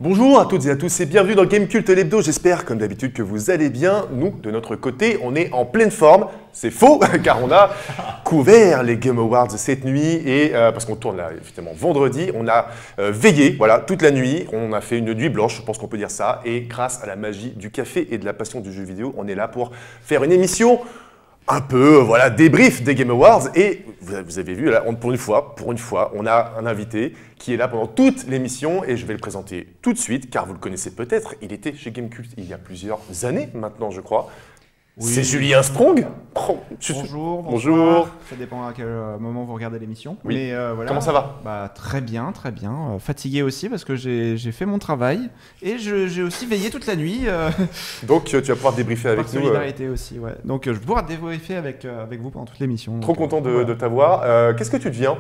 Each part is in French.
Bonjour à toutes et à tous et bienvenue dans Gamecult l'hebdo. J'espère comme d'habitude que vous allez bien. Nous, de notre côté, on est en pleine forme. C'est faux car on a couvert les Game Awards cette nuit et parce qu'on tourne là évidemment vendredi, on a veillé voilà, toute la nuit. On a fait une nuit blanche, je pense qu'on peut dire ça. Et grâce à la magie du café et de la passion du jeu vidéo, on est là pour faire une émission un peu, voilà, débrief des Game Awards. Et vous avez vu, là, pour une fois, on a un invité qui est là pendant toute l'émission et je vais le présenter tout de suite, car vous le connaissez peut-être. Il était chez Gamecult il y a plusieurs années maintenant, je crois. Oui. C'est Julien Strong. Bonjour. Bonjour. Ça dépend à quel moment vous regardez l'émission. Oui. Mais voilà. Comment ça va? Très bien, très bien. Fatigué aussi parce que j'ai fait mon travail et j'ai aussi veillé toute la nuit. Donc tu vas pouvoir débriefer avec nous. Par solidarité aussi, ouais. Donc je vais pouvoir débriefer avec vous pendant toute l'émission. Trop content de t'avoir. Qu'est-ce que tu deviens?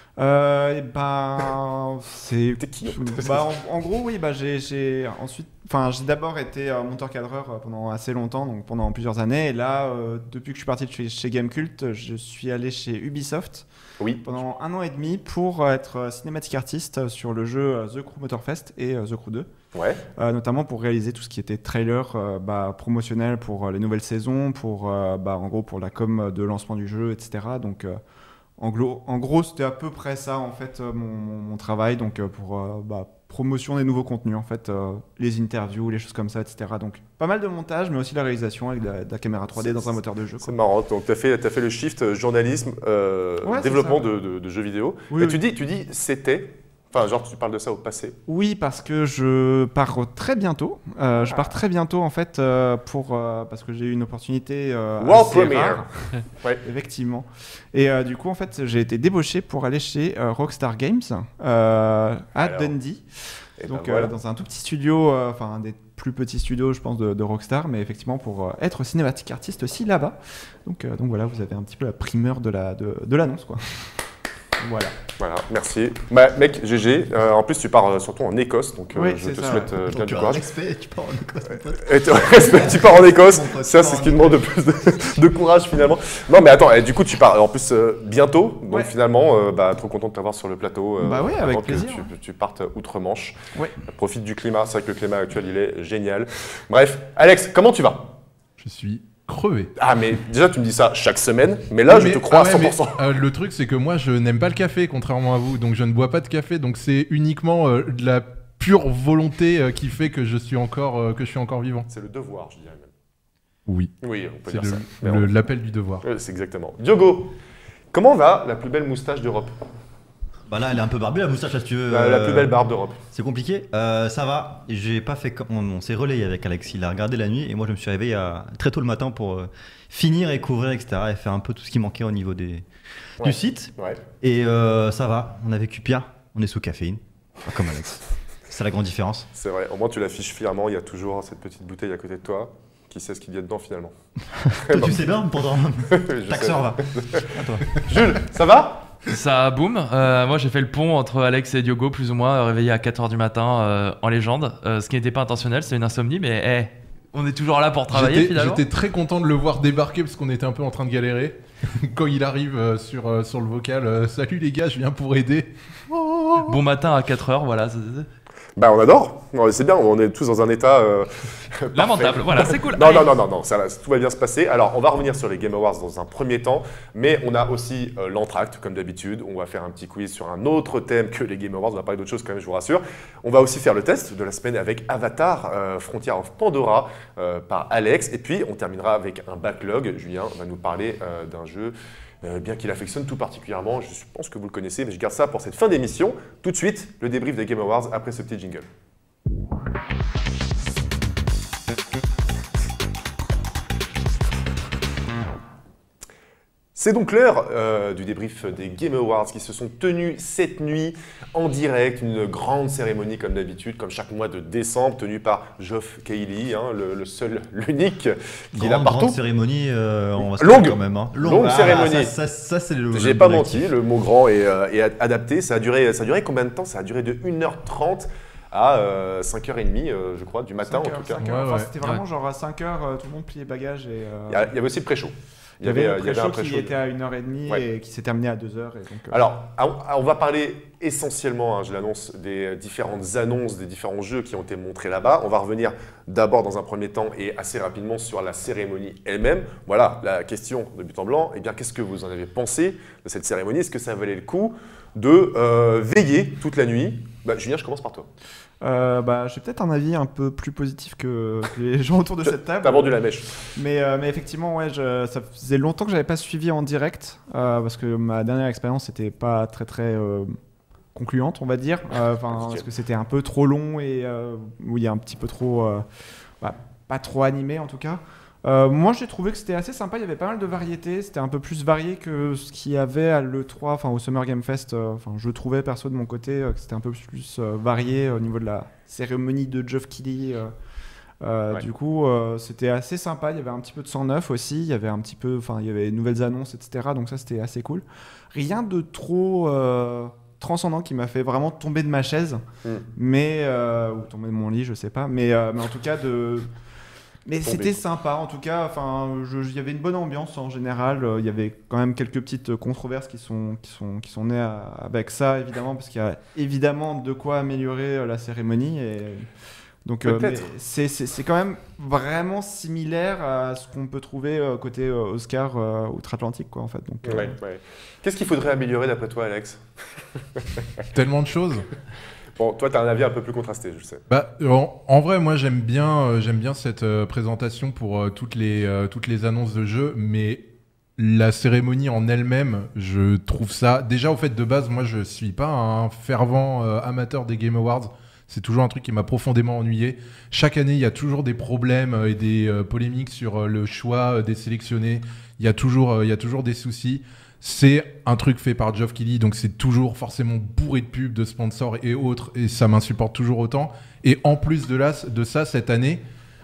C'est T'es qui? En gros, oui, j'ai d'abord été monteur-cadreur pendant assez longtemps, donc pendant plusieurs années. Et là, depuis que je suis parti de chez Gamecult, je suis allé chez Ubisoft pendant 1 an et demi pour être cinématique artiste sur le jeu The Crew Motorfest et The Crew 2. Ouais. Notamment pour réaliser tout ce qui était trailer promotionnel pour les nouvelles saisons, en gros pour la com de lancement du jeu, etc. Donc en gros, c'était à peu près ça en fait mon travail, donc pour promotion des nouveaux contenus en fait, les interviews, les choses comme ça, etc. Donc pas mal de montage, mais aussi la réalisation avec de la caméra 3D dans un moteur de jeu. C'est marrant. Donc tu as fait le shift journalisme, développement de jeux vidéo. Oui, tu dis c'était. Enfin, genre, tu parles de ça au passé. Oui, parce que je pars très bientôt. Je pars très bientôt, en fait, parce que j'ai eu une opportunité World Premiere. Ouais. Effectivement. Et du coup, en fait, j'ai été débauché pour aller chez Rockstar Games à Dundee. Donc, voilà. Dans un tout petit studio, un des plus petits studios, je pense, de Rockstar, mais effectivement, pour être cinématique artiste aussi là-bas. Donc voilà, vous avez un petit peu la primeur de l'annonce, quoi. Voilà, merci. Mec, GG. En plus, tu pars surtout en Écosse, donc je te souhaite bien du courage. Respect, tu pars en Écosse, mon pote. Respect, tu pars en Écosse. Ça, c'est ce qui demande de plus de courage, finalement. Non, mais attends, du coup, tu pars en plus bientôt. Donc, finalement, trop content de t'avoir sur le plateau. Oui, avec plaisir. Tu partes outre-Manche. Ouais. Profite du climat. C'est vrai que le climat actuel, il est génial. Bref, Alex, comment tu vas? Je suis crevé. Ah, mais déjà tu me dis ça chaque semaine, mais là je te crois à 100%. Le truc c'est que moi je n'aime pas le café contrairement à vous, donc je ne bois pas de café, donc c'est uniquement de la pure volonté qui fait que je suis encore vivant. C'est le devoir, je dirais même. Oui. Oui, on peut dire ça. C'est l'appel du devoir. C'est exactement. Diogo, comment va la plus belle moustache d'Europe? Là, elle est un peu barbue la moustache là si tu veux. La plus belle barbe d'Europe. C'est compliqué. Ça va. J'ai pas fait comme on s'est relayé avec Alex. Il a regardé la nuit et moi je me suis réveillé très tôt le matin pour finir et couvrir, etc. et faire un peu tout ce qui manquait au niveau du site. Ouais. Et ça va. On a vécu bien. On est sous caféine, comme Alex. C'est la grande différence. C'est vrai. Au moins tu l'affiches fièrement. Il y a toujours cette petite bouteille à côté de toi. Qui sait ce qu'il y a dedans finalement? Toi, tu sais bien pourtant. Taxeur va. À toi. Jules, ça va? Ça boum. Moi j'ai fait le pont entre Alex et Diogo, plus ou moins, réveillé à 4h du matin en légende. Ce qui n'était pas intentionnel, c'est une insomnie, mais on est toujours là pour travailler finalement. J'étais très content de le voir débarquer parce qu'on était un peu en train de galérer. Quand il arrive sur le vocal, salut les gars, je viens pour aider. Bon matin à 4h, voilà. On adore, c'est bien, on est tous dans un état lamentable, voilà, c'est cool. Non, tout va bien se passer. Alors, on va revenir sur les Game Awards dans un premier temps, mais on a aussi l'entracte, comme d'habitude. On va faire un petit quiz sur un autre thème que les Game Awards, on va parler d'autre chose quand même, je vous rassure. On va aussi faire le test de la semaine avec Avatar, Frontier of Pandora, par Alex, et puis on terminera avec un backlog. Julien va nous parler d'un jeu bien qu'il affectionne tout particulièrement. Je pense que vous le connaissez, mais je garde ça pour cette fin d'émission. Tout de suite, le débrief des Game Awards après ce petit jingle. C'est donc l'heure du débrief des Game Awards qui se sont tenus cette nuit en direct. Une grande cérémonie comme d'habitude, comme chaque mois de décembre, tenue par Geoff Keighley, le seul, l'unique qui est là partout. Grande cérémonie, on va se longue, quand même. Longue cérémonie. Ça c'est le. J'ai pas menti, le mot grand est adapté. Ça a duré combien de temps? Ça a duré de 1h30 à 5h30, je crois, du matin en tout cas. C'était vraiment genre à 5h, tout le monde pliait bagages. Il y avait aussi le pré-show. Il y avait un pré-show qui pré-show était à 1h30 et qui s'est terminé à 2h. Alors, on va parler essentiellement, je l'annonce, des différentes annonces, des différents jeux qui ont été montrés là-bas. On va revenir d'abord dans un premier temps et assez rapidement sur la cérémonie elle-même. Voilà, la question de but en blanc. Eh bien, qu'est-ce que vous en avez pensé de cette cérémonie? Est-ce que ça valait le coup de veiller toute la nuit? Julien, je commence par toi. J'ai peut-être un avis un peu plus positif que les gens autour de cette table. T'as vendu la mèche. Mais effectivement, ça faisait longtemps que j'avais pas suivi en direct parce que ma dernière expérience n'était pas très concluante, on va dire. Parce que c'était un peu trop long et où il y a un petit peu trop, pas trop animé en tout cas. Moi, j'ai trouvé que c'était assez sympa. Il y avait pas mal de variétés. C'était un peu plus varié que ce qu'il y avait à l'E3, au Summer Game Fest. Je trouvais perso de mon côté que c'était un peu plus varié au niveau de la cérémonie de Geoff Keighley. Du coup, c'était assez sympa. Il y avait un petit peu de sang neuf aussi. Il y avait il y avait de nouvelles annonces, etc. Donc ça, c'était assez cool. Rien de trop transcendant qui m'a fait vraiment tomber de ma chaise, ou tomber de mon lit, je sais pas. Mais en tout cas Mais c'était sympa en tout cas. Il y avait une bonne ambiance en général. Il y avait quand même quelques petites controverses qui sont nées avec ça évidemment, parce qu'il y a évidemment de quoi améliorer la cérémonie. Donc c'est quand même vraiment similaire à ce qu'on peut trouver côté Oscar outre-Atlantique quoi en fait. Donc, Qu'est-ce qu'il faudrait améliorer d'après toi, Alex? Tellement de choses. Bon, toi, tu as un avis un peu plus contrasté, je le sais. En vrai, moi, j'aime bien cette présentation pour toutes les annonces de jeux, mais la cérémonie en elle-même, je trouve ça... Déjà, au fait, de base, moi, je suis pas un fervent amateur des Game Awards. C'est toujours un truc qui m'a profondément ennuyé. Chaque année, il y a toujours des problèmes et des polémiques sur le choix des sélectionnés. Il y a toujours des soucis. C'est un truc fait par Geoff Keighley, donc c'est toujours forcément bourré de pubs, de sponsors et autres, et ça m'insupporte toujours autant. Et en plus de ça, cette année,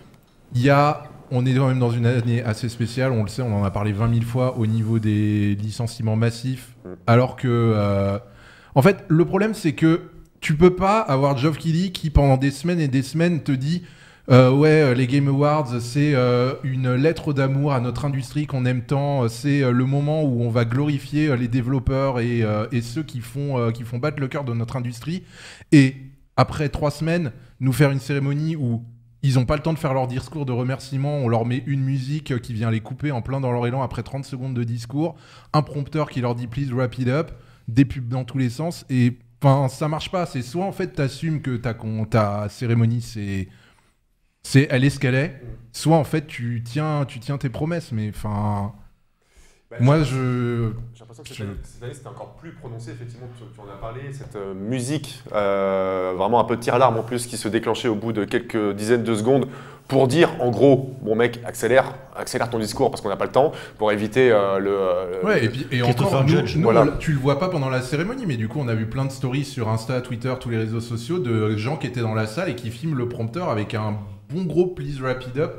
on est quand même dans une année assez spéciale, on le sait, on en a parlé 20 000 fois au niveau des licenciements massifs, alors que... En fait, le problème, c'est que tu peux pas avoir Geoff Keighley qui, pendant des semaines et des semaines, te dit... les Game Awards, c'est une lettre d'amour à notre industrie qu'on aime tant. C'est le moment où on va glorifier les développeurs et ceux qui font battre le cœur de notre industrie. Et après 3 semaines, nous faire une cérémonie où ils n'ont pas le temps de faire leur discours de remerciement. On leur met une musique qui vient les couper en plein dans leur élan après 30 secondes de discours. Un prompteur qui leur dit « Please wrap it up ». Des pubs dans tous les sens. Et ça marche pas. C'est soit en fait, t'assumes que ta cérémonie, elle est ce qu'elle est, soit en fait tu tiens tes promesses, mais moi j'ai l'impression que cette année c'était encore plus prononcé, effectivement, tu en as parlé, cette musique vraiment un peu tire-larme en plus qui se déclenchait au bout de quelques dizaines de secondes pour dire en gros, bon mec, accélère ton discours parce qu'on n'a pas le temps, pour éviter et encore, tu le vois pas pendant la cérémonie, mais du coup on a vu plein de stories sur Insta, Twitter, tous les réseaux sociaux de gens qui étaient dans la salle et qui filment le prompteur avec un bon gros please wrap it up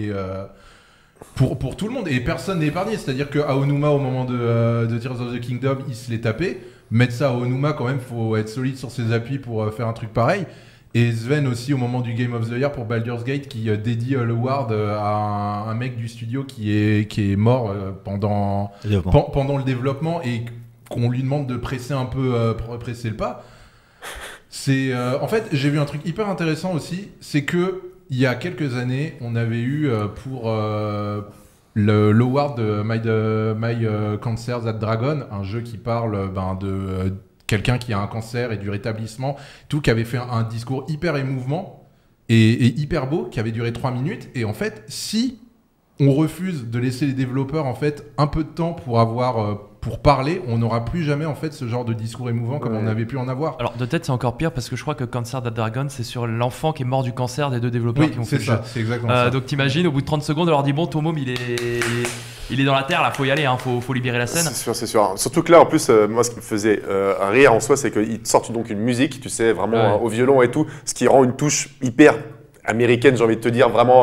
pour tout le monde, et personne n'est épargné. C'est-à-dire que Aonuma, au moment de Tears of the Kingdom, il se l'est tapé. Mettre ça à Aonuma, quand même, faut être solide sur ses appuis pour faire un truc pareil. Et Sven aussi, au moment du Game of the Year pour Baldur's Gate, qui dédie l'award à un mec du studio qui est mort pendant le développement, et qu'on lui demande de presser un peu, presser le pas. En fait, j'ai vu un truc hyper intéressant aussi, c'est que il y a quelques années, on avait eu pour l'award de My Cancer That Dragon, un jeu qui parle de quelqu'un qui a un cancer et du rétablissement, qui avait fait un discours hyper émouvant et hyper beau, qui avait duré 3 minutes. Et en fait, si on refuse de laisser les développeurs en fait un peu de temps pour parler, on n'aura plus jamais en fait ce genre de discours émouvant comme on avait pu en avoir. Alors de tête c'est encore pire parce que je crois que Cancer That Dragon c'est sur l'enfant qui est mort du cancer des 2 développeurs qui ont fait le jeu. C'est exactement ça. Donc t'imagines, au bout de 30 secondes on leur dit bon ton môme il est dans la terre là, faut y aller, faut libérer la scène. C'est sûr. Surtout que là en plus moi ce qui me faisait rire en soi c'est qu'ils sortent donc une musique, tu sais, vraiment au violon et tout, ce qui rend une touche hyper américaine, j'ai envie de te dire, vraiment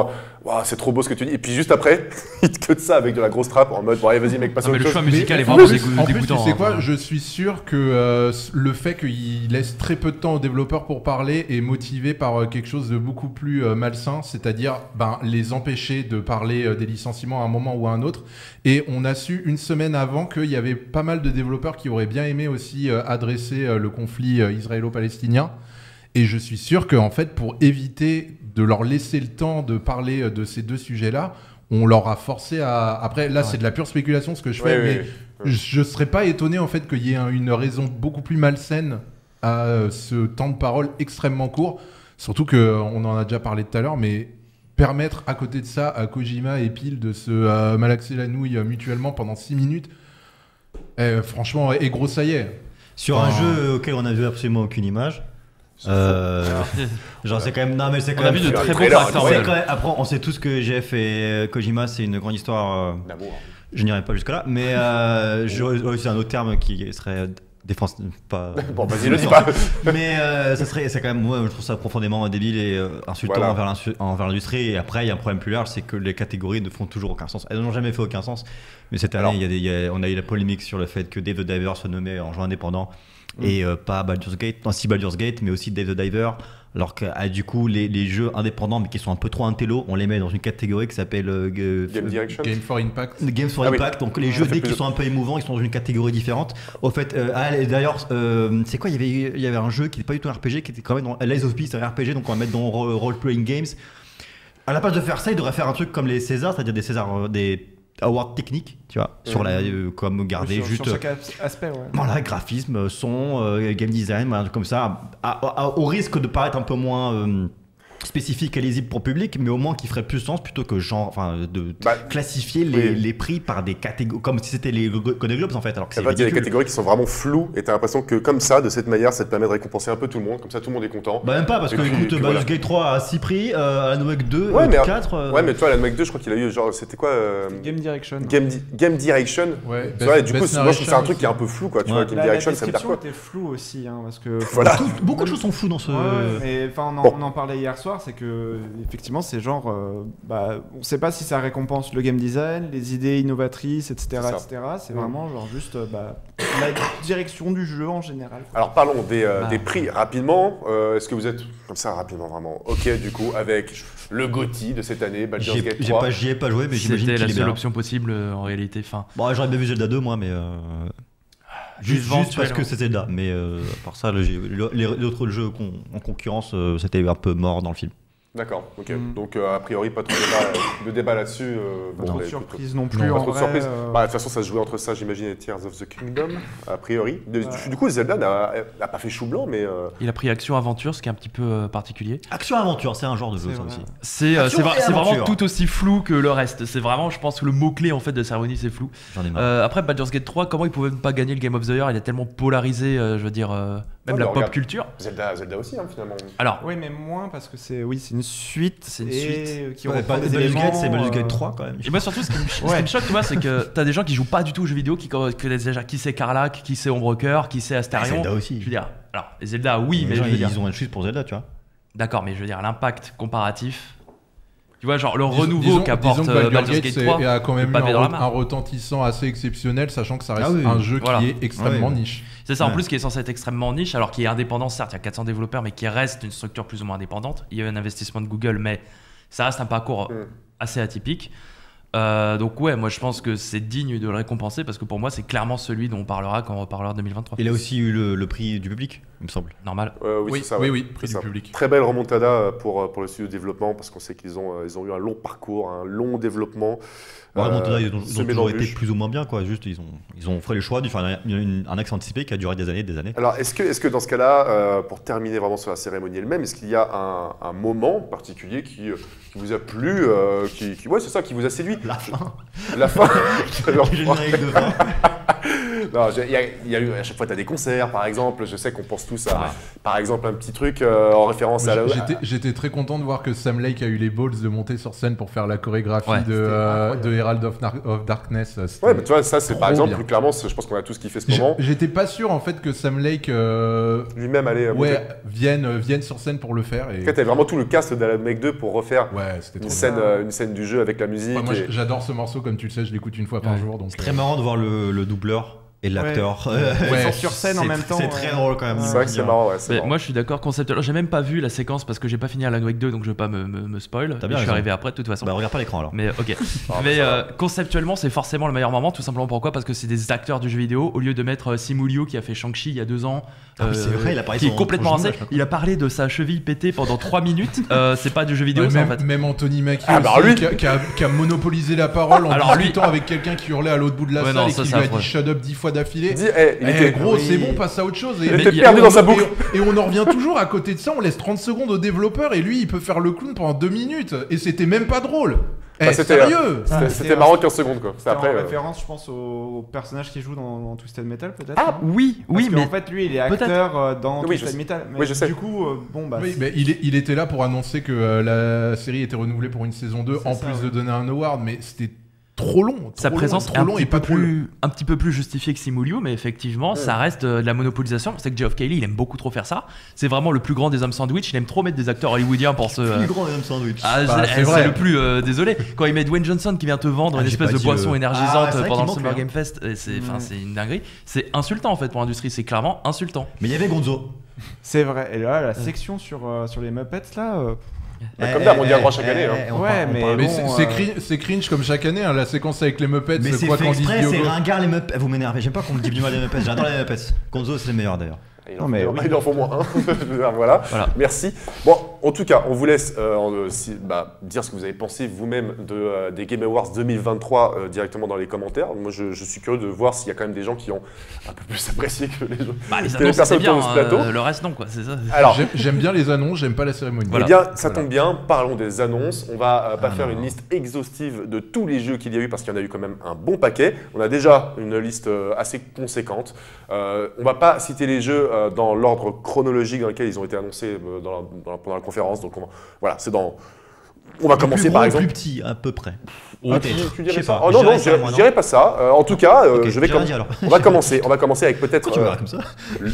Waouh, c'est trop beau ce que tu dis. Et puis juste après, il te cut ça avec de la grosse trappe en mode bon, allez, vas-y, mec, passe à Mais autre le chose. choix musical est En vraiment plus, dégoûtant. tu sais quoi, hein. je suis sûr que le fait qu'il laisse très peu de temps aux développeurs pour parler est motivé par quelque chose de beaucoup plus malsain, c'est-à-dire les empêcher de parler des licenciements à un moment ou à un autre. Et on a su une semaine avant qu'il y avait pas mal de développeurs qui auraient bien aimé aussi adresser le conflit israélo-palestinien. Et je suis sûr qu'en fait, pour éviter de leur laisser le temps de parler de ces deux sujets-là, on leur a forcé à... Après, là, c'est de la pure spéculation ce que je fais, mais je serais pas étonné en fait qu'il y ait une raison beaucoup plus malsaine à ce temps de parole extrêmement court. Surtout qu'on en a déjà parlé tout à l'heure, mais permettre à côté de ça à Kojima et Peel de se malaxer la nouille mutuellement pendant 6 minutes, franchement, et gros, ça y est. Sur un jeu auquel on n'a vu absolument aucune image. Genre c'est quand même non mais c'est quand On a même vu de très beaux trailer, caractères. ouais. après on sait tous que Jeff et Kojima c'est une grande histoire D'amour. je n'irai pas jusque là mais c'est un autre terme qui serait défense pas Bon, vas-y, le dis pas. mais c'est quand même moi je trouve ça profondément débile et insultant envers l'industrie. Et après il y a un problème plus large, c'est que les catégories ne font toujours aucun sens, elles n'ont jamais fait aucun sens. Mais cette année on a eu la polémique sur le fait que Dave the Diver se nommait en jeu indépendant et pas Baldur's Gate, si Baldur's Gate, mais aussi Dave the Diver, alors que du coup les jeux indépendants mais qui sont un peu trop intello, on les met dans une catégorie qui s'appelle Game Direction. Game for Impact. Games for Impact. Donc les jeux dès qu'ils sont un peu émouvants, ils sont dans une catégorie différente. Au fait, et d'ailleurs, c'est quoi, il y avait un jeu qui n'était pas du tout un RPG, qui était quand même dans Lies of P, c'est un RPG, donc on va mettre dans Role Playing Games. À la place de faire ça, il devrait faire un truc comme les Césars, c'est-à-dire des Césars, des awards techniques, tu vois, sur la comme garder sur juste chaque aspect, ouais. voilà, graphisme, son, game design, un truc comme ça, au risque de paraître un peu moins spécifique et lisible pour le public, mais au moins qui ferait plus sens plutôt que classifier les prix par des catégories, comme si c'était les Golden Globes en fait. Alors que c'est Il y a des ridicule. catégories qui sont vraiment floues et t'as l'impression que comme ça, de cette manière, ça te permet de récompenser un peu tout le monde, comme ça tout le monde est content. Bah même pas, parce Et que puis- écoute, puis Baldur's voilà. Gate 3 a 6 prix, Alan Wake 2, Ouais, mais 4. Ouais, mais toi, la Mac 2, je crois qu'il a eu genre, c'était quoi Game Direction. Game Direction. Ouais, Tu vois, et du coup, Best moi je trouve que c'est un Narration truc qui est un peu flou, quoi. Tu Ouais. vois, Game La Direction, ça veut dire description quoi était floue aussi, hein, parce que... Voilà. Beaucoup de choses sont floues dans ce. Ouais, mais enfin, Bon. on en parlait hier soir, c'est que effectivement c'est genre, on sait pas si ça récompense le game design, les idées innovatrices, etc. C'est ça. etc. C'est vraiment genre juste la direction du jeu en général. Alors parlons des prix rapidement. Est-ce que vous êtes comme ça rapidement vraiment ok du coup avec le GOTY de cette année, Baldur's Gate 3. J'y ai pas joué, mais j'imagine C'était qu'il la est seule bien. option possible en réalité. Enfin, Bon, j'aurais bien vu Zelda 2 moi, mais juste parce ventuellement. que c'est Zelda. Mais à part ça, les autres jeux en concurrence, c'était un peu mort dans le film. D'accord, ok. Mm. Donc a priori pas trop de débat là-dessus. Pas trop de mais surprise non plus. Pas en trop de vrai, surprise. Bah, de toute façon, ça se jouait entre ça, j'imagine, et Tears of the Kingdom, a priori. Du coup, Zelda n'a pas fait chou blanc, mais. il a pris action-aventure, ce qui est un petit peu particulier. Action-aventure, c'est un genre de jeu C'est ça vrai. aussi. C'est Action et vraiment aventure. tout aussi flou que le reste. C'est vraiment, je pense, que le mot-clé en fait de cérémonie, c'est flou. J'en ai marre. Après, Baldur's Gate 3, comment il pouvait pas gagner le Game of the Year? Il a tellement polarisé, je veux dire, même mais la regarde. pop culture. Zelda aussi, hein, finalement. Alors, Oui, mais moins parce que c'est une suite. C'est une et suite. qui Ouais, reprend des Baldur's éléments. Gate, c'est Baldur's Gate 3 quand même. et moi surtout, ce qui me choque, tu vois, c'est que t'as des gens qui jouent pas du tout aux jeux vidéo, qui connaissent déjà qui c'est Karlak, qui c'est Ombrecoeur, qui c'est Astarion. Zelda aussi. Je veux dire, alors, les Zelda, oui, Les mais gens, je veux dire, ils ont un chute pour Zelda, tu vois. d'accord, mais je veux dire, l'impact comparatif. Tu vois, genre le Disons- renouveau disons qu'apporte que Baldur's Baldur's Gate Gate 3. a quand même eu pavé dans la un mare. retentissant assez exceptionnel, sachant que ça reste Ah oui, un jeu voilà. qui est extrêmement Ah oui. niche. C'est ça, en Ouais. plus, qui est censé être extrêmement niche, alors qu'il est indépendant, certes, il y a 400 développeurs, mais qui reste une structure plus ou moins indépendante. Il y a eu un investissement de Google, mais ça reste un parcours assez atypique. Donc ouais, moi je pense que c'est digne de le récompenser, parce que pour moi, c'est clairement celui dont on parlera quand on reparlera de 2023. Il a aussi eu le prix du public, il me semble. Normal. Oui, c'est ça. ouais. prix C'est du ça. public. Très belle remontada pour le studio de développement, parce qu'on sait qu'ils ont eu un long parcours, un long développement. Bon, Remontada, ils ont semé toujours été d'embûches. plus ou moins bien, quoi. Juste, ils ont fait le choix de faire un axe anticipé qui a duré des années et des années. Alors, est-ce que dans ce cas-là, pour terminer vraiment sur la cérémonie elle-même, est-ce qu'il y a un moment particulier qui vous a plu, ouais, c'est ça, qui vous a séduit? La fin. La fin. Le générique de fin. Non, il y a eu à chaque fois, tu as des concerts, par exemple. Je sais qu'on pense tous à, par exemple, un petit truc en référence à J'étais très content de voir que Sam Lake a eu les balls de monter sur scène pour faire la chorégraphie de Herald of Darkness. Ouais, mais tu vois, ça, c'est par exemple, plus clairement, je pense qu'on a tous kiffé ce moment. J'étais pas sûr, en fait, que Sam Lake lui-même allait vienne sur scène pour le faire. En fait, t'avais vraiment tout le cast d'Alan Wake 2 pour refaire une scène du jeu avec la musique. Moi, j'adore ce morceau, comme tu le sais, je l'écoute une fois par jour. C'est très marrant de voir le doubleur et l'acteur. Ils sont sur scène en même temps. C'est très drôle quand même. C'est vrai que c'est marrant. Moi, je suis d'accord conceptuellement. J'ai même pas vu la séquence parce que j'ai pas fini Alan Wake 2, donc je veux pas me spoil. Je suis arrivé après de toute façon. Bah, regarde pas l'écran alors. Mais ok. Mais conceptuellement, c'est forcément le meilleur moment. Tout simplement pourquoi? Parce que c'est des acteurs du jeu vidéo. Au lieu de mettre Simu Liu qui a fait Shang-Chi il y a 2 ans. C'est vrai, il a parlé qui est complètement rincé. Il a parlé de sa cheville pétée pendant 3 minutes. C'est pas du jeu vidéo, ça en fait. Même Anthony Mackie qui a monopolisé la parole en discutant avec quelqu'un qui hurlait à l'autre bout de la salle et qui lui a dit shut up 10 fois d'affilée. Gros, c'est bon, passe à autre chose. Il était perdu dans sa boucle. Et on en revient toujours à côté de ça, on laisse 30 secondes au développeur et lui il peut faire le clown pendant 2 minutes. Et c'était même pas drôle. Sérieux. C'était marrant 15 secondes quoi. C'est après référence, je pense, au personnage qui joue dans Twisted Metal peut-être. Ah oui, mais en fait lui il est acteur dans Twisted Metal. Oui, je sais. Du coup, mais il était là pour annoncer que la série était renouvelée pour une saison 2 en plus de donner un award, mais c'était trop long. Sa présence est un petit peu plus justifiée que Simu Liu, mais effectivement, ça reste de la monopolisation. C'est que Geoff Keighley, il aime beaucoup trop faire ça. C'est vraiment le plus grand des hommes sandwich. Il aime trop mettre des acteurs hollywoodiens pour ce. Le plus grand des hommes sandwich. C'est le plus. Désolé. Quand il met Dwayne Johnson qui vient te vendre une espèce de boisson énergisante pendant le Summer Game Fest, c'est une dinguerie. C'est insultant en fait pour l'industrie. C'est clairement insultant. Mais il y avait Gonzo. C'est vrai. Et là, la section sur les Muppets là. Comme d'hab, on dit un droit chaque année. Mais c'est cringe comme chaque année, la séquence avec les Muppets. Mais c'est fait exprès, c'est ringard les Muppets. Vous m'énervez, j'aime pas qu'on me dise du mal des Muppets, j'adore les Muppets. Gonzo, c'est le meilleur d'ailleurs. Il en faut moins un. Voilà. Merci. Bon, en tout cas, on vous laisse dire ce que vous avez pensé vous-même des Game Awards 2023 directement dans les commentaires. Moi, je suis curieux de voir s'il y a quand même des gens qui ont un peu plus apprécié que les autres. Les annonces, c'est bien, le reste non, quoi. C'est ça. Alors, j'aime bien les annonces, j'aime pas la cérémonie. Eh bien, ça tombe bien, parlons des annonces. On va pas faire une liste exhaustive de tous les jeux qu'il y a eu parce qu'il y en a eu quand même un bon paquet. On a déjà une liste assez conséquente. On va pas citer les jeux dans l'ordre chronologique dans lequel ils ont été annoncés pendant la conférence. Donc voilà, c'est dans. On va commencer par exemple. Plus petit, à peu près. Tu dirais ça? Oh non, je dirais pas ça. En tout cas, on va commencer avec peut-être. Tu me regardes comme ça.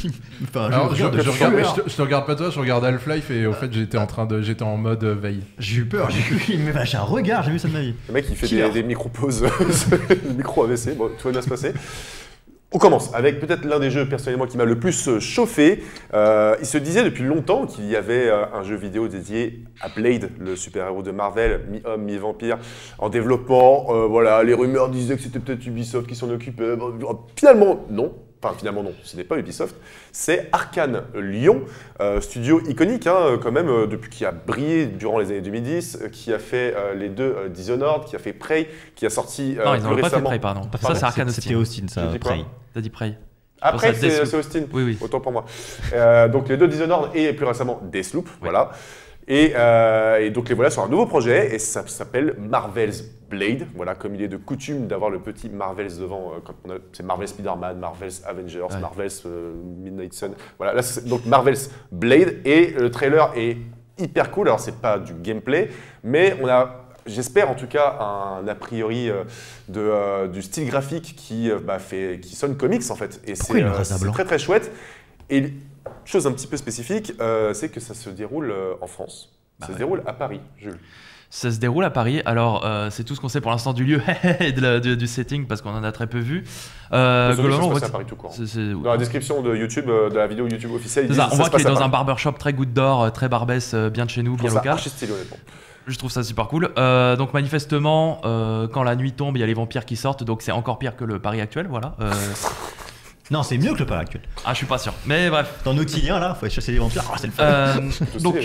Je te regarde pas toi, je regarde Half-Life et au fait j'étais en mode veille. J'ai eu peur, j'ai un regard, j'ai vu ça de ma vie. Le mec il fait des micro-pauses, des micro-AVC, bon, tout va bien se passer. On commence avec peut-être l'un des jeux personnellement qui m'a le plus chauffé. Il se disait depuis longtemps qu'il y avait un jeu vidéo dédié à Blade, le super-héros de Marvel, mi-homme, mi-vampire, en développement. Voilà, les rumeurs disaient que c'était peut-être Ubisoft qui s'en occupait. Finalement, non. Enfin, finalement, non, ce n'est pas Ubisoft. C'est Arkane Lyon, studio iconique, quand même, depuis qui a brillé durant les années 2010, qui a fait les 2 Dishonored, qui a fait Prey, qui a sorti non, ils n'ont plus pas récemment. fait Prey, pardon. Ça, c'est Arkane Austin. C'était Austin, ça, Prey. T'as dit Prey. Après, c'est Austin. Oui. Autant pour moi. Donc, les 2 Dishonored et plus récemment Deathloop, voilà. Et donc les voilà sur un nouveau projet et ça s'appelle Marvel's Blade. Voilà, comme il est de coutume d'avoir le petit Marvel's devant. C'est Marvel's Spider-Man, Marvel's Avengers, Marvel's Midnight Sun. Voilà, là, donc Marvel's Blade et le trailer est hyper cool. Alors c'est pas du gameplay, mais on a, j'espère en tout cas, un a priori du style graphique qui sonne comics en fait. Et c'est très très chouette. Et chose un petit peu spécifique, c'est que ça se déroule en France. Ça se déroule à Paris, Jules. Ça se déroule à Paris. Alors, c'est tout ce qu'on sait pour l'instant du lieu et du setting parce qu'on en a très peu vu. Globalement, c'est à Paris tout court. Dans la description de YouTube, de la vidéo YouTube officielle, on voit qu'il est dans un barbershop très goutte d'or, très barbès, bien de chez nous, bien local. C'est stylé, honnêtement. Je trouve ça super cool. Donc manifestement, quand la nuit tombe, il y a les vampires qui sortent, donc c'est encore pire que le Paris actuel, voilà. Non, c'est mieux que le Paris actuel. Ah, je suis pas sûr. Mais bref. Dans Nautilien, là, faut aller chasser les vampires. C'est le fun. Donc,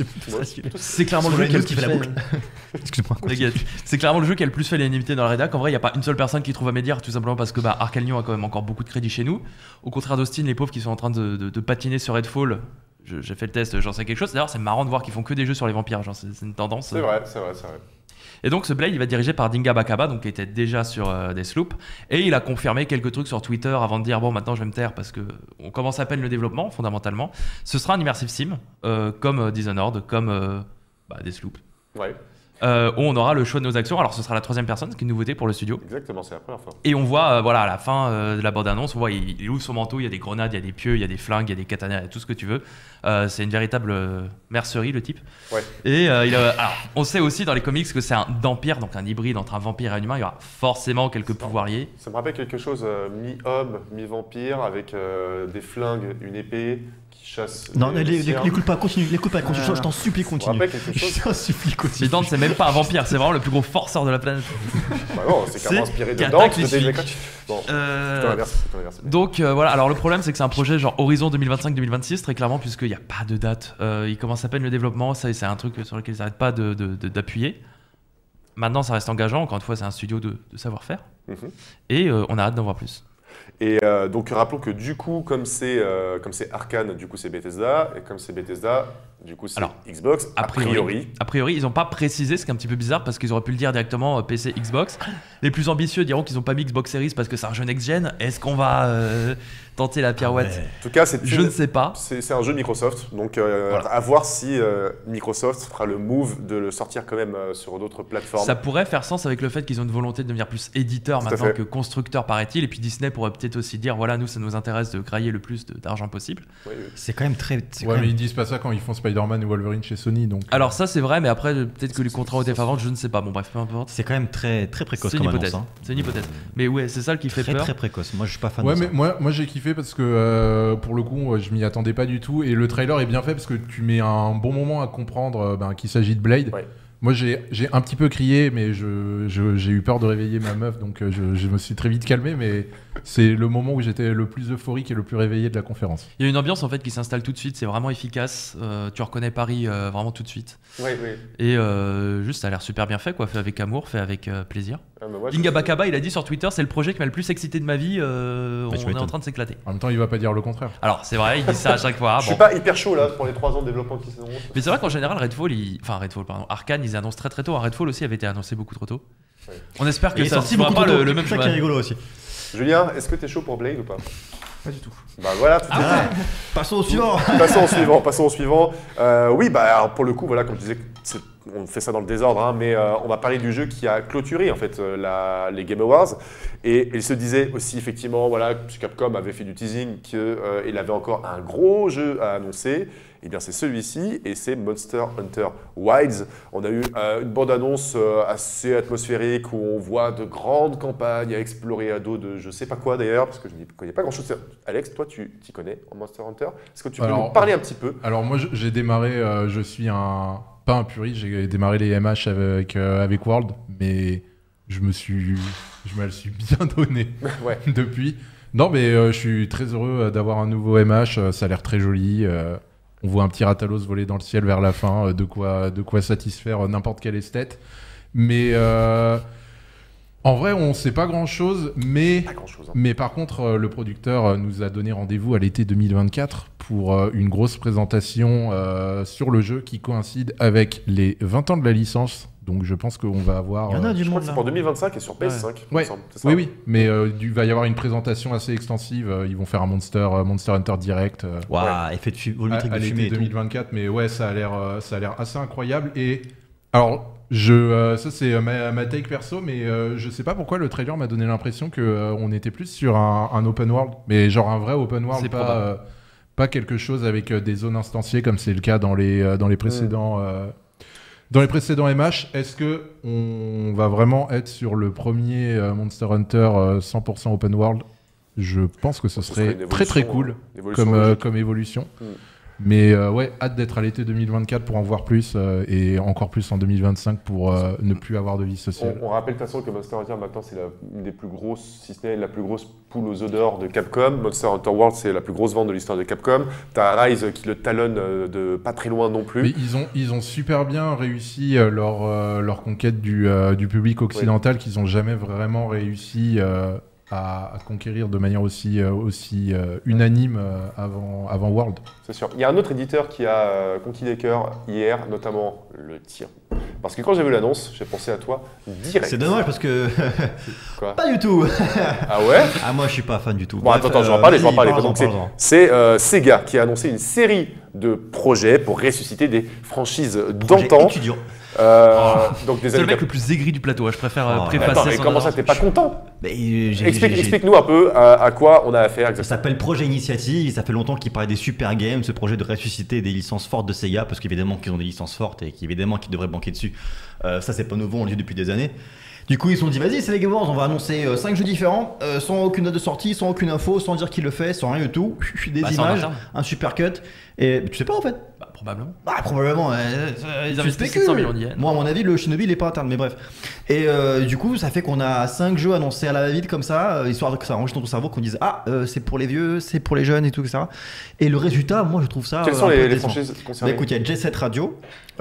c'est clairement le jeu qui a le plus fait. Excuse-moi. C'est clairement le jeu qui a le plus fait l'unanimité dans la rédac. En vrai, il n'y a pas une seule personne qui trouve à médire, tout simplement parce que Arkane Lyon a quand même encore beaucoup de crédit chez nous. Au contraire d'Austin, les pauvres qui sont en train de patiner sur Redfall. J'ai fait le test, j'en sais quelque chose. D'ailleurs, c'est marrant de voir qu'ils font que des jeux sur les vampires. Genre, c'est une tendance. C'est vrai. Et donc ce Blade, il va être dirigé par Dinga Bakaba, donc qui était déjà sur Deathloop, et il a confirmé quelques trucs sur Twitter avant de dire bon, maintenant je vais me taire parce que on commence à peine le développement fondamentalement. Ce sera un immersive sim comme Dishonored, comme Deathloop. Ouais. Où on aura le choix de nos actions. Alors ce sera la troisième personne, ce qui est une nouveauté pour le studio. Exactement, c'est la première fois. Et on voit, à la fin de la bande-annonce, on voit il ouvre son manteau, il y a des grenades, il y a des pieux, il y a des flingues, il y a des katanas, il y a tout ce que tu veux. C'est une véritable mercerie, le type. Ouais. Et alors, on sait aussi dans les comics que c'est un vampire, donc un hybride entre un vampire et un humain. Il y aura forcément quelques pouvoiriers. Ça me rappelle quelque chose mi-homme, mi-vampire, avec des flingues, une épée qui chasse. Non, l'écoute pas, continue, je t'en supplie, continue. Ça me rappelle quelque chose. Je t'en supplie, continue. Mais Dante, c'est même pas un vampire, c'est vraiment le plus gros forceur de la planète. Bah non, c'est carrément inspiré de qui Dante, attaque de les David flics. Bon, je te remercie. Donc voilà, alors le problème c'est que c'est un projet genre horizon 2025-2026 très clairement puisqu'il n'y a pas de date. Il commence à peine le développement, ça c'est un truc sur lequel ils n'arrêtent pas d'appuyer. Maintenant ça reste engageant, encore une fois c'est un studio de savoir-faire. Et on a hâte d'en voir plus. Et donc rappelons que du coup, comme c'est Arkane, du coup c'est Bethesda, et comme c'est Bethesda, du coup c'est Xbox, a priori. A priori, ils n'ont pas précisé, ce qui est un petit peu bizarre parce qu'ils auraient pu le dire directement PC, Xbox. Les plus ambitieux diront qu'ils n'ont pas mis Xbox Series parce que c'est un jeu next-gen. Est-ce qu'on va tenter la pirouette? En tout cas, je ne sais pas. C'est un jeu Microsoft, donc à voir si Microsoft fera le move de le sortir quand même sur d'autres plateformes. Ça pourrait faire sens avec le fait qu'ils ont une volonté de devenir plus éditeur maintenant que constructeur, paraît-il. Et puis Disney pourrait peut-être aussi dire voilà, nous ça nous intéresse de grailler le plus d'argent possible. Oui. C'est quand même très. Mais ils disent pas ça quand ils font Spider-Man et Wolverine chez Sony. Donc... Alors ça c'est vrai, mais après peut-être que les contrats ont été favorables, je ne sais pas. Bon bref, peu importe. C'est quand même très précoce comme annonce. C'est une hypothèse. Mais ouais, c'est ça qui fait peur. Très précoce. Moi je suis pas fan de ça. Mais moi j'ai kiffé parce que pour le coup je m'y attendais pas du tout et le trailer est bien fait parce que tu mets un bon moment à comprendre qu'il s'agit de Blade. Ouais. Moi j'ai un petit peu crié mais j'ai eu peur de réveiller ma meuf donc je me suis très vite calmé mais c'est le moment où j'étais le plus euphorique et le plus réveillé de la conférence. Il y a une ambiance en fait qui s'installe tout de suite, c'est vraiment efficace, tu reconnais Paris vraiment tout de suite. Oui. Et juste ça a l'air super bien fait quoi, fait avec amour, fait avec plaisir. Inga Bakaba il a dit sur Twitter c'est le projet qui m'a le plus excité de ma vie, on est en train de s'éclater. En même temps il va pas dire le contraire. Alors c'est vrai, il dit ça à chaque fois. Je suis pas hyper chaud là pour les 3 ans de développement qui s'annoncent. Mais c'est vrai qu'en général Arkane ils annoncent très tôt. Redfall aussi avait été annoncé beaucoup trop tôt. Ouais. On espère que ça ne sera pas le même chose. C'est rigolo aussi. Julien, est-ce que t'es chaud pour Blade ou pas? Pas du tout. Bah voilà. Passons au suivant. Passons au suivant. Oui, bah alors pour le coup, voilà, comme je disais, on fait ça dans le désordre, hein, mais on va parler du jeu qui a clôturé en fait les Game Awards. Et il se disait aussi effectivement, voilà, puisque Capcom avait fait du teasing qu'il avait encore un gros jeu à annoncer. Et bien c'est celui-ci et c'est Monster Hunter Wilds. On a eu une bande-annonce assez atmosphérique où on voit de grandes campagnes à explorer à dos de je sais pas quoi d'ailleurs, parce que je ne connais pas grand-chose. Alex, toi tu t'y connais en Monster Hunter? Est-ce que tu peux nous parler un petit peu? Alors moi j'ai démarré, je suis pas un puriste, j'ai démarré les MH avec World, mais je me la suis bien donné depuis. Non mais je suis très heureux d'avoir un nouveau MH, ça a l'air très joli. On voit un petit Rathalos voler dans le ciel vers la fin, de quoi satisfaire n'importe quel esthète. Mais en vrai, on ne sait pas grand-chose, mais par contre, le producteur nous a donné rendez-vous à l'été 2024 pour une grosse présentation sur le jeu qui coïncide avec les 20 ans de la licence. Donc je pense qu'on va avoir... Il y en a du je crois monde que là. c'est pour 2025 et sur PS5. Ouais. Oui, mais il va y avoir une présentation assez extensive. Ils vont faire un Monster Hunter direct. Effet de volumétrique de fumée. 2024, mais ouais, ça a l'air assez incroyable. Et alors, ça c'est ma take perso, mais je sais pas pourquoi le trailer m'a donné l'impression qu'on était plus sur un open world, mais genre un vrai open world, pas quelque chose avec des zones instanciées comme c'est le cas dans les précédents. Dans les précédents MH, est-ce qu'on va vraiment être sur le premier Monster Hunter 100% open world? Je pense que ce serait très très cool comme évolution. Mais ouais, hâte d'être à l'été 2024 pour en voir plus et encore plus en 2025 pour ne plus avoir de vie sociale. On rappelle de toute façon que Monster Hunter maintenant c'est une des plus grosses, si ce n'est la plus grosse poule aux œufs d'or de Capcom. Monster Hunter World c'est la plus grosse vente de l'histoire de Capcom. T'as Rise qui le talonne de pas très loin non plus. Mais ils ont super bien réussi leur conquête du public occidental qu'ils n'ont jamais vraiment réussi à conquérir de manière aussi unanime avant World. C'est sûr. Il y a un autre éditeur qui a conquis des cœurs hier, notamment le tien, Parce que quand j'ai vu l'annonce, j'ai pensé à toi direct. C'est dommage parce que. Quoi? Pas du tout. Ah ouais? Ah, moi, je suis pas fan du tout. Bon, Bref, attends, je vais en parler. vas-y, Donc, parle-en. c'est Sega qui a annoncé une série de projets pour ressusciter des franchises d'antan. Étudiant. Donc des C'est le années mec le plus aigri du plateau, je préfère préfacer Attends, mais son comment ça, annonce. t'es pas content? Mais, Explique-nous un peu à quoi on a affaire Ça exactement. s'appelle Projet Initiative, ça fait longtemps qu'il parlait des super games, ce projet de ressusciter des licences fortes de Sega, parce qu'évidemment qu'ils ont des licences fortes et qu'évidemment qu'ils devraient banquer dessus. Ça c'est pas nouveau, on le dit depuis des années. Du coup ils se sont dit vas-y c'est les Game Awards, on va annoncer 5 jeux différents, sans aucune date de sortie, sans aucune info, sans dire qui le fait, sans rien du tout, des Bah, c'est en images, interne. un super cut, et tu sais pas en fait. Bah, probablement. Ah, probablement. Ils tu investissent spécules. 700 millions d'yens. Moi, à mon avis, le Shinobi, il est pas interne, mais bref. Et du coup, ça fait qu'on a 5 jeux annoncés à la va-vite comme ça, histoire que ça enregistre dans ton cerveau, qu'on dise c'est pour les vieux, c'est pour les jeunes et tout, etc. Et le résultat, moi, je trouve ça. Quelles sont un peu les décevant. franchises Bah, concernées? écoute, il y a Jet Set Radio,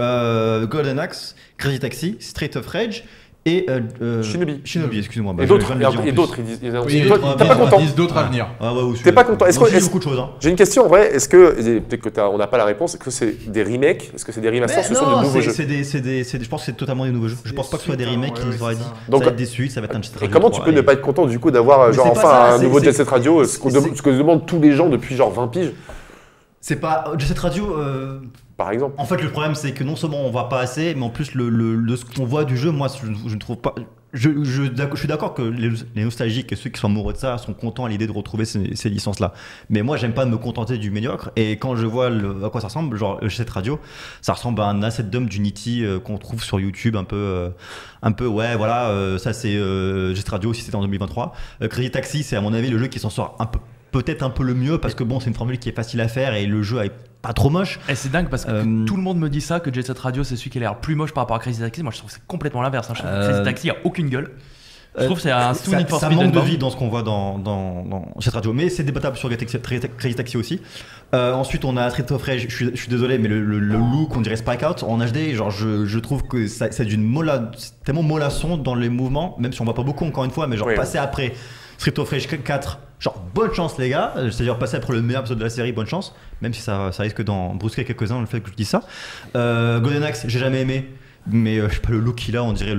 Golden Axe, Crazy Taxi, Street of Rage et Shinobi. excuse-moi. Et je d'autres, viens de le dire en et plus. d'autres, ils disent. Oui, Toi, t'es pas content? d'autres à venir. Ah ouais, T'es pas content? Est-ce que- Moi aussi, est-ce- beaucoup de choses. Hein. J'ai une question en vrai. Est-ce que peut-être que on n'a pas la réponse? Est-ce que c'est des remakes? Est-ce que c'est des remasters? Mais Ce sont non, de nouveaux jeux. je pense que c'est totalement des nouveaux jeux. Je pense pas que ce soit des remakes qu'ils auraient dit. Donc- Ça va être des suites, ça va être un Jet Set Et Radio comment tu 3, peux ne pas être content du coup d'avoir Mais genre c'est pas enfin ça, un nouveau c'est- Jet Set Radio, ce c'est- que demandent tous les gens depuis genre 20 piges, C'est pas Jet Set Radio. par exemple? En fait, le problème, c'est que non seulement on va pas assez, mais en plus, de ce qu'on voit du jeu, moi, je ne trouve pas. Je suis d'accord que les nostalgiques et ceux qui sont amoureux de ça sont contents à l'idée de retrouver ces licences-là. Mais moi, j'aime pas me contenter du médiocre. Et quand je vois à quoi ça ressemble, genre cette radio, ça ressemble à un asset dump d'Unity qu'on trouve sur YouTube, un peu ouais, voilà, ça c'est Jet Radio si c'était en 2023. Crazy Taxi, c'est à mon avis le jeu qui s'en sort peut-être un peu le mieux parce que bon, c'est une formule qui est facile à faire et le jeu est pas trop moche. Et c'est dingue parce que tout le monde me dit ça, que Jet Set Radio c'est celui qui a l'air plus moche par rapport à Crazy Taxi. Moi je trouve que c'est complètement l'inverse. Hein. Je trouve que Crazy Taxi a aucune gueule. Je trouve que c'est un Need for ça Speed manque de Unbound. vie dans ce qu'on voit dans cette radio, mais c'est débattable sur Crazy Taxi aussi. Ensuite, on a Street of Rage. Je suis désolé, mais le look, on dirait Spike Out en HD. Genre, je trouve que c'est tellement mollasson dans les mouvements, même si on voit pas beaucoup encore une fois, mais genre Oui, passer après Street of Rage 4. Genre, bonne chance les gars, c'est-à-dire passer après le meilleur épisode de la série, bonne chance, même si ça risque d'en brusquer quelques-uns le fait que je dis ça. Golden Axe, j'ai jamais aimé, mais je sais pas, le look qu'il a, on dirait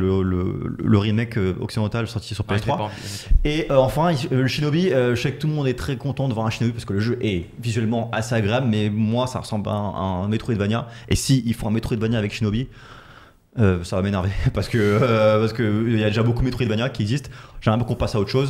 le remake occidental sorti sur Ouais, je l'ai PS3. pas envie. Et enfin, le Shinobi, je sais que tout le monde est très content de voir un Shinobi parce que le jeu est visuellement assez agréable, mais moi ça ressemble à un Metroidvania. Et si ils font un Metroidvania avec Shinobi, ça va m'énerver parce que il y a déjà beaucoup de Metroidvania qui existent. J'aimerais qu'on passe à autre chose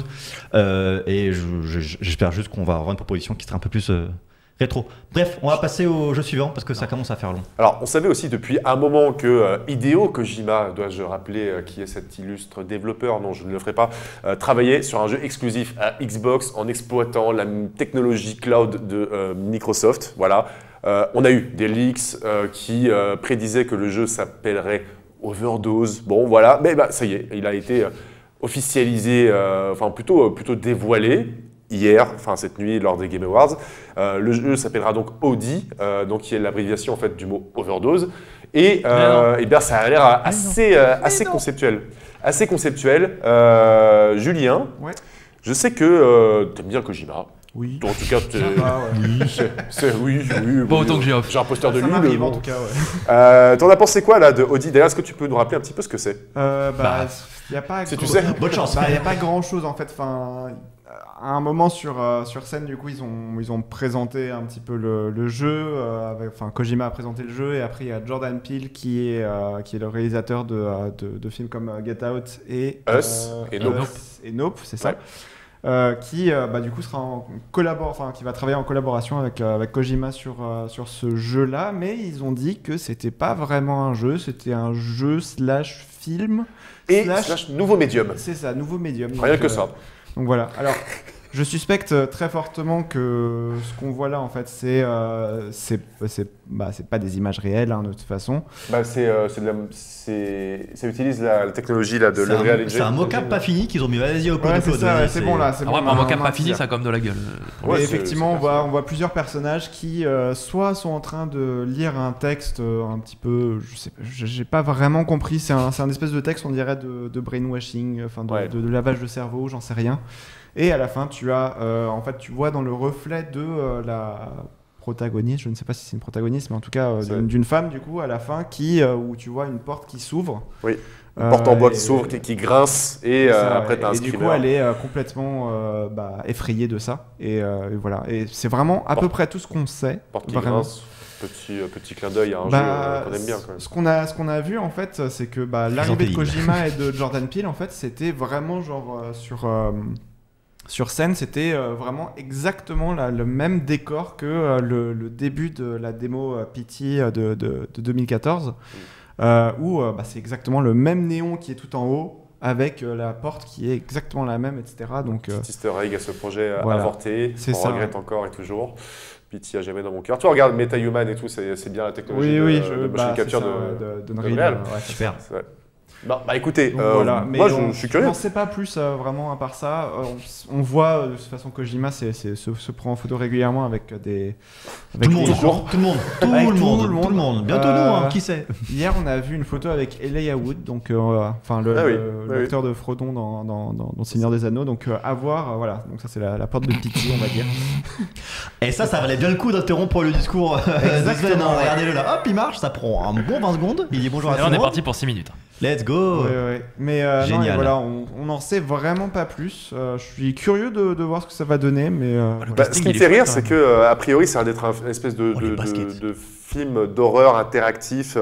et j'espère juste qu'on va avoir une proposition qui sera un peu plus rétro. Bref, on va passer au jeu suivant parce que ça commence à faire long. Alors, on savait aussi depuis un moment que Hideo Kojima, dois-je rappeler, qui est cet illustre développeur, non, je ne le ferai pas, travaillait sur un jeu exclusif à Xbox en exploitant la technologie cloud de Microsoft. Voilà. On a eu des leaks qui prédisaient que le jeu s'appellerait Overdose. Bon, voilà, mais bah, ça y est, il a été officialisé, enfin plutôt dévoilé hier, enfin cette nuit lors des Game Awards. Le jeu s'appellera donc OD, donc qui est l'abréviation en fait du mot overdose, et bien ça a l'air assez conceptuel, assez conceptuel. Julien, Ouais. je sais que t'aimes bien Kojima. Oui. En tout cas, oui, Pas autant que j'ai off. J'ai un poster de Ça lui. m'arrive mais bon. en tout cas, ouais. T'en as pensé quoi là de Audi? D'ailleurs, est-ce que tu peux nous rappeler un petit peu ce que c'est? Y a pas. Si tu sais. Bonne chance. Bah, y a pas grand chose en fait. Enfin, à un moment sur scène, du coup, ils ont présenté un petit peu le jeu. Kojima a présenté le jeu et après il y a Jordan Peele qui est le réalisateur de films comme Get Out et Us et Nope. Et Nope, c'est ça. Ouais. Qui du coup sera qui va travailler en collaboration avec Kojima sur ce jeu-là, mais ils ont dit que c'était pas vraiment un jeu, c'était un jeu slash film Et slash nouveau médium. c'est ça, nouveau médium. Rien Donc, que ça. Donc voilà. Alors, je suspecte très fortement que ce qu'on voit là, en fait, c'est pas des images réelles, hein, de toute façon. Bah, ça utilise la technologie là, de l'Unreal Engine. C'est un mocap pas fini qu'ils ont mis. Vas-y, au Ouais, c'est ça, ouais, c'est bon là. C'est Ah bon, ouais, on mais a un mocap un pas fini, teaser. ça a comme de la gueule. Ouais, Et c'est- effectivement, c'est on voit plusieurs personnages qui soit sont en train de lire un texte un petit peu, je sais pas, j'ai pas vraiment compris. C'est un espèce de texte, on dirait de brainwashing, enfin Ouais. de lavage de cerveau, j'en sais rien. Et à la fin, tu vois dans le reflet de la protagoniste, je ne sais pas si c'est une protagoniste, mais en tout cas d'une femme du coup à la fin où tu vois une porte qui s'ouvre. Oui. Une porte en bois qui s'ouvre, qui grince, et après t'as un screamer. Et du coup, elle est complètement effrayée de ça. Et voilà. Et c'est vraiment à peu près tout ce qu'on sait. Porte qui grince. Petit clin d'œil à un jeu qu'on aime bien quand même. Ce qu'on a vu en fait, c'est que l'arrivée de Kojima et de Jordan Peele, en fait, c'était vraiment genre sur scène, c'était vraiment exactement le même décor que le début de la démo PT de 2014, où c'est exactement le même néon qui est tout en haut, avec la porte qui est exactement la même, etc. Donc, petit easter egg à ce projet voilà, avorté, on regrette encore et toujours. Pity à jamais dans mon cœur. Tu regardes MetaHuman et tout, c'est bien la technologie de motion capture de Unreal. Super. Écoutez, voilà. moi je suis curieux. On n'en sait pas plus vraiment à part ça. On voit de toute façon Kojima se prend en photo régulièrement avec des. Tout le monde. Bientôt nous, qui sait. Hier, on a vu une photo avec Elijah Wood, donc l'acteur de Frodon dans Seigneur des Anneaux. Donc à voir, voilà. Donc ça c'est la porte de Pity, on va dire. Et ça valait bien le coup d'interrompre le discours. Exactement. Regardez-le là, hop, il marche, ça prend un bon 20 secondes. Il dit bonjour à tout le monde. On est parti pour 6 minutes. Let's go. Mais génial. Non, voilà, on n'en sait vraiment pas plus. Je suis curieux de voir ce que ça va donner, mais ce qui me fait rire, c'est que a priori, ça va être une espèce de film d'horreur interactif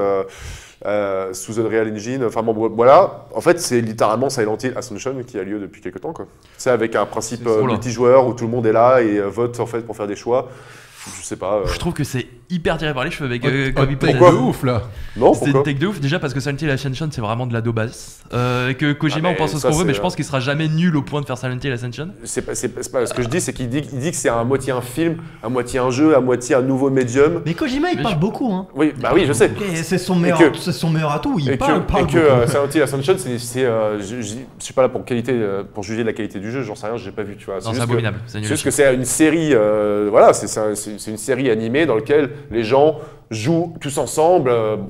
sous Unreal Engine. Enfin bon, voilà. En fait, c'est littéralement Silent Hill Ascension qui a lieu depuis quelques temps, quoi. C'est avec un principe multijoueur où tout le monde est là et vote en fait pour faire des choix. Je sais pas. Je trouve que c'est hyper tiré par les cheveux avec Pourquoi de ouf là? Non, c'est une tech de ouf. Déjà parce que Silent Hill Ascension c'est vraiment de la daube-basse. Et que Kojima on pense ce qu'on veut, mais je pense qu'il sera jamais nul au point de faire Silent Hill Ascension. C'est pas ce que je dis, c'est qu'il dit que c'est à moitié un film, à moitié un jeu, à moitié un nouveau médium. Mais Kojima il parle beaucoup, hein. Oui, oui, je sais. C'est son meilleur atout. Il parle beaucoup. Silent Hill Ascension, je suis pas là pour juger la qualité du jeu, j'en sais rien, j'ai pas vu, tu vois. C'est abominable. C'est juste que c'est une série, voilà, c'est une série animée dans laquelle les gens jouent tous ensemble.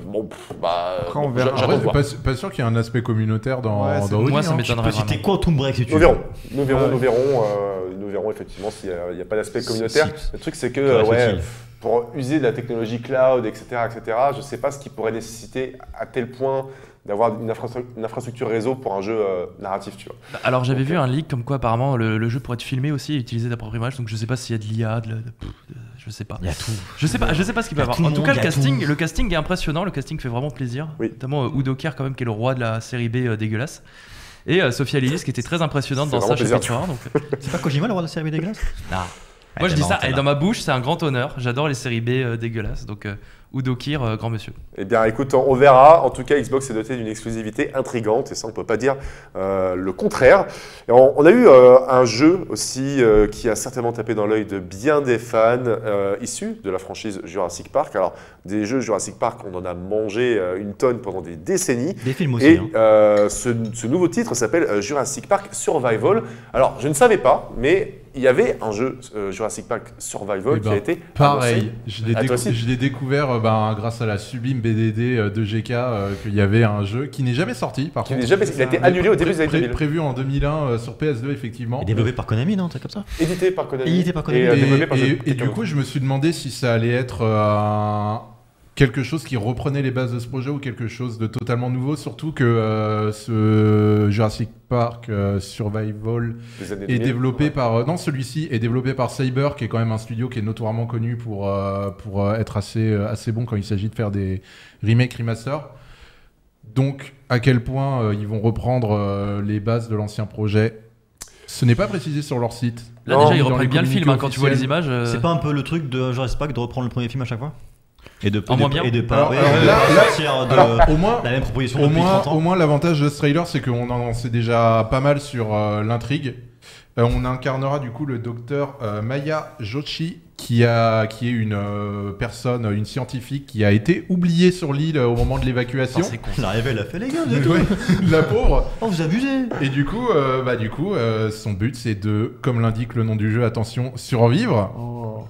Après, on verra. Pas sûr qu'il y ait un aspect communautaire dans Audi. Moi, ça m'étonnerait. C'était Quantum Break si tu veux. Nous verrons effectivement s'il n'y a pas d'aspect communautaire. Le truc, c'est que pour user de la technologie cloud, etc., je ne sais pas ce qui pourrait nécessiter à tel point d'avoir une infrastructure réseau pour un jeu narratif, tu vois. Alors j'avais vu un leak comme quoi apparemment le jeu pourrait être filmé aussi et utiliser ta propre image, donc je sais pas s'il y a de l'IA, je sais pas. Il y a tout. Je sais pas ce qu'il peut y avoir. En tout cas, le casting est impressionnant, le casting fait vraiment plaisir. Oui. Notamment Udo Kier quand même qui est le roi de la série B dégueulasse. Et Sophia Lillis qui était très impressionnante dans sa chapitre 1. Donc... C'est pas Kojima le roi de la série B dégueulasse? Non. Moi je dis ça, et dans ma bouche c'est un grand honneur, j'adore les séries B dégueulasses, donc Udo Kier, grand monsieur. Eh bien écoute, on verra, en tout cas Xbox est doté d'une exclusivité intrigante, et ça on peut pas dire le contraire. Et on a eu un jeu aussi qui a certainement tapé dans l'œil de bien des fans issus de la franchise Jurassic Park. Alors des jeux Jurassic Park, on en a mangé une tonne pendant des décennies. Des films aussi. Et ce nouveau titre s'appelle Jurassic Park Survival. Alors je ne savais pas, mais il y avait un jeu Jurassic Park Survival qui a été pareil. Je l'ai découvert grâce à la sublime BDD de GK qu'il y avait un jeu qui n'est jamais sorti. Par contre, il a été annulé au début des années 2000. Prévu en 2001 sur PS2 effectivement. Et développé par Konami, non, un truc comme ça. Édité par Konami. Et du coup, je me suis demandé si ça allait être quelque chose qui reprenait les bases de ce projet ou quelque chose de totalement nouveau, surtout que ce Jurassic Park Survival est développé par... non, celui-ci est développé par Saber, qui est quand même un studio qui est notoirement connu pour être assez bon quand il s'agit de faire des remakes, remasters. Donc, à quel point ils vont reprendre les bases de l'ancien projet, ce n'est pas précisé sur leur site. Là, déjà, ils reprennent bien le film, quand tu vois les images. C'est pas un peu le truc de Jurassic Park de reprendre le premier film à chaque fois ? Et de moins bien. Et de pas au moins, la même proposition depuis 30 ans. Au moins, l'avantage de ce trailer, c'est qu'on en sait déjà pas mal sur l'intrigue. On incarnera du coup le docteur Maya Joshi, qui est une personne, une scientifique qui a été oubliée sur l'île au moment de l'évacuation. C'est con. Elle a fait les gars, la pauvre. Oh, vous abusez. Et du coup, son but, c'est de, comme l'indique le nom du jeu, attention, survivre.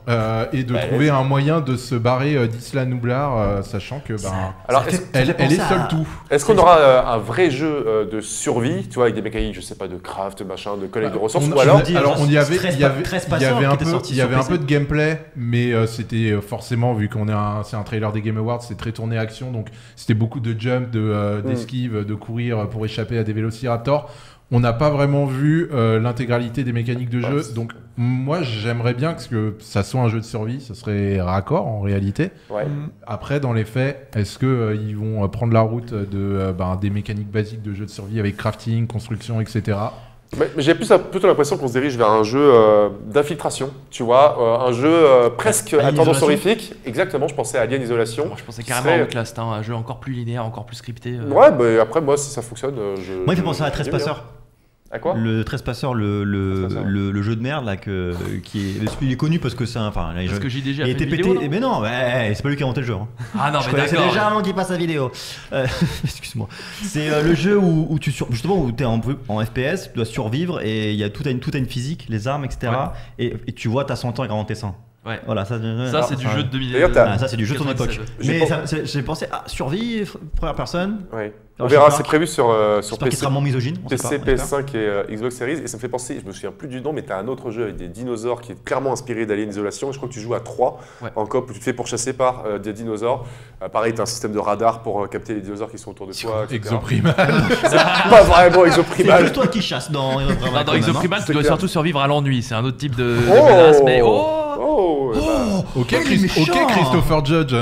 et de trouver un moyen de se barrer d'Isla Nublar, sachant que alors, elle est seule tout. Est-ce qu'on aura un vrai jeu de survie, tu vois, avec des mécaniques, je sais pas, de craft, machin, de collecte de ressources, ou alors il y avait un peu de gameplay, mais c'était forcément, vu qu'on est c'est un trailer des Game Awards, c'est très tourné action, donc c'était beaucoup de jump, d'esquive, de courir pour échapper à des vélociraptors. On n'a pas vraiment vu l'intégralité des mécaniques de jeu, donc moi j'aimerais bien que ça soit un jeu de survie, ce serait raccord en réalité. Ouais. Après, dans les faits, est-ce qu'ils vont prendre la route des mécaniques basiques de jeu de survie avec crafting, construction, etc. Mais j'ai plutôt l'impression qu'on se dirige vers un jeu d'infiltration, tu vois, un jeu presque à tendance horrifique. Exactement, je pensais à Alien Isolation. Moi, je pensais carrément à Outlast, un jeu encore plus linéaire, encore plus scripté. Ouais, mais après, moi, si ça fonctionne, Moi, il fait penser à Trespasseur. À quoi ? Le Trespasseur, le jeu de merde là il est connu parce que c'est parce que JDG a fait été une pété. vidéo, non Mais non, c'est pas lui qui a inventé le jeu. Ah non, mais c'est d'accord. déjà avant qu'il passe la vidéo. Excuse-moi. C'est le jeu où tu es en FPS, tu dois survivre et il y a tout à une physique, les armes, etc. Ouais. Et tu vois, t'as 100 ans et 40 dessins. Ouais. Voilà, ça c'est du jeu de 2000. Ça c'est du jeu de ton époque. Mais j'ai pensé à survie, première personne. Ouais. On verra, c'est prévu sur PC. Qui sera moins misogyne. PC, PS5 et Xbox Series. Et ça me fait penser, je me souviens plus du nom, mais tu as un autre jeu avec des dinosaures qui est clairement inspiré d'Alien Isolation. Je crois que tu joues à 3 en coop où tu te fais pourchasser par des dinosaures. Pareil, tu as un système de radar pour capter les dinosaures qui sont autour de toi. Exoprimal. Pas vraiment Exoprimal. C'est juste toi qui chasse dans Exoprimal. Dans Exoprimal, tu dois surtout survivre à l'ennui. C'est un autre type de menace, mais Ok, Christopher Judge.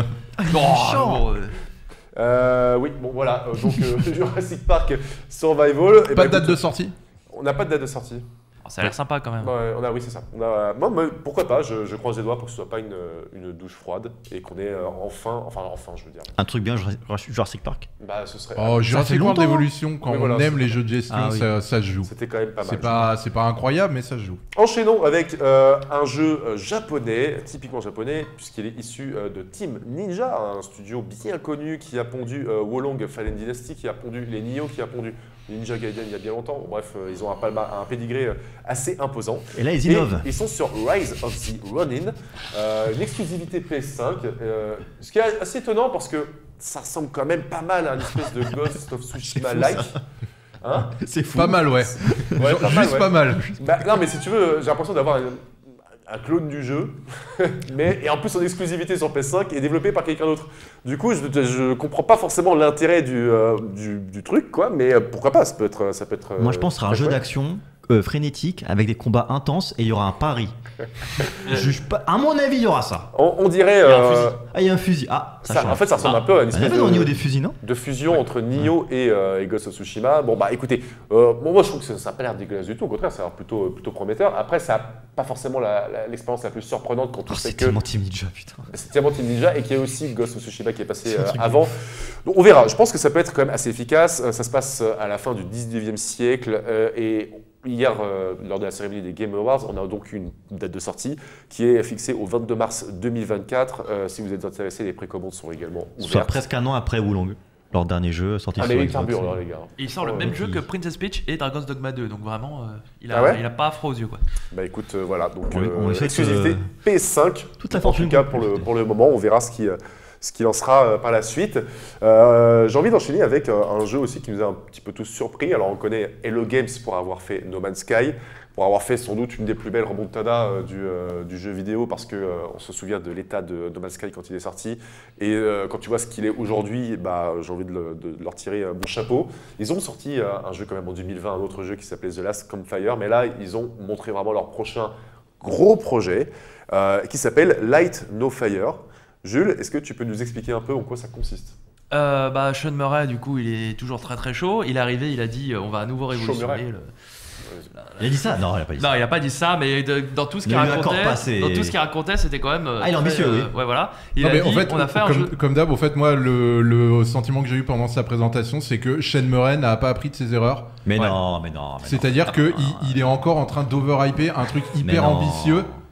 Oui, bon voilà, donc Jurassic Park Survival. Pas de date de sortie ? On n'a pas de date de sortie. Ça a l'air sympa quand même. Oui, c'est ça. Moi, pourquoi pas, je croise les doigts pour que ce soit pas une douche froide et qu'on ait enfin, je veux dire. Un truc bien, Jurassic Park. Ce serait. Jurassic World Evolution, quand on aime les jeux de gestion, ça se joue. C'était quand même pas mal. C'est pas incroyable, mais ça se joue. Enchaînons avec un jeu japonais, typiquement japonais, puisqu'il est issu de Team Ninja, un studio bien connu qui a pondu Wolong Fallen Dynasty, qui a pondu les Nioh, qui a pondu Ninja Gaiden il y a bien longtemps. Bref, ils ont un pédigré assez imposant. Et là, ils innovent. Ils sont sur Rise of the Ronin, une exclusivité PS5. Ce qui est assez étonnant parce que ça ressemble quand même pas mal à une espèce de Ghost of Tsushima-like. Hein ? C'est fou. Pas mal, ouais. Pas mal. Non, mais si tu veux, j'ai l'impression d'avoir un clone du jeu, et en plus en exclusivité sur PS5 et développé par quelqu'un d'autre. Du coup, je comprends pas forcément l'intérêt du truc, quoi, mais pourquoi pas, ça peut être. Moi, je pense que ce sera un jeu d'action frénétique avec des combats intenses et il y aura un pari. À mon avis, il y aura ça. On dirait. Il y a un fusil. En fait, ça ressemble un peu à une espèce des fusils, non ? De fusion entre Nioh et Ghost of Tsushima. Bon, écoutez, moi je trouve que ça n'a pas l'air dégueulasse du tout. Au contraire, ça a l'air plutôt prometteur. Après, ça n'a pas forcément l'expérience la plus surprenante quand on sait que. C'est tellement Team Ninja, putain. C'est tellement Team Ninja et qu'il y a aussi Ghost of Tsushima qui est passé avant. Donc, on verra. Je pense que ça peut être quand même assez efficace. Ça se passe à la fin du 19e siècle et. Hier, lors de la cérémonie des Game Awards, on a donc une date de sortie qui est fixée au 22 mars 2024. Si vous êtes intéressés, les précommandes sont également ouvertes. Soit presque un an après Wolong, leur dernier jeu sorti sur Xbox. Xbox. Les gars. Et il sort le même jeu que Princess Peach et Dragon's Dogma 2, donc vraiment, il a pas froid aux yeux, quoi. Écoute, voilà, donc on essaie exclusivité PS5. Toute la fortune. En tout cas, pour le moment, on verra ce qu'il en sera par la suite. J'ai envie d'enchaîner avec un jeu aussi qui nous a un petit peu tous surpris. Alors on connaît Hello Games pour avoir fait No Man's Sky, pour avoir fait sans doute une des plus belles remontadas du jeu vidéo, parce qu'on se souvient de l'état de No Man's Sky quand il est sorti. Et quand tu vois ce qu'il est aujourd'hui, j'ai envie de leur tirer mon chapeau. Ils ont sorti un jeu quand même en 2020, un autre jeu qui s'appelait The Last Campfire, mais là ils ont montré vraiment leur prochain gros projet qui s'appelle Light No Fire. Jules, est-ce que tu peux nous expliquer un peu en quoi ça consiste ? Sean Murray, du coup, il est toujours très très chaud. Il est arrivé, il a dit on va à nouveau révolutionner. Il a dit ça ? Non, il a pas dit ça. Non, il a pas dit ça, mais dans tout ce qu'il racontait, c'était quand même. Il est ambitieux, oui. Ouais, voilà. On a fait un jeu. Comme d'hab, au fait, moi, le sentiment que j'ai eu pendant sa présentation, c'est que Sean Murray n'a pas appris de ses erreurs. Mais non. C'est-à-dire qu'il est encore en train d'overhyper un truc hyper ambitieux.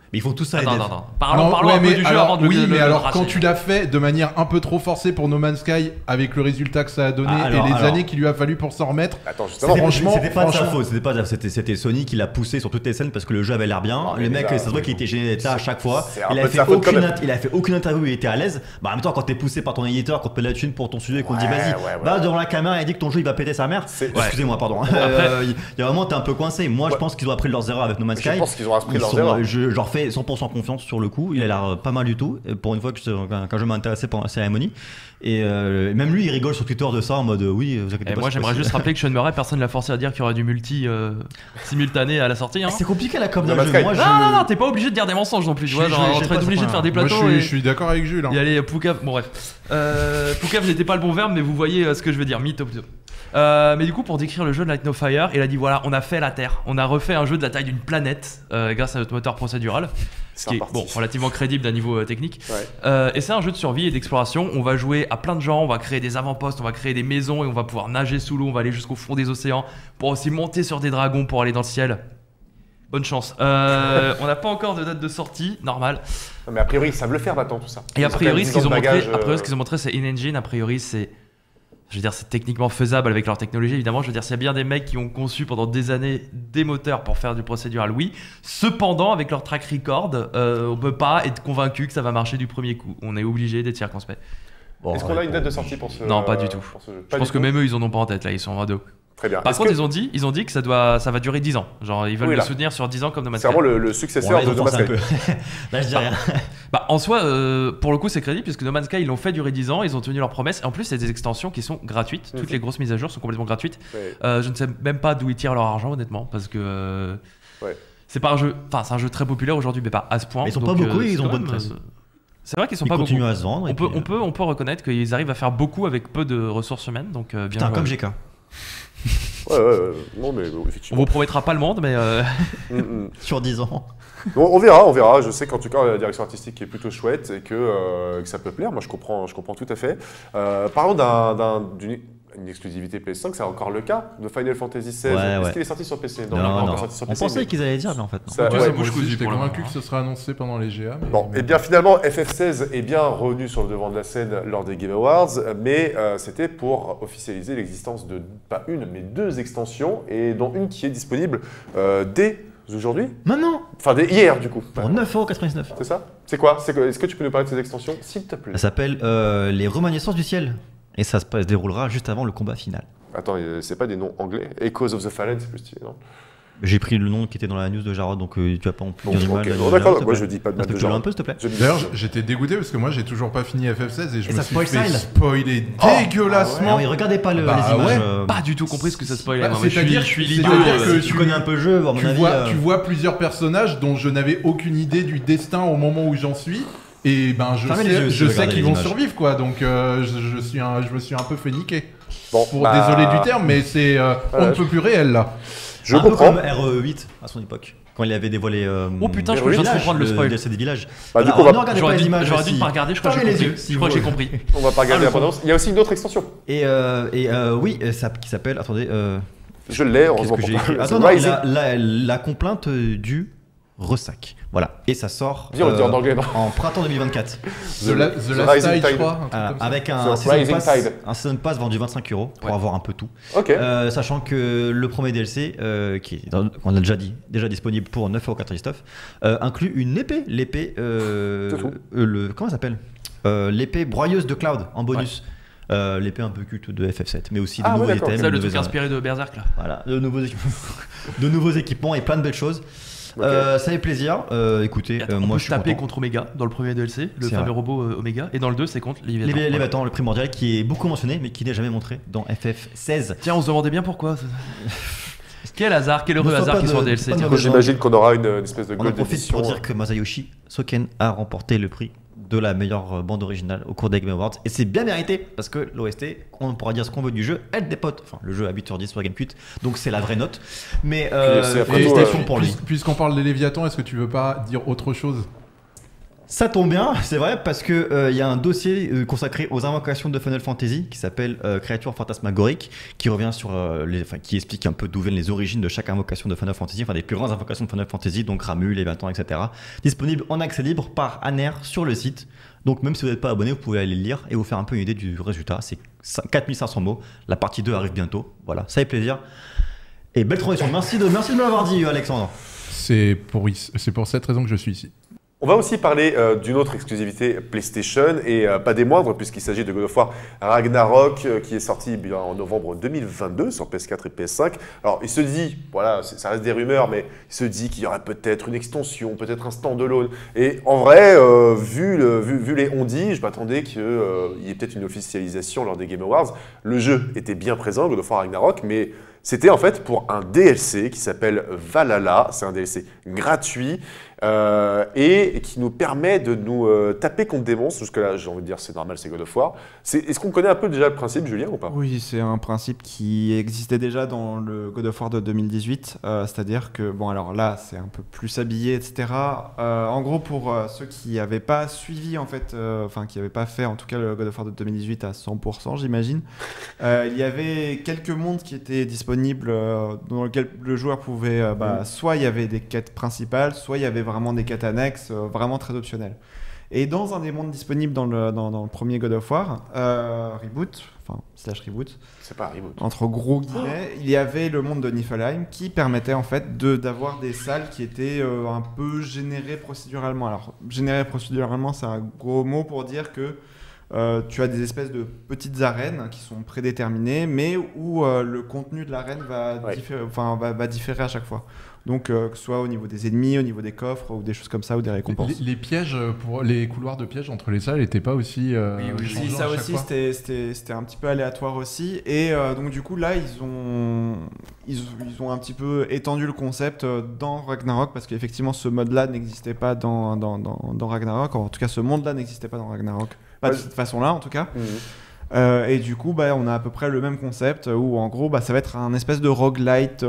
Mais ils font tout ça. Attends. Non, Parlons ouais, un peu mais du jeu alors, avant de oui, le mais alors racheter. quand tu l'as fait de manière un peu trop forcée pour No Man's Sky, avec le résultat que ça a donné et les années qu'il lui a fallu pour s'en remettre. Attends, justement, C'était pas de sa faute, c'était Sony qui l'a poussé sur toutes les scènes parce que le jeu avait l'air bien. Non, mais Le mec, là, ça se voit qu'il était gêné d'être là à chaque fois. c'est un Il peu a de sa faute quand même. fait aucune interview où il était à l'aise. Bah en même temps, quand t'es poussé par ton éditeur, qu'on te paie la thune pour ton sujet et qu'on te dit vas-y, va devant la caméra et dit que ton jeu il va péter sa mère. Excusez-moi, pardon. Il y a vraiment, t'es un peu coincé. Moi, je pense qu'ils ont appris leurs erreurs avec No Man's Sky. Je pense qu'ils ont appris leurs erreurs. Je leur fais 100% confiance sur le coup. Il a l'air pas mal du tout. Pour une fois qu'un jeu m'a intéressé pendant la cérémonie. Et même lui, il rigole sur Twitter de ça en mode oui, vous inquiétez pas. Moi, j'aimerais juste rappeler que Sean Murray, personne l'a forcé à dire qu'il y aurait du multi simultané à la sortie. Hein. C'est compliqué la com No d'un Man's jeu. Sky. Moi, Non, t'es pas obligé de dire des mensonges non plus. Tu vois, genre, on serait obligé de faire des Moi, plateaux. je suis d'accord avec Jules. Il y a les Poucave. Bon, bref. Poucave n'était pas le bon verbe, mais vous voyez ce que je veux dire. Mytho. Mais du coup, pour décrire le jeu de Light No Fire, il a dit voilà, on a fait la Terre. On a refait un jeu de la taille d'une planète grâce à notre moteur procédural. Ce qui est relativement crédible d'un niveau technique. Et c'est un jeu de survie et d'exploration. On va jouer à plein de gens, on va créer des avant-postes, on va créer des maisons et on va pouvoir nager sous l'eau, on va aller jusqu'au fond des océans pour aussi monter sur des dragons pour aller dans le ciel. Bonne chance. On n'a pas encore de date de sortie, normal. Non, mais a priori, ils savent le faire maintenant, tout ça. Et a priori, ce qu'ils ont montré, bagage, ce qu'ils ont montré, c'est in-engine. A priori, c'est. Je veux dire, c'est techniquement faisable avec leur technologie, évidemment. Je veux dire, s'il y a bien des mecs qui ont conçu pendant des années des moteurs pour faire du procédural, oui. Cependant, avec leur track record, on peut pas être convaincu que ça va marcher du premier coup. On est obligé d'être circonspect. Bon, Est-ce qu'on a une date de sortie pour ce Non, pas du tout. pour ce jeu? Je pense que même eux, ils en ont pas en tête, là. Ils sont en ado. Très bien. Par Est-ce contre, que ils ont dit que ça va durer 10 ans. Genre, ils veulent Oui, le là. soutenir sur 10 ans comme No Man's c'est Sky. vraiment le successeur de No Man's Sky. Là, je dis rien. Bah, en soi, pour le coup, c'est crédible puisque No Man's Sky, ils l'ont fait durer 10 ans, ils ont tenu leurs promesses. Et en plus, c'est des extensions qui sont gratuites. Toutes les grosses mises à jour sont complètement gratuites. Ouais. Je ne sais même pas d'où ils tirent leur argent, honnêtement, parce que c'est pas un jeu. Enfin, c'est un jeu très populaire aujourd'hui, mais pas à ce point. Mais ils sont Donc, pas beaucoup et c'est ils ont quand bonne même, presse. C'est vrai qu'ils sont Ils pas beaucoup. continuent à se vendre. et puis, On peut reconnaître qu'ils arrivent à faire beaucoup avec peu de ressources humaines. Donc, bien Putain, joué. comme GK. Ouais. Non, mais On effectivement. vous promettra pas le monde, mais Sur 10 ans. Bon, on verra. Je sais qu'en tout cas, la direction artistique est plutôt chouette et que ça peut plaire. Moi, je comprends tout à fait. Parlons d'une exclusivité PS5, c'est encore le cas de Final Fantasy XVI. Est-ce qu'il est sorti sur PC? Non. il est pas encore sorti sur On PC, pensait mais qu'ils allaient dire, mais en fait, non. ça- Ouais, ouais, moi aussi, j'étais pour le convaincu moment. que ce sera annoncé pendant les GA. Mais Bon, et bien finalement, FF16 est bien revenu sur le devant de la scène lors des Game Awards, mais c'était pour officialiser l'existence de pas une, mais deux extensions, et dont une qui est disponible dès aujourd'hui. Maintenant, Enfin, dès hier, du coup. pour 9,99€. C'est ça? C'est quoi? Est-ce que tu peux nous parler de ces extensions, s'il te plaît? Ça s'appelle Les Remaniescences du ciel. Et ça se déroulera juste avant le combat final. Attends, c'est pas des noms anglais? Echoes of the Fallen, c'est plus stylé, non? J'ai pris le nom qui était dans la news de Jarod, donc tu vas pas en plus Bon, dire du ok. mal. Bon, d'accord, moi je dis pas de mal de Respecte-le genre. un peu, s'il te plaît. D'ailleurs, j'étais dégoûté parce que moi, j'ai toujours pas fini FF16 et je Et me ça suis spoil fait style. spoiler dégueulassement. Ah oui, regardez pas les Bah images. ouais. pas du tout compris ce que ça spoilait. Bah, Moi, je c'est-à-dire suis que- l'idiot. c'est-à-dire que Tu connais un peu le jeu, à mon avis. Tu vois plusieurs personnages dont je n'avais aucune idée du destin au moment où j'en suis. Et ben Fermez les yeux si je vous sais regardez qu'ils les vont images. survivre quoi, donc je me suis un peu fait niquer. Bon, Désolé du terme, mais c'est on ne peut plus réel là. Je un peu comprends. comme RE8 à son époque, quand il avait dévoilé. Oh putain, je crois que je viens de comprendre le spoil. DLC des villages. Bah, du Voilà, coup, on va- ne regardez pas J'aurais les dû images. j'aurais dû aussi. pas regarder, je crois que Fermez j'ai les compris. yeux, si Je crois que j'ai vous- compris. On va pas regarder Ah, la le bande-annonce. Il y a aussi une autre extension. Et oui, ça qui s'appelle. Attendez. Je l'ai, Qu'est-ce heureusement que pour j'ai toi. écrit C'est Attends, non, Rising. la complainte du ressac. Voilà. Et ça sort Viens, on le dit en anglais, non? en printemps 2024. The Last Rising Tide, je Tide. crois. un truc comme ça. Avec The un Rising Tide. season pass vendu 25€ pour Ouais. avoir un peu tout. Ok. Sachant que le premier DLC, qui est, on a déjà dit, déjà disponible pour 9,99€, inclut une épée. L'épée. tout. Comment ça s'appelle L'épée broyeuse de Cloud en bonus. L'épée un peu culte de FF7, mais aussi de Ah, ouais, nouveaux d'accord. items. C'est ça de le truc nouvelles- inspiré de Berserk là. Voilà, de nouveaux équipements et plein de belles choses. Ok. Ça fait plaisir. Écoutez, Et attends, on moi peut je se suis taper content. contre Omega dans le premier DLC, le C'est fameux vrai. robot Omega, et dans le 2 c'est contre Léviathan. Voilà. Léviathan, le primordial, qui est beaucoup mentionné, mais qui n'est jamais montré dans FF16. Tiens, on se demandait bien pourquoi. Quel hasard, quel heureux Ne sois hasard pas qu'ils de- sont en DLC. pas de tiens. Du coup, j'imagine qu'on aura une espèce de On en gold profite edition. pour dire que Masayoshi Soken a remporté le prix de la meilleure bande originale au cours des Game Awards. Et c'est bien mérité, parce que l'OST, on pourra dire ce qu'on veut du jeu, elle dépote. Enfin, le jeu a 8/10 sur Gamecult, donc c'est la vraie note. Mais c'est après tout, félicitations pour lui. Puisqu'on parle des Léviathans, est-ce que tu veux pas dire autre chose? Ça tombe bien, c'est vrai, parce que y a un dossier consacré aux invocations de Final Fantasy qui s'appelle Créatures fantasmagoriques, qui revient sur qui explique un peu d'où viennent les origines de chaque invocation de Final Fantasy, enfin des plus grandes invocations de Final Fantasy, donc Ramuh, les 20 ans, etc. Disponible en accès libre par Aner sur le site. Donc même si vous n'êtes pas abonné, vous pouvez aller le lire et vous faire un peu une idée du résultat. C'est 4500 mots. La partie 2 arrive bientôt. Voilà, ça fait plaisir. Et belle transition. Merci de me l'avoir dit, Alexandre. C'est pour cette raison que je suis ici. On va aussi parler d'une autre exclusivité PlayStation et pas des moindres puisqu'il s'agit de God of War Ragnarok qui est sorti en novembre 2022 sur PS4 et PS5. Alors il se dit, voilà, ça reste des rumeurs, mais il se dit qu'il y aurait peut-être une extension, peut-être un standalone. Et en vrai, vu les on-dit, je m'attendais qu'il y ait peut-être une officialisation lors des Game Awards. Le jeu était bien présent, God of War Ragnarok, mais c'était en fait pour un DLC qui s'appelle Valhalla. C'est un DLC gratuit et qui nous permet de nous taper contre des monstres. Jusque-là, j'ai envie de dire, c'est normal, c'est God of War. Est-ce qu'on connaît un peu déjà le principe, Julien, ou pas? Oui, c'est un principe qui existait déjà dans le God of War de 2018. C'est-à-dire que, bon, alors là, c'est un peu plus habillé, etc. En gros, pour ceux qui n'avaient pas suivi, en fait, qui n'avaient pas fait, en tout cas, le God of War de 2018 à 100%, j'imagine, il y avait quelques mondes qui étaient disponibles dans lesquels le joueur pouvait, soit il y avait des quêtes principales, soit il y avait vraiment des quêtes annexes, vraiment très optionnelles. Et dans un des mondes disponibles dans le premier God of War, Reboot, Reboot, c'est pas Reboot, entre gros guillemets, il y avait le monde de Niflheim qui permettait en fait d'avoir des salles qui étaient un peu générées procéduralement. Alors, générées procéduralement, c'est un gros mot pour dire que tu as des espèces de petites arènes qui sont prédéterminées, mais où le contenu de l'arène va différer à chaque fois. Donc, que ce soit au niveau des ennemis, au niveau des coffres, ou des choses comme ça, ou des récompenses. Les pièges, pour les couloirs de pièges entre les salles n'étaient pas aussi... Oui, ça aussi, c'était un petit peu aléatoire aussi. Et donc, du coup, là, ils ont un petit peu étendu le concept dans Ragnarok, parce qu'effectivement, ce mode-là n'existait pas dans Ragnarok. En tout cas, ce monde-là n'existait pas dans Ragnarok. Pas de cette façon-là, en tout cas. Et du coup, on a à peu près le même concept où, en gros, ça va être un espèce de roguelite,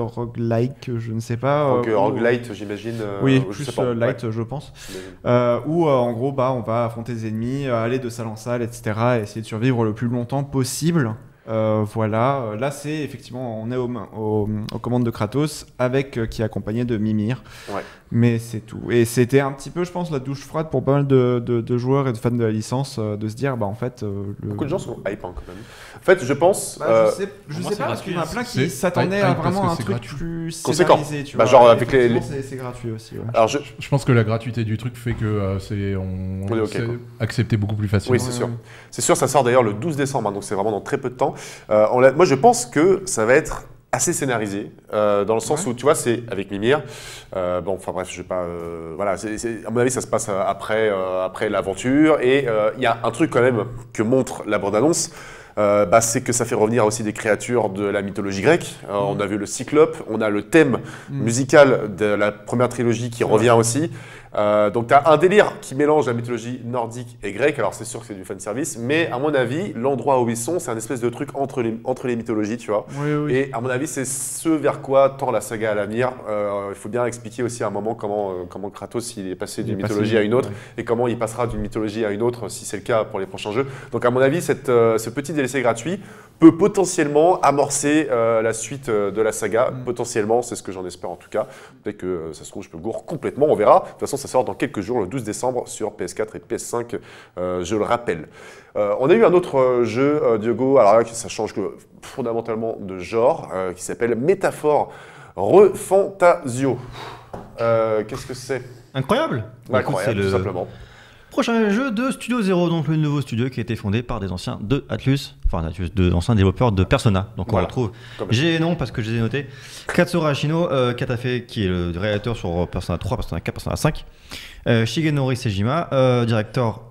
je ne sais pas. Roguelite, j'imagine. Oui, plus light, je pense. Où, en gros, on va affronter des ennemis, aller de salle en salle, etc. Et essayer de survivre le plus longtemps possible. Voilà, là c'est effectivement, on est aux commandes de Kratos qui est accompagné de Mimir, mais c'est tout. Et c'était un petit peu, je pense, la douche froide pour pas mal de joueurs et de fans de la licence de se dire, en fait. Beaucoup de gens sont hype quand même. En fait, je pense. je sais pas, parce qu'il y en a plein qui s'attendaient à vraiment un truc plus scénarisé. Tu vois. Genre avec c'est gratuit aussi. Ouais. Alors je pense que la gratuité du truc fait que c'est accepté beaucoup plus facilement. Oui, c'est sûr. C'est sûr, ça sort d'ailleurs le 12 décembre, donc c'est vraiment dans très peu de temps. Moi, je pense que ça va être assez scénarisé, dans le sens où, tu vois, c'est avec Mimir. Je vais pas... à mon avis, ça se passe après l'aventure. Et il y a un truc quand même que montre la bande-annonce. C'est que ça fait revenir aussi des créatures de la mythologie grecque. On a vu le Cyclope, on a le thème musical de la première trilogie qui revient aussi. Donc tu as un délire qui mélange la mythologie nordique et grecque. Alors c'est sûr que c'est du fanservice, mais à mon avis, l'endroit où ils sont, c'est un espèce de truc entre les mythologies, tu vois. Oui. Et à mon avis, c'est ce vers quoi tend la saga à l'avenir. Il faut bien expliquer aussi à un moment comment Kratos il est passé d'une mythologie à une autre, et comment il passera d'une mythologie à une autre si c'est le cas pour les prochains jeux. Donc à mon avis, ce petit DLC gratuit peut potentiellement amorcer la suite de la saga. Potentiellement, c'est ce que j'en espère en tout cas. Peut-être que ça se trouve, je peux gourre complètement, on verra. De toute façon, ça sort dans quelques jours, le 12 décembre, sur PS4 et PS5, je le rappelle. On a eu un autre jeu, Diogo, alors là, ça change fondamentalement de genre, qui s'appelle Métaphore Refantasio. Qu'est-ce que c'est? Incroyable. Incroyable, tout simplement. Prochain jeu de Studio Zero, donc le nouveau studio qui a été fondé par des anciens de Atlus, d'anciens développeurs de Persona. Donc on retrouve, j'ai les noms parce que je les ai notés. Katsura Ashino, qui est le réalisateur sur Persona 3, Persona 4, Persona 5. Shigenori Sejima, directeur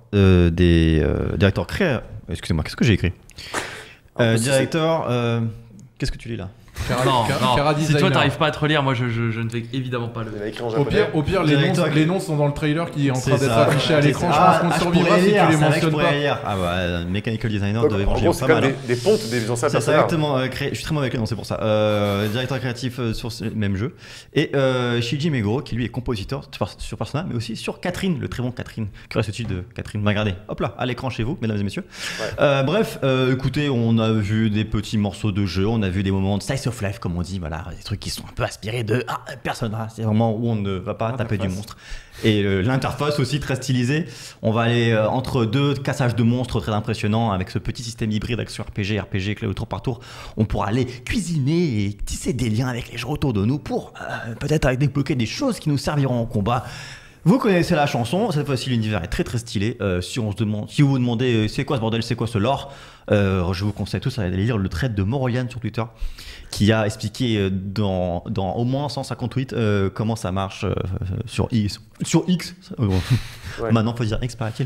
créateur. Excusez-moi, qu'est-ce que j'ai écrit? Directeur. Qu'est-ce que tu lis là? Non. Si toi t'arrives pas à te relire, moi je ne vais évidemment pas le. Au pire, les noms sont dans le trailer qui est en train d'être affiché à l'écran. Je pense qu'on survivra si tu les mentionnes pas. Ah bah, Mechanical Designer de En gros, c'est quand même des pontes, des anciens personnages. Exactement. Je suis très mauvais avec les noms, c'est pour ça. Directeur créatif sur ce même jeu. Et Shinji Meguro, qui lui est compositeur sur Persona, mais aussi sur Catherine, le très bon Catherine. Que reste-t-il de Catherine? Regardez, hop là, à l'écran chez vous, mesdames et messieurs. Bref, écoutez, on a vu des petits morceaux de jeu, on a vu des moments de slice of life, comme on dit, voilà, des trucs qui sont un peu inspirés de Persona. C'est vraiment où on ne va pas taper du monstre. Et l'interface aussi très stylisée. On va aller entre deux cassages de monstres très impressionnants avec ce petit système hybride action RPG clé au tour par tour. On pourra aller cuisiner et tisser des liens avec les gens autour de nous pour peut-être débloquer des choses qui nous serviront en combat. Vous connaissez la chanson, cette fois-ci l'univers est très très stylé. Si vous vous demandez c'est quoi ce bordel, c'est quoi ce lore, je vous conseille tous d'aller lire le thread de Morolian sur Twitter qui a expliqué dans au moins 150 tweets comment ça marche sur X. Maintenant faut dire X paraît-il.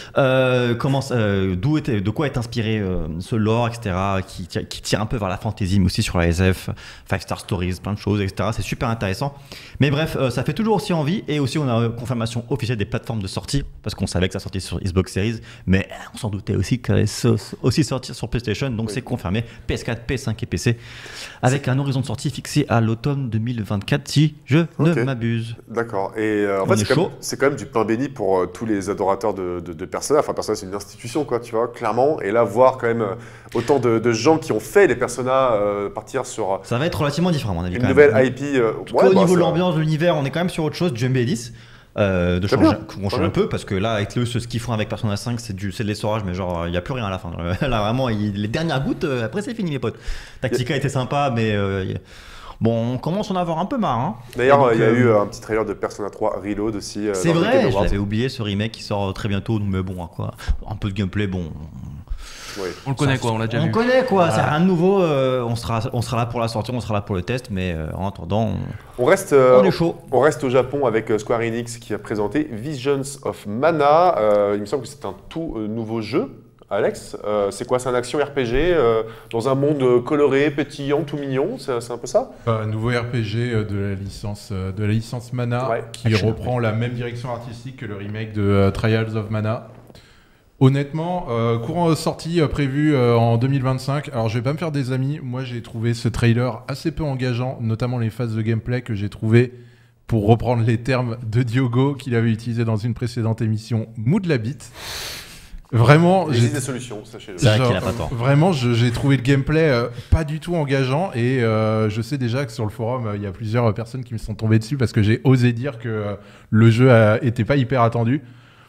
De quoi est inspiré ce lore, etc. qui tire un peu vers la fantasy, mais aussi sur la SF, 5 Star Stories, plein de choses, etc. C'est super intéressant. Mais bref, ça fait toujours aussi envie. Et aussi on a confirmation officielle des plateformes de sortie, parce qu'on savait que ça sortait sur Xbox Series, mais on s'en doutait aussi qu'elle allait aussi sortir sur PlayStation, donc c'est confirmé, PS4, PS5 et PC, avec un horizon de sortie fixé à l'automne 2024 si je ne m'abuse. D'accord, et en fait c'est quand même du pain béni pour tous les adorateurs de Persona. Enfin, Persona c'est une institution, quoi, tu vois, clairement, et là voir quand même autant de gens qui ont fait les Persona partir sur... Ça va être relativement différent à mon avis. Une nouvelle IP. Au niveau de l'ambiance, de l'univers, on est quand même sur autre chose, du MB10. De changer, on change un peu parce que là avec ce qu'ils font avec Persona 5 c'est de l'essorage, mais genre il n'y a plus rien à la fin là vraiment les dernières gouttes après c'est fini mes potes. Tactica était sympa mais bon on commence à en avoir un peu marre hein. D'ailleurs il y a eu un petit trailer de Persona 3 Reload aussi c'est vrai, je l'avais oublié ce remake qui sort très bientôt mais bon quoi, un peu de gameplay bon. Ouais. On le connaît quoi, on l'a déjà vu. On connaît quoi, c'est rien de nouveau. On sera là pour la sortie, on sera là pour le test, mais en attendant, on est chaud. On reste au Japon avec Square Enix qui a présenté Visions of Mana. Il me semble que c'est un tout nouveau jeu. Alex, c'est quoi? C'est un action RPG dans un monde coloré, pétillant, tout mignon. C'est un peu ça? Nouveau RPG de la licence Mana qui reprend la même direction artistique que le remake de Trials of Mana. Honnêtement, courant sortie prévu en 2025. Alors, je vais pas me faire des amis. Moi, j'ai trouvé ce trailer assez peu engageant, notamment les phases de gameplay que j'ai trouvé, pour reprendre les termes de Diogo qu'il avait utilisé dans une précédente émission, mou de la bite. Vraiment, il existe des solutions, sachez-le. C'est vrai qu'il a pas tort. Vraiment, j'ai trouvé le gameplay pas du tout engageant et je sais déjà que sur le forum, il y a plusieurs personnes qui me sont tombées dessus parce que j'ai osé dire que le jeu était pas hyper attendu.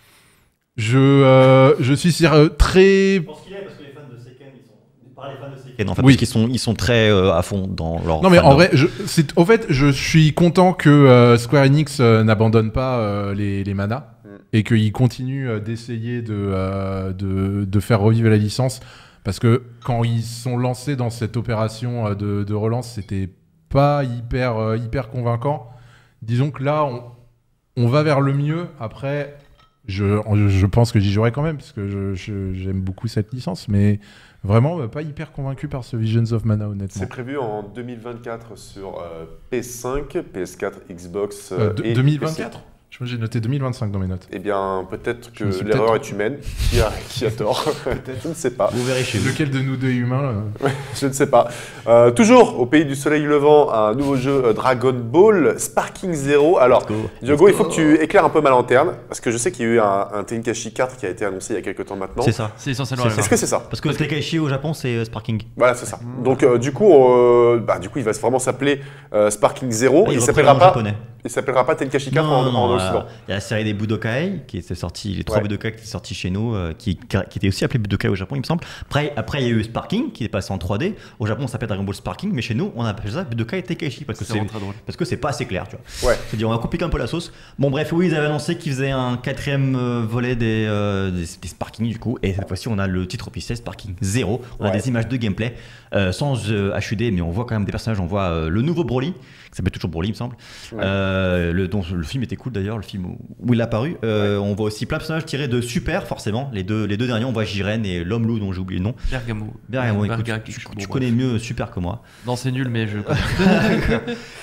Je suis très... Je pense qu'il est parce que les fans de Seiken, en fait, oui. Parce qu'ils sont très à fond dans leur... Non mais en vrai, au fait, je suis content que Square Enix n'abandonne pas les manas et qu'ils continuent d'essayer de faire revivre la licence parce que quand ils sont lancés dans cette opération de relance, c'était pas hyper convaincant. Disons que là, on va vers le mieux. Après... Je pense que j'y jouerai quand même parce que j'aime beaucoup cette licence, mais vraiment pas hyper convaincu par ce Visions of Mana honnêtement. C'est prévu en 2024 sur PS5, PS4, Xbox et 2024 PC. J'ai noté 2025 dans mes notes. Eh bien, peut-être que l'erreur est humaine. Qui a tort? Je ne sais pas. Vous verrez chez vous. Lequel de nous deux est humain Je ne sais pas. Toujours au pays du soleil levant, un nouveau jeu Dragon Ball Sparking Zero. Alors, Diogo, il faut que tu éclaires un peu ma lanterne, parce que je sais qu'il y a eu un Tenkaichi 4 qui a été annoncé il y a quelques temps maintenant. C'est ça. C'est essentiellement ça. Est-ce que c'est ça? Parce que Tenkaichi au Japon, c'est Sparking. Voilà, c'est ça. Donc, du coup, il va vraiment s'appeler Sparking Zero. Il s'appellera pas Tenkaichi 4 en Occident. Il y a la série des Budokai qui était sortie, les 3 Budokai qui étaient sortis chez nous, qui étaient aussi appelés Budokai au Japon, il me semble. Après, il y a eu Sparking qui est passé en 3D. Au Japon, ça s'appelle Dragon Ball Sparking, mais chez nous, on appelle ça Budokai Tenkaichi parce que c'est pas assez clair, tu vois. Ouais. C'est-à-dire, on a compliqué un peu la sauce. Bon, bref, oui, ils avaient annoncé qu'ils faisaient un 4e volet des Sparking du coup, et cette fois-ci, on a le titre officiel Sparking 0. On a des images de gameplay sans HUD, mais on voit quand même des personnages. On voit le nouveau Broly, qui s'appelle toujours Broly, il me semble. Le film était cool d'ailleurs, le film où il est apparu. On voit aussi plein de personnages tirés de Super, forcément. Les deux derniers, on voit Jiren et l'homme loup dont j'ai oublié le nom. Bergamo. Écoute, tu connais mieux Super que moi. Non, c'est nul, mais je connais.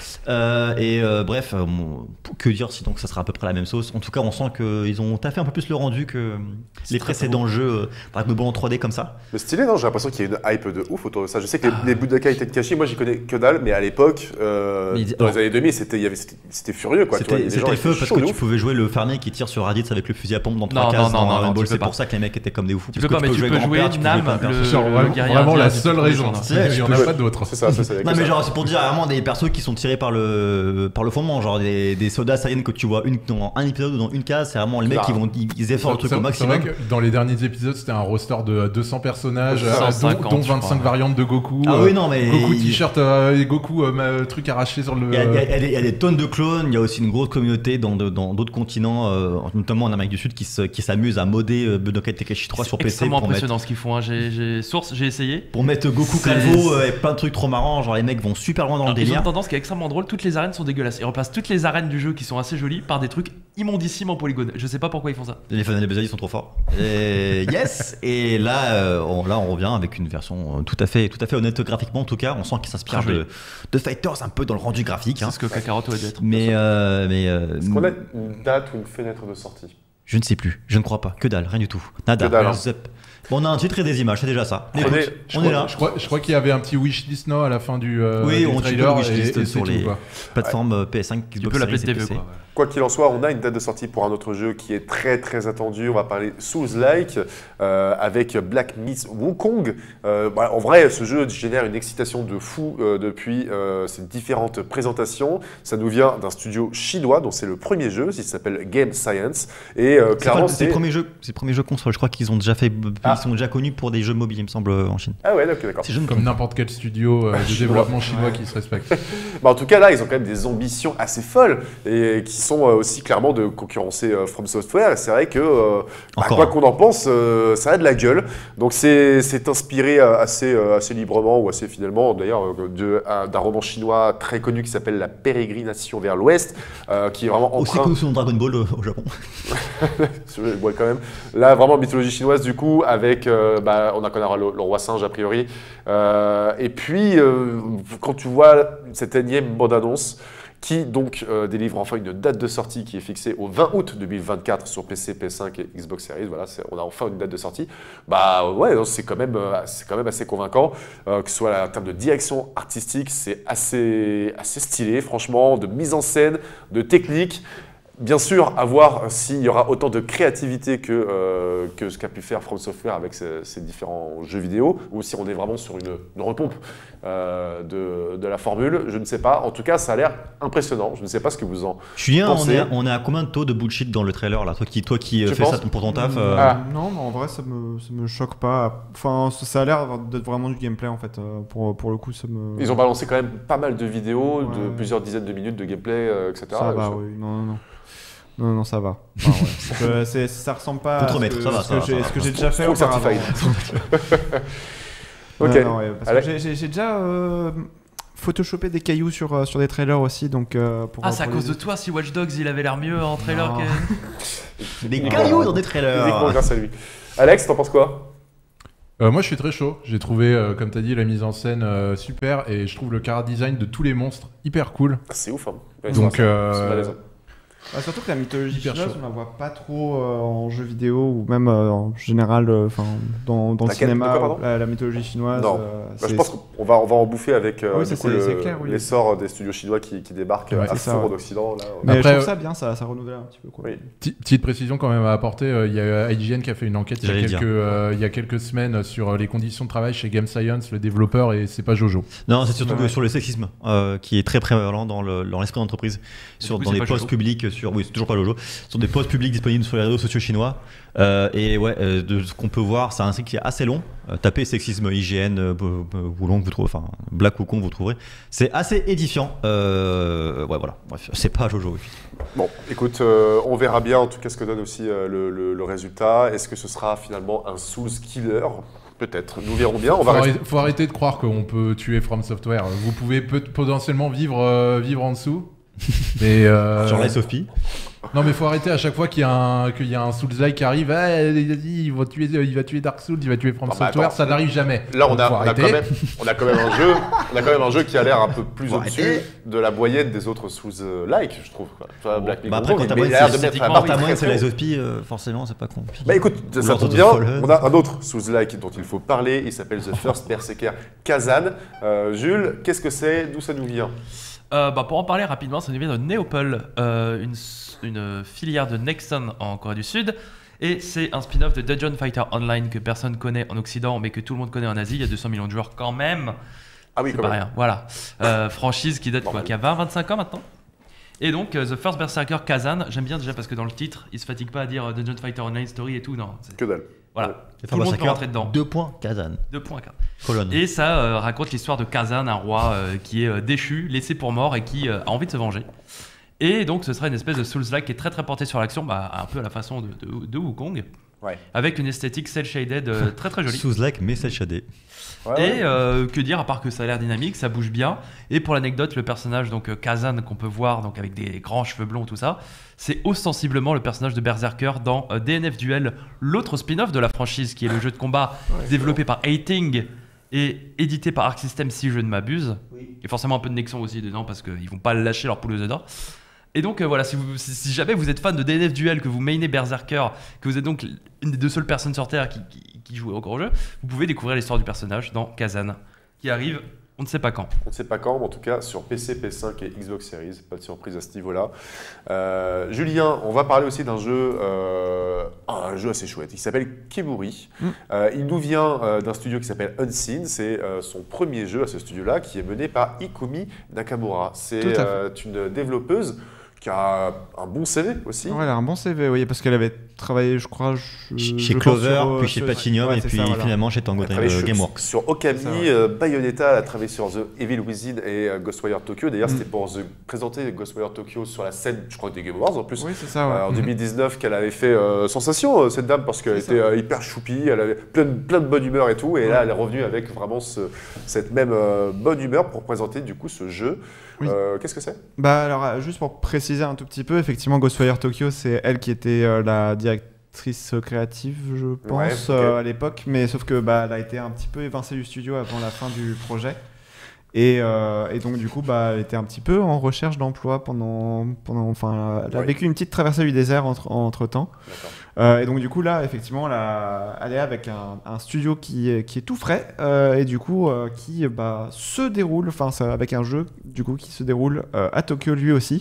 Bref, que dire sinon que ça sera à peu près la même sauce. En tout cas, on sent qu'ils ont taffé un peu plus le rendu que les précédents jeux, par exemple en 3D comme ça. Mais stylé, non? J'ai l'impression qu'il y a une hype de ouf autour de ça. Je sais que les Budokai Tenkaichi, moi j'y connais que dalle, mais à l'époque, dans les années 2000, c'était furieux quoi. C'était feu parce que tu pouvais jouer le fermier qui tire sur Raditz avec le fusil à pompe dans 3 cases dans Dragon Ball. C'est pour ça que les mecs étaient comme des oufs. Tu peux pas, mais tu peux jouer Nam, vraiment la seule raison. Il n'y en a pas d'autre. C'est ça. Non mais genre c'est pour dire vraiment des persos qui sont tirés par le fondement, genre des soldats Saiyans que tu vois dans un épisode ou dans une case, c'est vraiment les mecs qui vont ils efforcent le truc au maximum. C'est vrai que dans les derniers épisodes c'était un roster de 200 personnages, 150, dont 25 variantes de Goku. Ah oui non mais Goku t-shirt et Goku truc arraché sur le. Il y a des tonnes de clones, il y a aussi une grosse communauté dans d'autres continents, notamment en Amérique du Sud, qui s'amuse à modder Budokai Tenkaichi 3 sur PC. C'est extrêmement impressionnant ce qu'ils font. J'ai essayé. Pour mettre Goku calvo et plein de trucs trop marrants, genre les mecs vont super loin dans le délire. Ils ont une tendance qui est extrêmement drôle. Toutes les arènes sont dégueulasses. Ils replacent toutes les arènes du jeu qui sont assez jolies par des trucs immondissimes en polygone. Je sais pas pourquoi ils font ça. Les fans des Buzz, ils sont trop forts. Yes. Et là, on revient avec une version tout à fait honnête graphiquement. En tout cas, on sent qu'ils s'inspirent de Fighters un peu dans le rendu graphique. C'est ce que Kakarot aurait dû être. Est-ce qu'on a une date ou une fenêtre de sortie? Je ne sais plus. Je ne crois pas. Que dalle, rien du tout. Nada. Bon, on a un titre et des images, c'est déjà ça. On est là. Je crois qu'il y avait un petit wishlist à la fin du on trailer. Oui, wishlist sur les plateformes PS5, Xbox. Tu peux l'appeler Series et TV PC. quoi. Quoi qu'il en soit, on a une date de sortie pour un autre jeu qui est très très attendu. On va parler Souls-like avec Black Myth Wukong. En vrai, ce jeu génère une excitation de fou depuis ses différentes présentations. Ça nous vient d'un studio chinois dont c'est le premier jeu, il s'appelle Game Science. Et clairement, c'est le premier jeu console. Je crois qu'ils ont déjà ils sont déjà connus pour des jeux mobiles, il me semble, en Chine. Ah ouais, d'accord. Comme n'importe quel studio de développement chinois qui se respecte. En tout cas, là, ils ont quand même des ambitions assez folles et qui sont aussi clairement de concurrencer From Software. Et c'est vrai que, quoi qu'on en pense, ça a de la gueule. Donc c'est inspiré assez librement ou assez fidèlement, d'ailleurs, d'un roman chinois très connu qui s'appelle La Pérégrination vers l'Ouest, qui est vraiment aussi connu sous Dragon Ball au Japon. Ouais, quand même. Là, vraiment mythologie chinoise du coup, avec on a connaît le roi singe a priori. Et puis quand tu vois cette énième bande-annonce qui donc délivre enfin une date de sortie qui est fixée au 20 août 2024 sur PC, PS5 et Xbox Series. Voilà, on a enfin une date de sortie. C'est quand même assez convaincant, que ce soit en termes de direction artistique, c'est assez stylé, franchement, de mise en scène, de technique. Bien sûr, à voir s'il y aura autant de créativité que ce qu'a pu faire From Software avec ses différents jeux vidéo, ou si on est vraiment sur une repompe de la formule. Je ne sais pas. En tout cas, ça a l'air impressionnant. Je ne sais pas ce que vous en pensez. On est à combien de taux de bullshit dans le trailer là? Toi qui fais ça pour ton taf. Non, mais en vrai, ça me choque pas. Enfin, ça a l'air d'être vraiment du gameplay en fait. Pour le coup, ça me. Ils ont balancé quand même pas mal de vidéos, de plusieurs dizaines de minutes de gameplay, etc. Ça va, oui. Non, ça va. Ça ressemble pas à ce que j'ai déjà fait auparavant. Ok. Parce que j'ai déjà photoshopé des cailloux sur des trailers aussi. Donc, c'est à cause de toi si Watch Dogs il avait l'air mieux en trailer que. Des cailloux dans des trailers. Uniquement grâce à lui. Alex, t'en penses quoi? Moi je suis très chaud, j'ai trouvé comme t'as dit la mise en scène super et je trouve le chara design de tous les monstres hyper cool. C'est ouf hein. Donc surtout que la mythologie chinoise, on la voit pas trop en jeu vidéo ou même en général dans le cinéma. La mythologie chinoise. Non. Je pense qu'on va en bouffer avec l'essor des studios chinois qui débarquent à fond en Occident. Là. Mais après, je trouve ça bien, ça renouvelle un petit peu. Quoi. Oui. Petite précision quand même à apporter, il y a IGN qui a fait une enquête il y a quelques semaines sur les conditions de travail chez Game Science, le développeur, et c'est pas Jojo. Non, c'est surtout que sur le sexisme qui est très prévalent dans l'esprit d'entreprise, dans les postes publics. Oui, c'est toujours pas Jojo. Sur des posts publics disponibles sur les réseaux sociaux chinois. De ce qu'on peut voir, c'est un site qui est assez long. Tapez sexisme IGN, Wulong, vous trouvez, Black Wukong, vous trouverez. C'est assez édifiant. Voilà. Bref, c'est pas Jojo. Bon, écoute, on verra bien en tout cas ce que donne aussi le résultat. Est-ce que ce sera finalement un Souls killer? Peut-être, nous verrons bien. Faut arrêter de croire qu'on peut tuer From Software. Vous pouvez potentiellement vivre en dessous. Mais Sur Lies of P. non, mais faut arrêter à chaque fois qu'il y a un Souls-like qui arrive. Il va tuer Dark Souls, il va tuer From Software. Ça n'arrive jamais. Là, on Donc, faut a arrêter. quand même un jeu qui a l'air un peu plus au-dessus de la moyenne des autres Souls-like, je trouve. Quoi. Tu vois, Black Myth Après, quand Wukong, t'as il a moyen, l'air de c'est mettre la quand barre t'as très, moyen, très c'est haut. Lies of P, forcément, c'est pas compliqué. Bah écoute, ça Lord tombe of the bien, Fallen. on a un autre Souls-like dont il faut parler, il s'appelle The First Berserker Kazan. Jules, qu'est-ce que c'est? D'où ça nous vient? Pour en parler rapidement, ça nous vient de Neopol, une filière de Nexon en Corée du Sud. Et c'est un spin-off de Dungeon Fighter Online que personne connaît en Occident, mais que tout le monde connaît en Asie. Il y a 200 millions de joueurs quand même. Ah oui, C'est quand pas même. rien. Voilà. Franchise qui date qui a 20-25 ans maintenant. Et donc, The First Berserker Kazan, j'aime bien déjà parce que dans le titre, il se fatigue pas à dire Dungeon Fighter Online Story et tout. Non. Que dalle. Voilà. C'est Tout le monde peut rentrer dedans. 2 points, Kazan. 2 points. Colonne. Et ça raconte l'histoire de Kazan, un roi qui est déchu, laissé pour mort et qui a envie de se venger. Et donc ce sera une espèce de Souls-like qui est très très porté sur l'action, un peu à la façon de Wukong, avec une esthétique cel-shaded très très jolie. Souls-like, mais c'est shadé. Et que dire à part que ça a l'air dynamique, ça bouge bien. Et pour l'anecdote, le personnage donc Kazan qu'on peut voir donc avec des grands cheveux blonds tout ça, c'est ostensiblement le personnage de Berserker dans DNF Duel, l'autre spin-off de la franchise qui est le jeu de combat développé par Hating et édité par Arc System si je ne m'abuse. Et forcément un peu de Nexon aussi dedans parce qu'ils vont pas lâcher leur poule aux œufs d'or. Et donc voilà, si jamais vous êtes fan de DNF Duel, que vous mainez Berserker, que vous êtes donc une des 2 seules personnes sur Terre qui joue encore au jeu, vous pouvez découvrir l'histoire du personnage dans Kazan, qui arrive on ne sait pas quand. On ne sait pas quand, mais en tout cas sur PC, PS5 et Xbox Series, pas de surprise à ce niveau-là. Julien, on va parler aussi d'un jeu assez chouette, il s'appelle Kemuri. Il nous vient d'un studio qui s'appelle Unseen, c'est son premier jeu à ce studio-là, qui est mené par Ikumi Nakamura. C'est une développeuse qui a un bon CV aussi. Ouais, elle a un bon CV, oui, parce qu'elle avait travaillé, je crois, chez Clover, puis chez Platinum, et puis finalement chez Tango Gameworks. Sur Okami, Bayonetta, elle a travaillé sur The Evil Within et Ghostwire Tokyo. D'ailleurs, c'était pour présenter Ghostwire Tokyo sur la scène, je crois, des Game Awards en plus. Oui, c'est ça, ouais. En 2019, qu'elle avait fait sensation, cette dame, parce qu'elle était hyper choupie, elle avait plein de bonne humeur et tout. Et là, elle est revenue avec vraiment cette même bonne humeur pour présenter du coup ce jeu. Oui. Qu'est-ce que c'est ? Alors, juste pour préciser un tout petit peu, effectivement, Ghostwire Tokyo, c'est elle qui était la directrice créative, je pense, à l'époque, mais sauf que elle a été un petit peu évincée du studio avant la fin du projet. Et donc du coup, elle était un petit peu en recherche d'emploi pendant elle a vécu une petite traversée du désert entre temps. Et donc du coup là, effectivement, elle est avec un studio qui est tout frais et du coup qui se déroule, avec un jeu du coup qui se déroule à Tokyo lui aussi.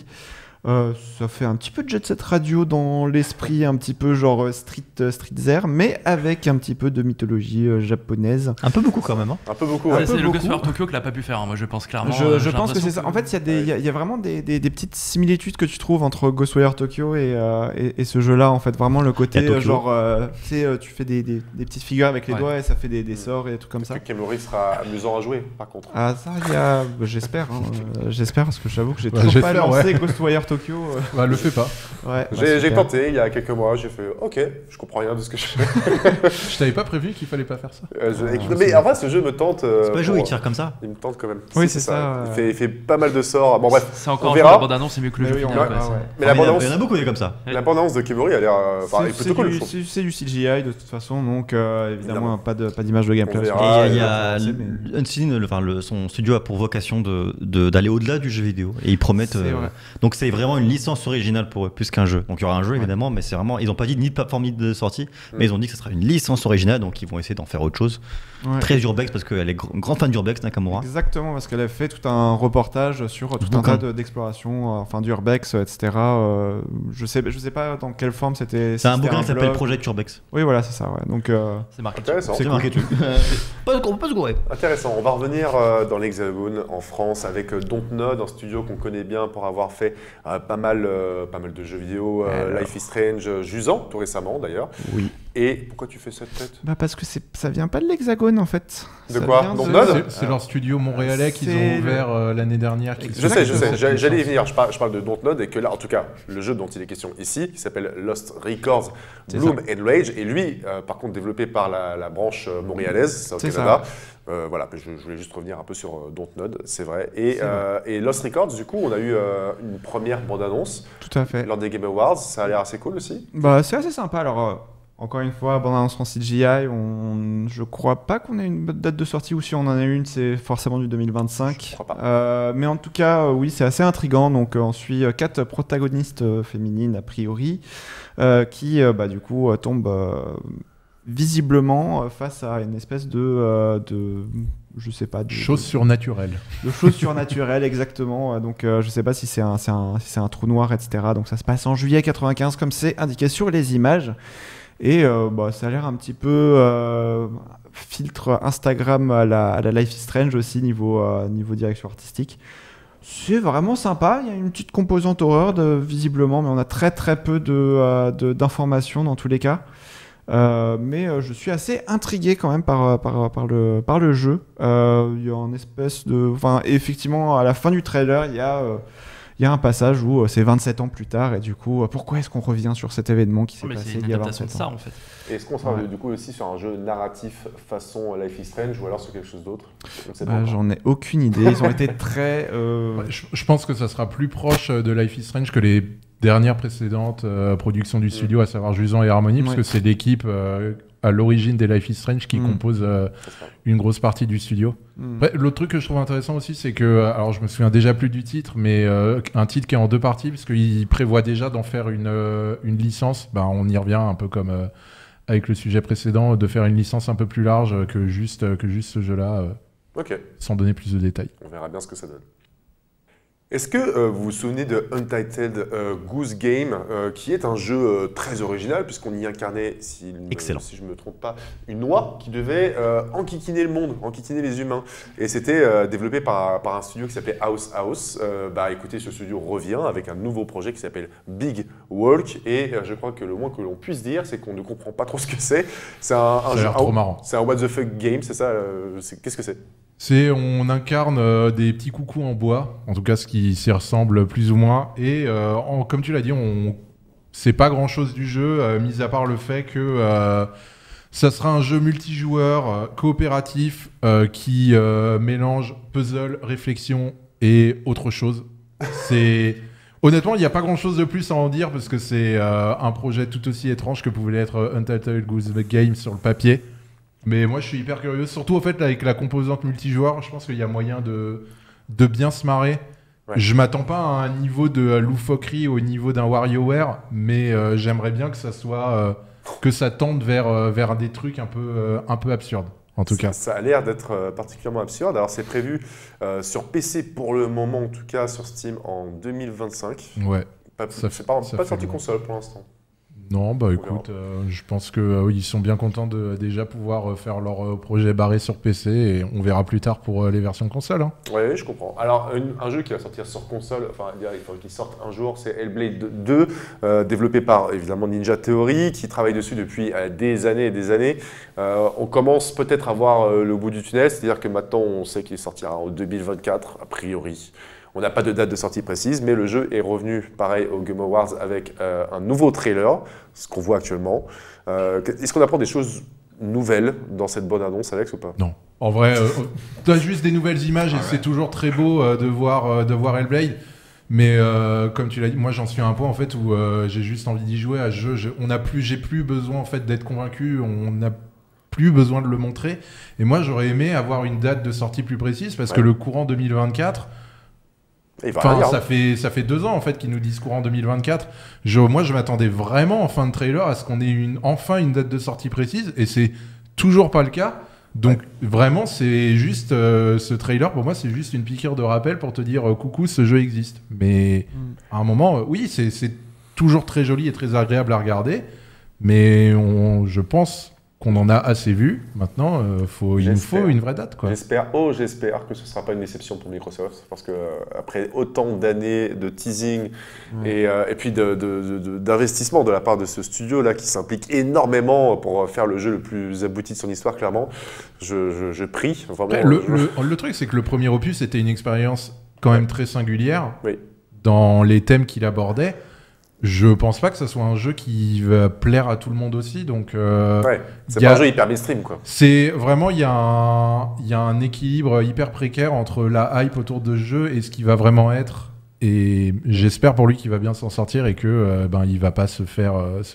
Ça fait un petit peu de jet set radio dans l'esprit, un petit peu genre Streetzer, mais avec un petit peu de mythologie japonaise. Un peu beaucoup quand même. Hein. Un peu beaucoup. C'est le Ghostwire Tokyo que l'a pas pu faire. Moi, je pense clairement. Je pense que c'est ça. En fait, il y a vraiment des petites similitudes que tu trouves entre Ghostwire Tokyo et ce jeu-là. En fait, vraiment le côté genre, tu fais des petites figures avec les doigts et ça fait des sorts et des trucs comme ça. Kemuri sera amusant à jouer, par contre. Ah ça, j'espère. J'espère parce que j'avoue que j'ai toujours pas lancé Ghostwire Tokyo. Le fais pas. Ouais, j'ai tenté il y a quelques mois, j'ai fait ok, je comprends rien de ce que je fais. Je t'avais pas prévu qu'il fallait pas faire ça. Mais en vrai, ce jeu me tente. C'est pas jouer, il tire comme ça. Il me tente quand même. Oui, c'est ça. Il fait pas mal de sorts. Bon, bref. C'est encore la bande-annonce, c'est mieux que le jeu. Mais la bande-annonce. Il y en a beaucoup des comme ça. La bande-annonce de Kemuri a l'air plutôt cool. C'est du CGI de toute façon, donc évidemment pas d'image de gameplay. Il y a Unseen, son studio a pour vocation d'aller au-delà du jeu vidéo et ils promettent. Donc c'est vraiment une licence originale pour eux, plus qu'un jeu. Donc il y aura un jeu évidemment, mais c'est vraiment, ils n'ont pas dit ni de plateforme ni de sortie, mais ils ont dit que ce sera une licence originale, donc ils vont essayer d'en faire autre chose. Très Urbex, parce qu'elle est grande fan d'Urbex, Nakamura. Exactement, parce qu'elle a fait tout un reportage sur tout un tas d'explorations, d'Urbex, etc. Je sais pas dans quelle forme c'était. C'est un bouquin qui s'appelle Project Urbex. Oui, voilà, c'est ça. Ouais. Donc c'est marqué. C'est marqué dessus. Pas se gourer. Intéressant. On va revenir dans l'Hexagone, en France, avec Dontnod, un studio qu'on connaît bien pour avoir fait pas mal de jeux vidéo, Life is Strange, Jusant, tout récemment d'ailleurs. Oui. Et pourquoi tu fais cette tête? Parce que ça vient pas de l'Hexagone en fait. De quoi? Dontnod? C'est leur studio montréalais qu'ils ont ouvert l'année dernière. Je sais, j'allais y venir. Je parle de Dontnod et que là, en tout cas, le jeu dont il est question ici, qui s'appelle Lost Records, Bloom and Rage, et lui, par contre, développé par la branche montréalaise, c'est au Canada. Voilà, je voulais juste revenir un peu sur Dontnod, c'est vrai. Et Lost Records, du coup, on a eu une première bande-annonce. Tout à fait. Lors des Game Awards, ça a l'air assez cool aussi. C'est assez sympa. Alors, encore une fois, bande-annonce en CGI, je crois pas qu'on ait une date de sortie, ou si on en a une, c'est forcément du 2025. Je crois pas. Mais en tout cas, oui, c'est assez intriguant. Donc, on suit 4 protagonistes féminines, a priori, qui, du coup, tombent visiblement face à une espèce de je sais pas, choses surnaturelles. De choses surnaturelles, exactement. Donc, je sais pas si c'est un trou noir, etc. Donc, ça se passe en juillet 95, comme c'est indiqué sur les images. Et ça a l'air un petit peu filtre Instagram à la Life is Strange aussi, niveau direction artistique. C'est vraiment sympa. Il y a une petite composante horreur, visiblement, mais on a très très peu d'informations dans tous les cas. Mais je suis assez intrigué quand même par le jeu. Il y a une espèce de... Enfin, effectivement, à la fin du trailer, il y a un passage où c'est 27 ans plus tard, et du coup, pourquoi est-ce qu'on revient sur cet événement qui s'est passé il y a 27 ans? C'est ça, en fait. Est-ce qu'on sera du coup aussi sur un jeu narratif façon Life is Strange, ou alors sur quelque chose d'autre? J'en ai aucune idée. Ils ont été très... Je pense que ça sera plus proche de Life is Strange que les dernières précédentes productions du studio, à savoir Jusant et Harmony, parce que c'est l'équipe à l'origine des Life is Strange qui compose une grosse partie du studio. Après, l'autre truc que je trouve intéressant aussi, c'est que, alors je me souviens déjà plus du titre, mais un titre qui est en 2 parties, parce qu'il prévoit déjà d'en faire une licence. On y revient un peu comme avec le sujet précédent, de faire une licence un peu plus large que juste ce jeu-là, sans donner plus de détails. On verra bien ce que ça donne. Est-ce que vous vous souvenez de Untitled Goose Game, qui est un jeu très original, puisqu'on y incarnait, si je ne me trompe pas, une oie qui devait enquiquiner le monde, enquiquiner les humains. Et c'était développé par un studio qui s'appelait House. Écoutez, ce studio revient avec un nouveau projet qui s'appelle Big Walk. Et je crois que le moins que l'on puisse dire, c'est qu'on ne comprend pas trop ce que c'est. C'est un jeu trop marrant. C'est un what the fuck game, c'est ça? Qu'est-ce que c'est? On incarne des petits coucous en bois, en tout cas ce qui s'y ressemble plus ou moins. Et comme tu l'as dit, c'est pas grand-chose du jeu, mis à part le fait que ça sera un jeu multijoueur, coopératif, qui mélange puzzle, réflexion et autre chose. Honnêtement, il n'y a pas grand-chose de plus à en dire, parce que c'est un projet tout aussi étrange que pouvait l'être Untitled Goose Game sur le papier. Mais moi, je suis hyper curieux, surtout au fait avec la composante multijoueur. Je pense qu'il y a moyen de bien se marrer. Ouais. Je m'attends pas à un niveau de loufoquerie au niveau d'un WarioWare, mais j'aimerais bien que ça soit que ça tende vers des trucs un peu absurdes. En tout cas, ça a l'air d'être particulièrement absurde. Alors, c'est prévu sur PC pour le moment, en tout cas sur Steam en 2025. Ouais. C'est pas sorti console pour l'instant. Non, écoute, je pense qu'ils sont bien contents de déjà pouvoir faire leur projet barré sur PC, et on verra plus tard pour les versions console. Hein. Oui, je comprends. Alors, un jeu qui va sortir sur console, enfin, il faudrait qu'il sorte un jour, c'est Hellblade 2, développé par, évidemment, Ninja Theory, qui travaille dessus depuis des années et des années. On commence peut-être à voir le bout du tunnel, c'est-à-dire que maintenant, on sait qu'il sortira en 2024, a priori. On n'a pas de date de sortie précise, mais le jeu est revenu, pareil, au Game Awards avec un nouveau trailer, ce qu'on voit actuellement. Est-ce qu'on apprend des choses nouvelles dans cette bonne annonce, Alex, ou pas? Non. En vrai, tu as juste des nouvelles images, et c'est toujours très beau de voir Hellblade. Mais comme tu l'as dit, moi j'en suis à un point en fait où j'ai juste envie d'y jouer à ce jeu. J'ai plus besoin en fait d'être convaincu. On n'a plus besoin de le montrer. Et moi j'aurais aimé avoir une date de sortie plus précise, parce que le courant 2024. Ça fait 2 ans en fait qu'ils nous disent courant 2024. Moi je m'attendais vraiment en fin de trailer à ce qu'on ait enfin une date de sortie précise, et c'est toujours pas le cas. Donc vraiment c'est juste ce trailer pour moi c'est juste une piqûre de rappel pour te dire coucou, ce jeu existe. Mais à un moment oui c'est toujours très joli et très agréable à regarder, mais je pense qu'on en a assez vu. Maintenant, il nous faut une vraie date, quoi. J'espère que ce ne sera pas une déception pour Microsoft, parce que après autant d'années de teasing et puis d'investissement de la part de ce studio-là qui s'implique énormément pour faire le jeu le plus abouti de son histoire, clairement, je prie. Vraiment, le truc, c'est que le premier opus était une expérience quand même très singulière oui. dans les thèmes qu'il abordait. Je pense pas que ce soit un jeu qui va plaire à tout le monde aussi, donc c'est pas un jeu hyper mainstream, quoi. C'est vraiment, il y a un équilibre hyper précaire entre la hype autour de ce jeu et ce qui va vraiment être, et j'espère pour lui qu'il va bien s'en sortir et que il va pas se faire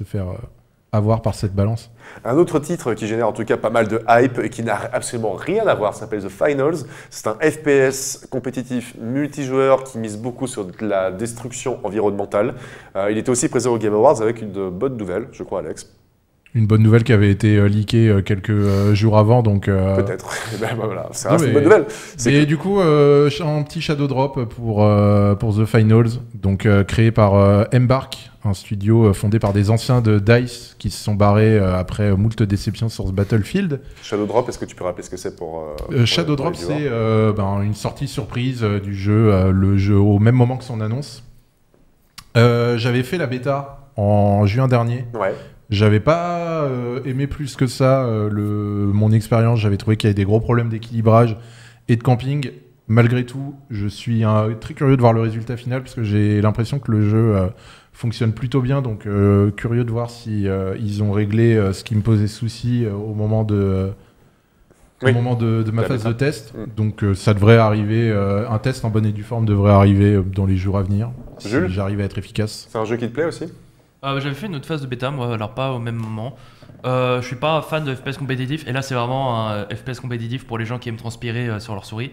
avoir par cette balance. Un autre titre qui génère en tout cas pas mal de hype et qui n'a absolument rien à voir s'appelle The Finals. C'est un FPS compétitif multijoueur qui mise beaucoup sur de la destruction environnementale. Il était aussi présent au Game Awards avec une bonne nouvelle, je crois, Alex. Une bonne nouvelle qui avait été leakée quelques jours avant, donc... Peut-être. Voilà, c'est une bonne nouvelle. Et du coup, un petit shadow drop pour The Finals, donc créé par Embark, un studio fondé par des anciens de DICE qui se sont barrés après moult déceptions sur ce Battlefield. Shadow Drop, est-ce que tu peux rappeler ce que c'est pour Shadow Drop, c'est une sortie surprise du jeu, le jeu au même moment que son annonce. J'avais fait la bêta en juin dernier. Ouais. J'avais pas aimé plus que ça mon expérience. J'avais trouvé qu'il y avait des gros problèmes d'équilibrage et de camping. Malgré tout, je suis très curieux de voir le résultat final parce que j'ai l'impression que le jeu fonctionne plutôt bien. Donc curieux de voir si ils ont réglé ce qui me posait souci au moment de ma phase de test. Donc ça devrait arriver, un test en bonne et due forme devrait arriver dans les jours à venir, si j'arrive à être efficace. C'est un jeu qui te plaît aussi ? J'avais fait une autre phase de bêta, moi, alors pas au même moment. Je suis pas fan de FPS compétitif, et là c'est vraiment un FPS compétitif pour les gens qui aiment transpirer sur leur souris.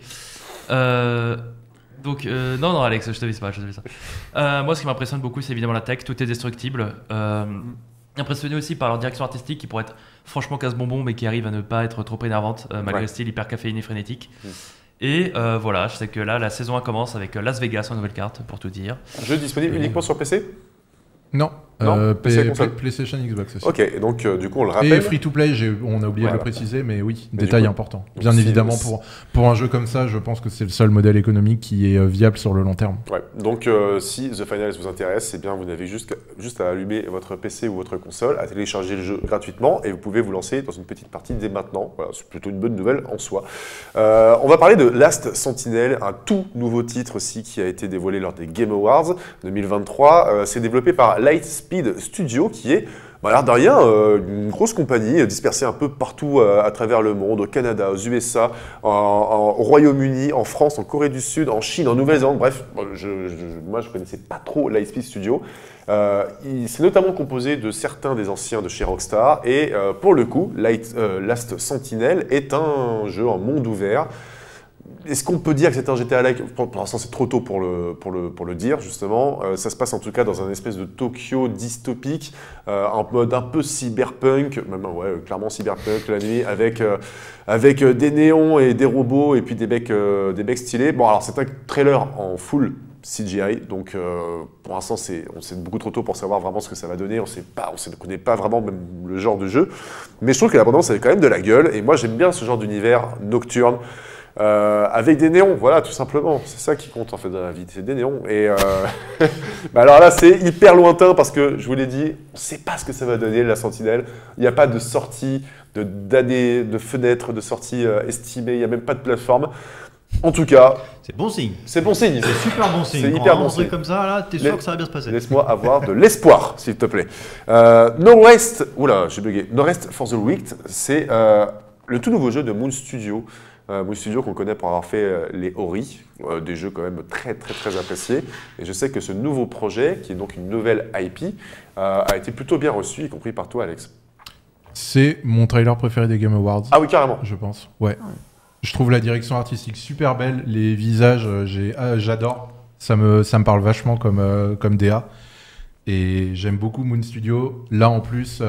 Non, Alex, je te vise pas. Moi, ce qui m'impressionne beaucoup, c'est évidemment la tech, tout est destructible. Impressionné aussi par leur direction artistique qui pourrait être franchement casse-bonbon, mais qui arrive à ne pas être trop énervante, malgré le style hyper caféiné frénétique. Et voilà, je sais que là, la saison 1 commence avec Las Vegas en nouvelle carte, pour tout dire. Jeu disponible uniquement sur PC ? Non, PlayStation, Xbox aussi. Ok, et donc du coup on le rappelle. Et free-to-play, on a oublié de le préciser, mais oui, détail important. Bien évidemment, pour un jeu comme ça, je pense que c'est le seul modèle économique qui est viable sur le long terme. Ouais, donc si The Finals vous intéresse, c'est bien, vous n'avez juste à allumer votre PC ou votre console, à télécharger le jeu gratuitement, et vous pouvez vous lancer dans une petite partie dès maintenant. Voilà, c'est plutôt une bonne nouvelle en soi. On va parler de Last Sentinel, un tout nouveau titre aussi qui a été dévoilé lors des Game Awards 2023. C'est développé par Lightspeed Studio, qui est, l'air de rien, une grosse compagnie dispersée un peu partout à travers le monde, au Canada, aux USA, au Royaume-Uni, en France, en Corée du Sud, en Chine, en Nouvelle-Zélande. Bref, moi je ne connaissais pas trop Lightspeed Studio. Il s'est notamment composé de certains des anciens de chez Rockstar, et pour le coup, Last Sentinel est un jeu en monde ouvert. Est-ce qu'on peut dire que c'est un GTA-like ? Pour l'instant, c'est trop tôt pour le dire, justement. Ça se passe en tout cas dans un espèce de Tokyo dystopique, en mode un peu cyberpunk, même clairement cyberpunk la nuit, avec des néons et des robots et puis des becs stylés. Bon, alors c'est un trailer en full CGI, donc pour l'instant, c'est beaucoup trop tôt pour savoir vraiment ce que ça va donner. On ne connaît pas vraiment même le genre de jeu. Mais je trouve que l'abondance avait quand même de la gueule, et moi j'aime bien ce genre d'univers nocturne. Avec des néons, voilà, tout simplement. C'est ça qui compte en fait dans la vie, c'est des néons. Et alors là, c'est hyper lointain parce que je vous l'ai dit, on ne sait pas ce que ça va donner, la Sentinelle. Il n'y a pas de sortie, d'année, de fenêtre, de sortie estimée, il n'y a même pas de plateforme. En tout cas, c'est bon signe. C'est bon signe. C'est super bon signe. C'est hyper bon signe. Comme ça, là, t'es sûr que ça va bien se passer. Laisse-moi avoir de l'espoir, s'il te plaît. No Rest, j'ai bugué. No Rest for the Wicked, c'est le tout nouveau jeu de Moon Studio. Moon Studio qu'on connaît pour avoir fait les Ori, des jeux quand même très très très appréciés. Et je sais que ce nouveau projet, qui est donc une nouvelle IP, a été plutôt bien reçu, y compris par toi, Alex. C'est mon trailer préféré des Game Awards. Ah oui, carrément. Je pense, ouais. Je trouve la direction artistique super belle, les visages, j'adore. Ça me parle vachement comme DA. Et j'aime beaucoup Moon Studio. Là, en plus,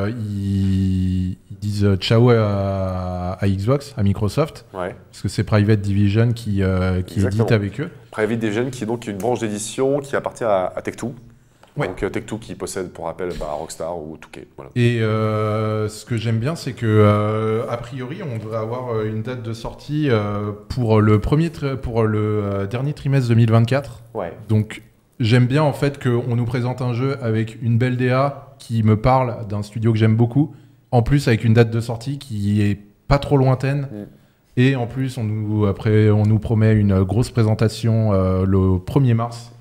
ils disent ciao à Xbox, à Microsoft. Ouais. Parce que c'est Private Division qui édite avec eux. Private Division, qui est donc une branche d'édition qui appartient à Tech2. Ouais. Donc Take-Two qui possède, pour rappel, Rockstar ou 2K. Voilà. Et ce que j'aime bien, c'est que a priori, on devrait avoir une date de sortie pour le dernier trimestre 2024. Ouais. Donc j'aime bien en fait qu'on nous présente un jeu avec une belle DA qui me parle d'un studio que j'aime beaucoup, en plus avec une date de sortie qui est pas trop lointaine. Et en plus, on nous promet une grosse présentation le 1er mars.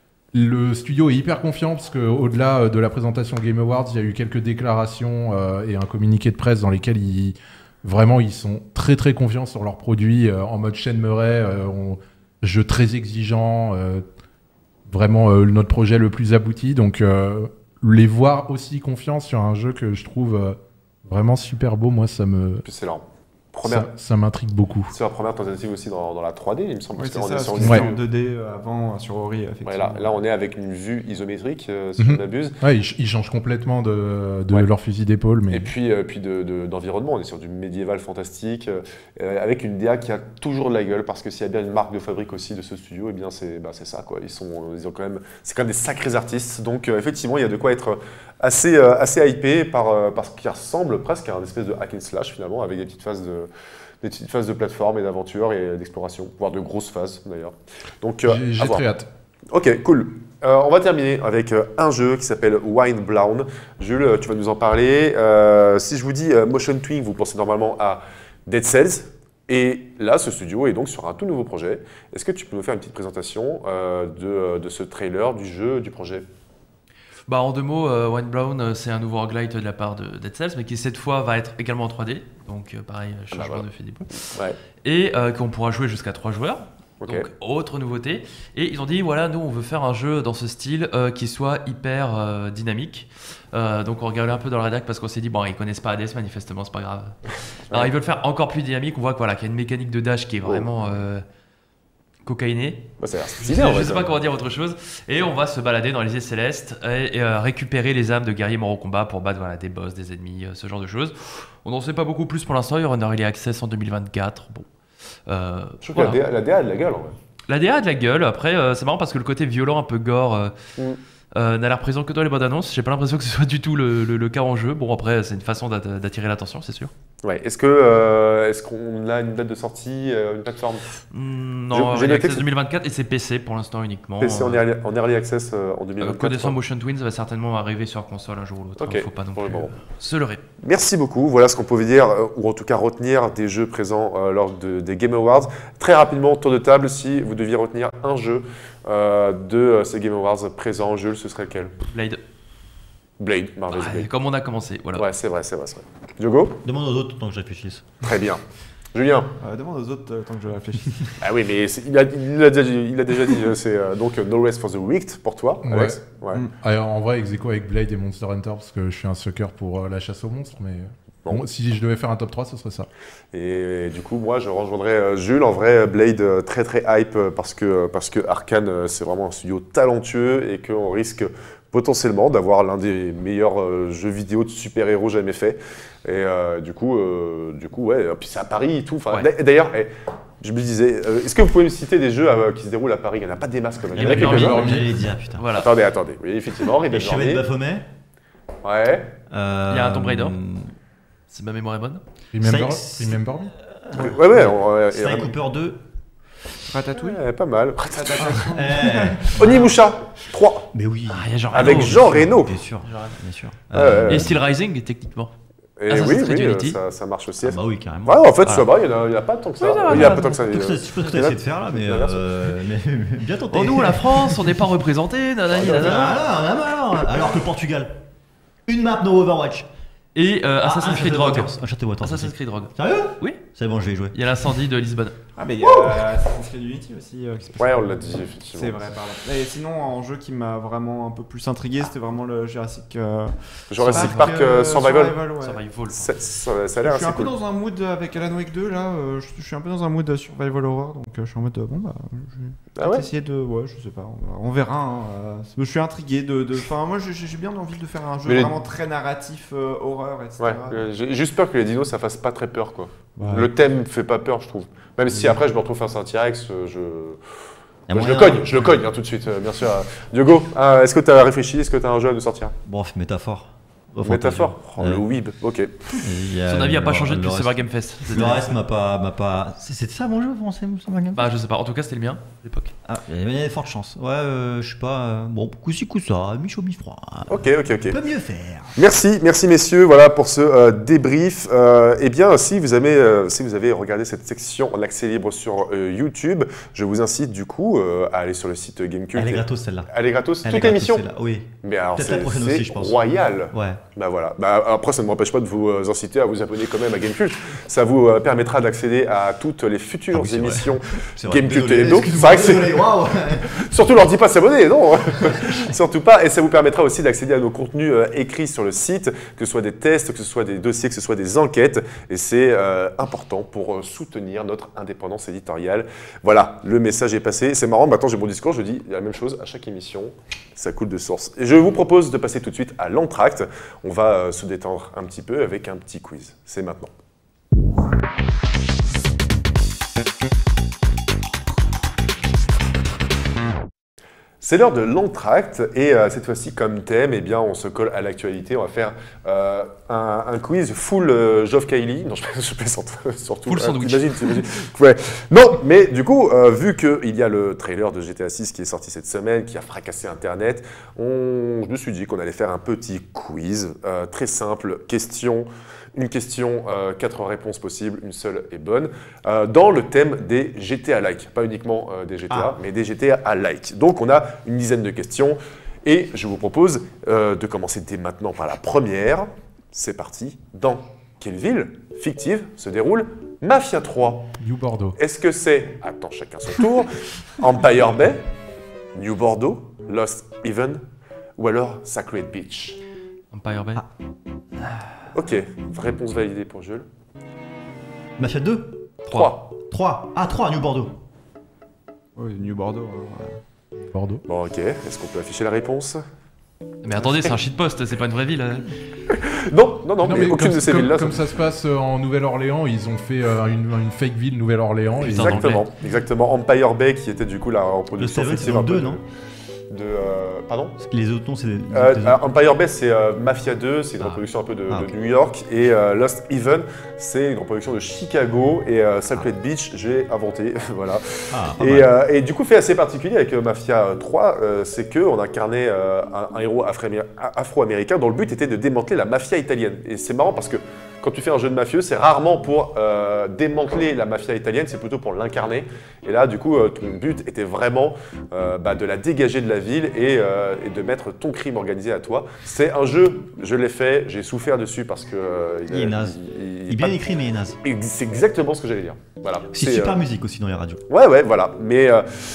Le studio est hyper confiant parce qu'au-delà de la présentation Game Awards, il y a eu quelques déclarations et un communiqué de presse dans lesquels ils sont très très confiants sur leurs produits en mode Shane Murray, jeu très exigeant, vraiment notre projet le plus abouti. Donc les voir aussi confiants sur un jeu que je trouve vraiment super beau, moi ça me... Puis c'est leur Ça m'intrigue beaucoup. C'est leur première tentative aussi dans la 3D, il me semble. Oui, parce c'est qu'on est ça, sur c'était une en 2D avant sur Ori, effectivement. Ouais, là, on est avec une vue isométrique, si je ne m'abuse. Ouais, ils changent complètement de leur fusil d'épaule. Mais... Et puis d'environnement, on est sur du médiéval fantastique, avec une DA qui a toujours de la gueule, parce que s'il y a bien une marque de fabrique aussi de ce studio, eh bien c'est ça, quoi. Ils ont quand même, c'est quand même des sacrés artistes, donc effectivement il y a de quoi être assez hypé par ce qui ressemble presque à un espèce de hack and slash finalement, avec des petites phases de plateforme et d'aventure et d'exploration, voire de grosses phases d'ailleurs. Donc j'ai très hâte. Ok, cool. On va terminer avec un jeu qui s'appelle Windbound. Jules, tu vas nous en parler. Si je vous dis Motion Twin, vous pensez normalement à Dead Cells. Et là, ce studio est donc sur un tout nouveau projet. Est-ce que tu peux nous faire une petite présentation de ce trailer, du jeu, du projet ? En 2 mots, Windbound, c'est un nouveau roguelite de la part de Dead Cells, mais qui cette fois va être également en 3D. Donc pareil, changement de fait des poules. Ouais. Et qu'on pourra jouer jusqu'à 3 joueurs. Ok. Donc autre nouveauté. Et ils ont dit, voilà, nous on veut faire un jeu dans ce style qui soit hyper dynamique. Donc on regardait un peu dans le rédac parce qu'on s'est dit, bon, ils connaissent pas Hades, manifestement, c'est pas grave. Alors ils veulent faire encore plus dynamique. On voit qu'il y a une mécanique de dash qui est vraiment... cocaïné. Ça a l'air Je stylé, en vrai, sais pas comment dire autre chose. Et on va se balader dans les îles célestes et récupérer les âmes de guerriers morts au combat pour battre des boss, des ennemis, ce genre de choses. On n'en sait pas beaucoup plus pour l'instant. Il y aura un early access en 2024. Bon. Je trouve que la DA a de la gueule en vrai. La DA a de la gueule. Après, c'est marrant parce que le côté violent, un peu gore, n'a l'air présent que dans les bandes annonces. J'ai pas l'impression que ce soit du tout le cas en jeu. Bon, après, c'est une façon d'attirer l'attention, c'est sûr. Ouais. Est-ce qu'on a une date de sortie, une plateforme ? Non, j'ai Early noté access que 2024 et c'est PC pour l'instant uniquement. PC en early access en 2024. Connaissant Motion Twins va certainement arriver sur console un jour ou l'autre. Ok, Faut pas non pour le plus moment. se leurrer. Merci beaucoup. Voilà ce qu'on pouvait dire, ou en tout cas retenir des jeux présents lors des Game Awards. Très rapidement, tour de table, si vous deviez retenir un jeu de ces Game Awards présents, Jules, ce serait lequel ? Blade, Marvel's Blade. Comme on a commencé, voilà. Ouais, c'est vrai. Diogo ? Demande aux autres tant que je réfléchisse. Très bien. Julien ? Demande aux autres tant que je réfléchis. Ah oui, mais il a déjà dit, c'est donc No Rest for the Wicked pour toi, Alex. Ouais. Alors, en vrai, ex-aequo avec Blade et Monster Hunter, parce que je suis un sucker pour la chasse aux monstres, mais bon, si je devais faire un top 3, ce serait ça. Et du coup, moi, je rejoindrais Jules. En vrai, Blade, très très hype, parce que Arkane, c'est vraiment un studio talentueux et qu'on risque potentiellement d'avoir l'un des meilleurs jeux vidéo de super-héros jamais fait. Et du coup, ouais, puis c'est à Paris et tout. Ouais. D'ailleurs, je me disais, est-ce que vous pouvez me citer des jeux qui se déroulent à Paris ? Il n'y en a pas des masses quand même. Il y en a quelques-uns, j'allais dire, putain. Voilà. Attendez. Oui, effectivement, Les Chevaliers de Baphomet. Ouais. Il y a un Tomb Raider. Si ma mémoire est bonne. Remember Me ? Ouais. Sly Cooper 2. Ratatouille. Ouais, pas mal. Onimusha 3. Mais oui. Il y a Jean Avec Jean Reno. Bien sûr. Et Steel Rising, techniquement. Et Assassin's Creed Unity. ça marche aussi. Bah oui, carrément. Ouais, en fait, ça va, il n'y en a pas tant que ça. Il n'y a pas tant que ça. Je sais ce que tu as essayé de faire là, mais bien tenté. Oh, nous, la France, on n'est pas représenté. Alors que le Portugal. Une map no Overwatch. Et Assassin's Creed Rogue. Assassin's Creed Rogue. Sérieux ? Oui. C'est bon, je vais y jouer. Il y a l'incendie de Lisbonne. Ah, mais il y a Assassin's Creed Unity aussi. Qui se passe. Ouais, on l'a dit, effectivement. C'est vrai, pardon. Et sinon, un jeu qui m'a vraiment un peu plus intrigué, c'était vraiment le Jurassic Park Survival. Ouais. Survival. Ça a l'air Je suis assez un peu cool. dans un mood avec Alan Wake 2 là, je suis un peu dans un mood survival horror, donc je suis en mode je vais Ah ouais essayer de, je sais pas, on verra. Hein, je suis intrigué enfin moi j'ai bien envie de faire un jeu vraiment très narratif, horreur, etc. Ouais, j'ai juste peur que les dinos ça fasse pas très peur quoi. Ouais. Le thème fait pas peur je trouve. Même si après je me retrouve face à un T-Rex, Je le cogne hein, tout de suite, bien sûr. Diogo, est-ce que tu as réfléchi? Est-ce que tu as un jeu à nous sortir? Bon, métaphore. Métaphore. Le weeb, ok. Son avis n'a pas changé depuis Summer Game Fest. Le reste m'a pas. C'était ça mon jeu français, Summer Game Fest? Bah, je sais pas. En tout cas, c'était le mien à l'époque. Ah, il y a de fortes chances. Ouais, je sais pas. Bon, coup-ci, coup-ça, mi-chaud, mi-froid. Ok. On peut mieux faire. Merci messieurs, voilà pour ce débrief. Eh bien, si vous avez regardé cette section en accès libre sur YouTube, je vous incite du coup à aller sur le site Gamecult. Elle est gratos celle-là. Elle est gratos, toute l'émission. Oui. Mais alors peut-être la prochaine aussi, je pense. Royal. Ouais. Bah voilà. Bah, après, ça ne m'empêche pas de vous inciter à vous abonner quand même à Gamecult. Ça vous permettra d'accéder à toutes les futures émissions Gamecult et Hebdo. C'est vrai que c'est. Surtout, leur dis pas s'abonner, non. Surtout pas. Et ça vous permettra aussi d'accéder à nos contenus écrits sur le site, que ce soit des tests, que ce soit des dossiers, que ce soit des enquêtes. Et c'est important pour soutenir notre indépendance éditoriale. Voilà, le message est passé. C'est marrant, maintenant j'ai mon discours, je dis la même chose à chaque émission. Ça coule de source. Et je vous propose de passer tout de suite à l'entracte. On va se détendre un petit peu avec un petit quiz. C'est maintenant. C'est l'heure de l'entracte et cette fois-ci comme thème, eh bien, on se colle à l'actualité. On va faire un quiz full Geoff Keighley. Non, je plaisante surtout. Full sandwich. T'imagines. Ouais. Non, mais du coup, vu qu'il y a le trailer de GTA 6 qui est sorti cette semaine, qui a fracassé Internet, je me suis dit qu'on allait faire un petit quiz très simple, une question, 4 réponses possibles, une seule est bonne, dans le thème des GTA-like. Pas uniquement des GTA, mais des GTA-like. Donc on a une dizaine de questions et je vous propose de commencer dès maintenant par la première. C'est parti. Dans quelle ville fictive se déroule Mafia 3? New Bordeaux. Est-ce que c'est, attends, chacun son tour, Empire Bay, New Bordeaux, Lost Haven ou alors Sacred Beach? Empire Bay. Ok, réponse validée pour Jules. Mafia 2? 3. 3. Ah, 3, New Bordeaux. Oui, New Bordeaux. Bordeaux. Bon, ok, est-ce qu'on peut afficher la réponse? Mais attendez, c'est un shitpost, c'est pas une vraie ville. Non, mais aucune de ces villes-là. Comme ça se passe en Nouvelle-Orléans, ils ont fait une fake ville Nouvelle-Orléans. Exactement. Empire Bay qui était du coup la reproduction Le fictive c'est un peu 2, non? Pardon? Parce que les autres noms, c'est des Empire Bay, c'est Mafia 2, c'est une reproduction un peu de New York. Et Lost Haven, c'est une reproduction de Chicago. Et Sacred Beach, j'ai inventé. Voilà. Et du coup, fait assez particulier avec Mafia 3, c'est qu'on incarnait un héros afro-américain dont le but était de démanteler la mafia italienne. Et c'est marrant parce que quand tu fais un jeu de mafieux, c'est rarement pour démanteler la mafia italienne, c'est plutôt pour l'incarner. Et là, du coup, ton but était vraiment de la dégager de la ville et de mettre ton crime organisé à toi. C'est un jeu, je l'ai fait, j'ai souffert dessus parce que... il est naze. Il est bien écrit, mais il est naze. C'est exactement ce que j'allais dire. Voilà. C'est super musique aussi dans les radios. Ouais, voilà. Mais...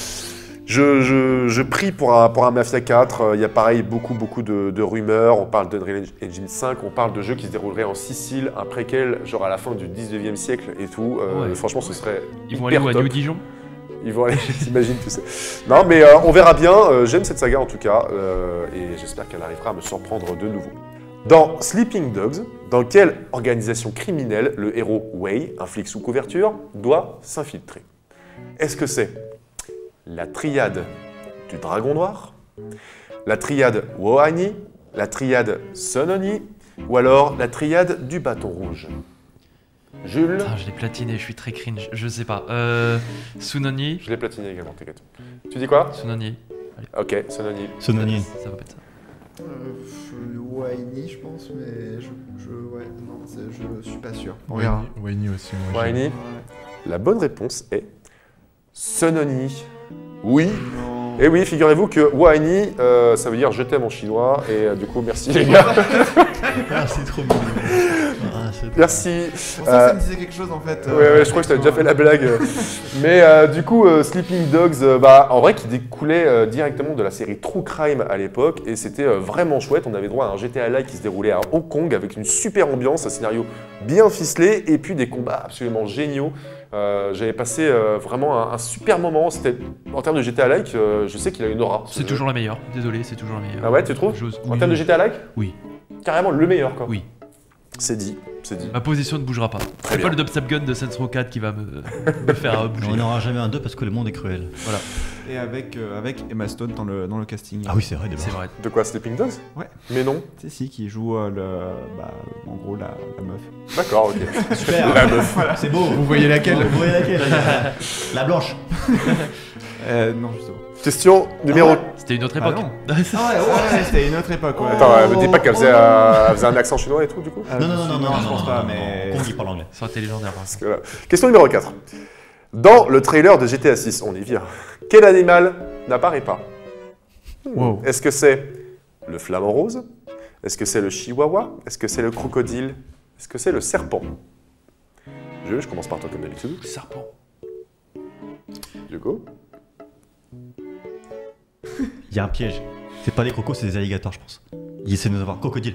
Je prie pour un Mafia 4, il y a pareil beaucoup de rumeurs, on parle d'Unreal Engine 5, on parle de jeux qui se dérouleraient en Sicile, un préquel genre à la fin du 19e siècle et tout, franchement ce serait Ils vont aller où, à New Dijon? Ils vont aller, j'imagine, tu sais. Non mais on verra bien, j'aime cette saga en tout cas, et j'espère qu'elle arrivera à me surprendre de nouveau. Dans Sleeping Dogs, dans quelle organisation criminelle le héros Way, un flic sous couverture, doit s'infiltrer? Est-ce que c'est la triade du Dragon Noir, la triade Woani, la triade Sononi, ou alors la triade du Bâton Rouge? Jules? Putain, je l'ai platiné, je suis très cringe, je sais pas. Sunoni? Je l'ai platiné également, t'inquiète. Tu dis quoi? Sunoni. Ok, Sononi. Sononi. Ça va pas être ça. Waini, je pense, mais je suis pas sûr. Waini aussi. Woani. La bonne réponse est Sononi. Oui. Et oui, figurez-vous que Woani, ça veut dire je t'aime en chinois, et du coup, merci les gars. C'est trop mignon. Merci. Pour ça me disait quelque chose en fait. Ouais, je crois que tu as déjà fait la blague. Mais du coup, Sleeping Dogs, en vrai, qui découlait directement de la série True Crime à l'époque, et c'était vraiment chouette. On avait droit à un GTA-like qui se déroulait à Hong Kong avec une super ambiance, un scénario bien ficelé, et puis des combats absolument géniaux. J'avais passé vraiment un super moment. C'était en termes de GTA-like, je sais qu'il a une aura. C'est toujours la meilleure, désolé, c'est toujours la meilleure. Ah ouais, tu trouves? En termes de GTA-like? Oui. Carrément le meilleur, quoi. Oui. C'est dit. Ma position ne bougera pas. C'est pas le dubstep gun de Saints Row 4 qui va me faire bouger. On n'aura jamais un 2 parce que le monde est cruel. Voilà. Et avec Emma Stone dans le casting. Ah oui, c'est vrai, d'abord. C'est vrai. De quoi, Sleeping Dogs? Ouais. Mais non. C'est si, qui joue en gros la meuf. D'accord, ok. Super. La meuf. C'est beau. Vous voyez laquelle? Vous voyez laquelle? La blanche. Non, justement. Question numéro... C'était une autre Ah époque. non. Ah ouais, C'était une autre époque, ouais. Attends, me dis pas qu'elle faisait un accent chinois et tout, du coup? Non, je pense pas, mais... Kong, il parle anglais. Ça aurait été légendaire. Parce que, voilà. Question numéro 4. Dans le trailer de GTA 6, on y vient. Quel animal n'apparaît pas? Wow. Est-ce que c'est le flamant rose? Est-ce que c'est le chihuahua? Est-ce que c'est le crocodile? Est-ce que c'est le serpent? Je commence par toi comme d'habitude. Le serpent. Hugo? Il y a un piège. C'est pas des crocos, c'est des alligators, je pense. Il essaie de nous avoir. Crocodile.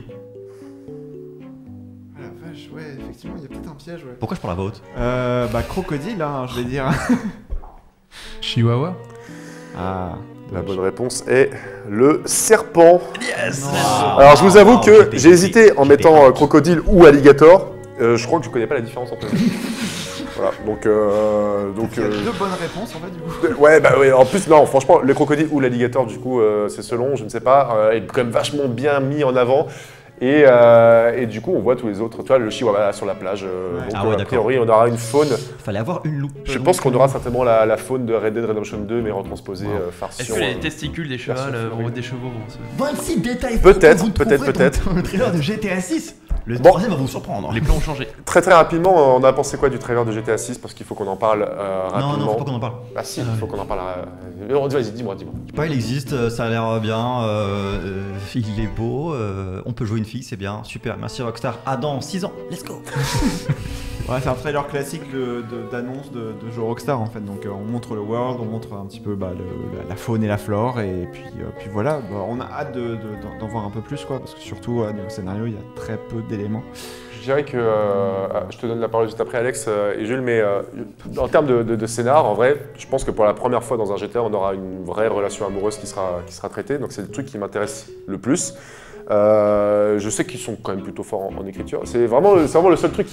Ah la vache, ouais, effectivement, il y a peut-être un piège, ouais. Pourquoi je parle à voix haute? Crocodile, hein, je vais dire. Chihuahua? Ah. La bonne réponse est le serpent. Yes. Alors je vous avoue que j'étais- j'ai hésité en j'étais mettant pas- crocodile ou alligator. Je crois que je connais pas la différence entre les deux. Voilà, donc Il y a deux bonnes réponses, en fait, du coup. ouais, bah ouais, en plus, non, franchement, le crocodile ou l'alligator, du coup, c'est selon, je ne sais pas, est quand même vachement bien mis en avant. Et du coup, on voit tous les autres, tu vois, le chihuahua sur la plage. Donc, Ah ouais, a d'accord. priori, on aura une faune. Il fallait avoir une loupe. Je pense qu'on aura certainement la faune de Red Dead Redemption 2, mais retransposée Est-ce farcion. que les testicules des chevaux, version des chevaux vont se... 26 détails. Peut-être, vous peut-être, trouverez peut-être. dans le trailer de GTA 6. Le Bon. troisième va vous surprendre. Les plans ont changé. Très très rapidement, on a pensé quoi du trailer de GTA 6 parce qu'il faut qu'on en parle rapidement. Non, faut pas qu'on en parle. Ah si, il faut qu'on en parle. Vas-y, dis-moi. Pas, il existe, ça a l'air bien, il est beau, on peut jouer une fille, c'est bien, super, merci Rockstar. Ah, dans 6 ans, let's go. Ouais, c'est un trailer classique d'annonce de jeu Rockstar, en fait. Donc, on montre le world, on montre un petit peu la faune et la flore, et puis voilà. Bah, on a hâte d'en voir un peu plus, quoi, parce que surtout, niveau scénario, il y a très peu d'éléments. Je dirais que je te donne la parole juste après, Alex et Jules, mais en termes de scénar, en vrai, je pense que pour la première fois dans un GTA, on aura une vraie relation amoureuse qui sera traitée. Donc c'est le truc qui m'intéresse le plus. Je sais qu'ils sont quand même plutôt forts en écriture. C'est vraiment le seul truc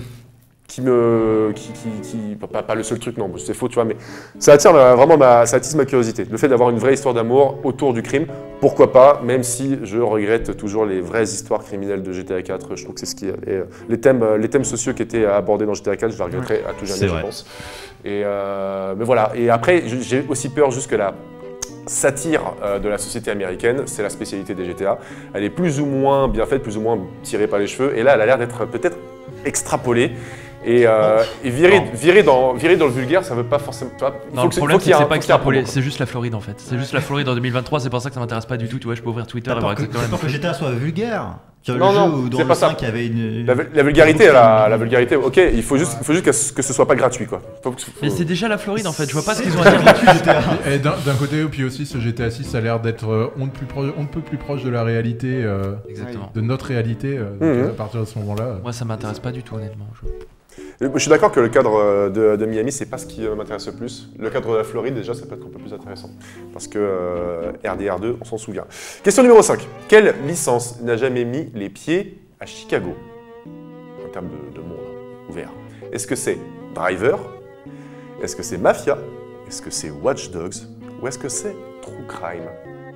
pas le seul truc, non, c'est faux, tu vois, mais ça attire ça attise ma curiosité. Le fait d'avoir une vraie histoire d'amour autour du crime, pourquoi pas, même si je regrette toujours les vraies histoires criminelles de GTA 4. Je trouve que c'est ce qui est les thèmes sociaux qui étaient abordés dans GTA 4, je les regretterai à tout jamais, je pense. Mais voilà, et après, j'ai aussi peur juste que la satire de la société américaine, c'est la spécialité des GTA. Elle est plus ou moins bien faite, plus ou moins tirée par les cheveux, et là, elle a l'air d'être peut-être extrapolée. Et virer dans le vulgaire, ça veut pas forcément. Non, le problème, c'est que c'est pas extrapolé, c'est juste la Floride en fait. C'est juste la Floride en 2023, c'est pour ça que ça m'intéresse pas du tout. Tu vois, je peux ouvrir Twitter et voir exactement la même T'as peur que chose. GTA soit vulgaire? Non, dans c'est le pas ça. 5, il y avait une... La vulgarité, ok, il faut juste que ce soit pas gratuit, quoi. Mais c'est déjà la Floride en fait, je vois pas ce qu'ils ont à dire là-dessus. Et d'un côté, puis aussi ce GTA 6 a l'air d'être on ne peut plus proche de la réalité, Exactement. de notre réalité. Donc, à partir de ce moment-là. Moi, ça m'intéresse pas du tout, honnêtement. Je suis d'accord que le cadre de Miami, c'est pas ce qui m'intéresse le plus. Le cadre de la Floride, déjà, ça peut être un peu plus intéressant. Parce que RDR2, on s'en souvient. Question numéro 5. Quelle licence n'a jamais mis les pieds à Chicago? En termes de monde ouvert. Est-ce que c'est Driver? Est-ce que c'est Mafia? Est-ce que c'est Watch Dogs? Ou est-ce que c'est True Crime?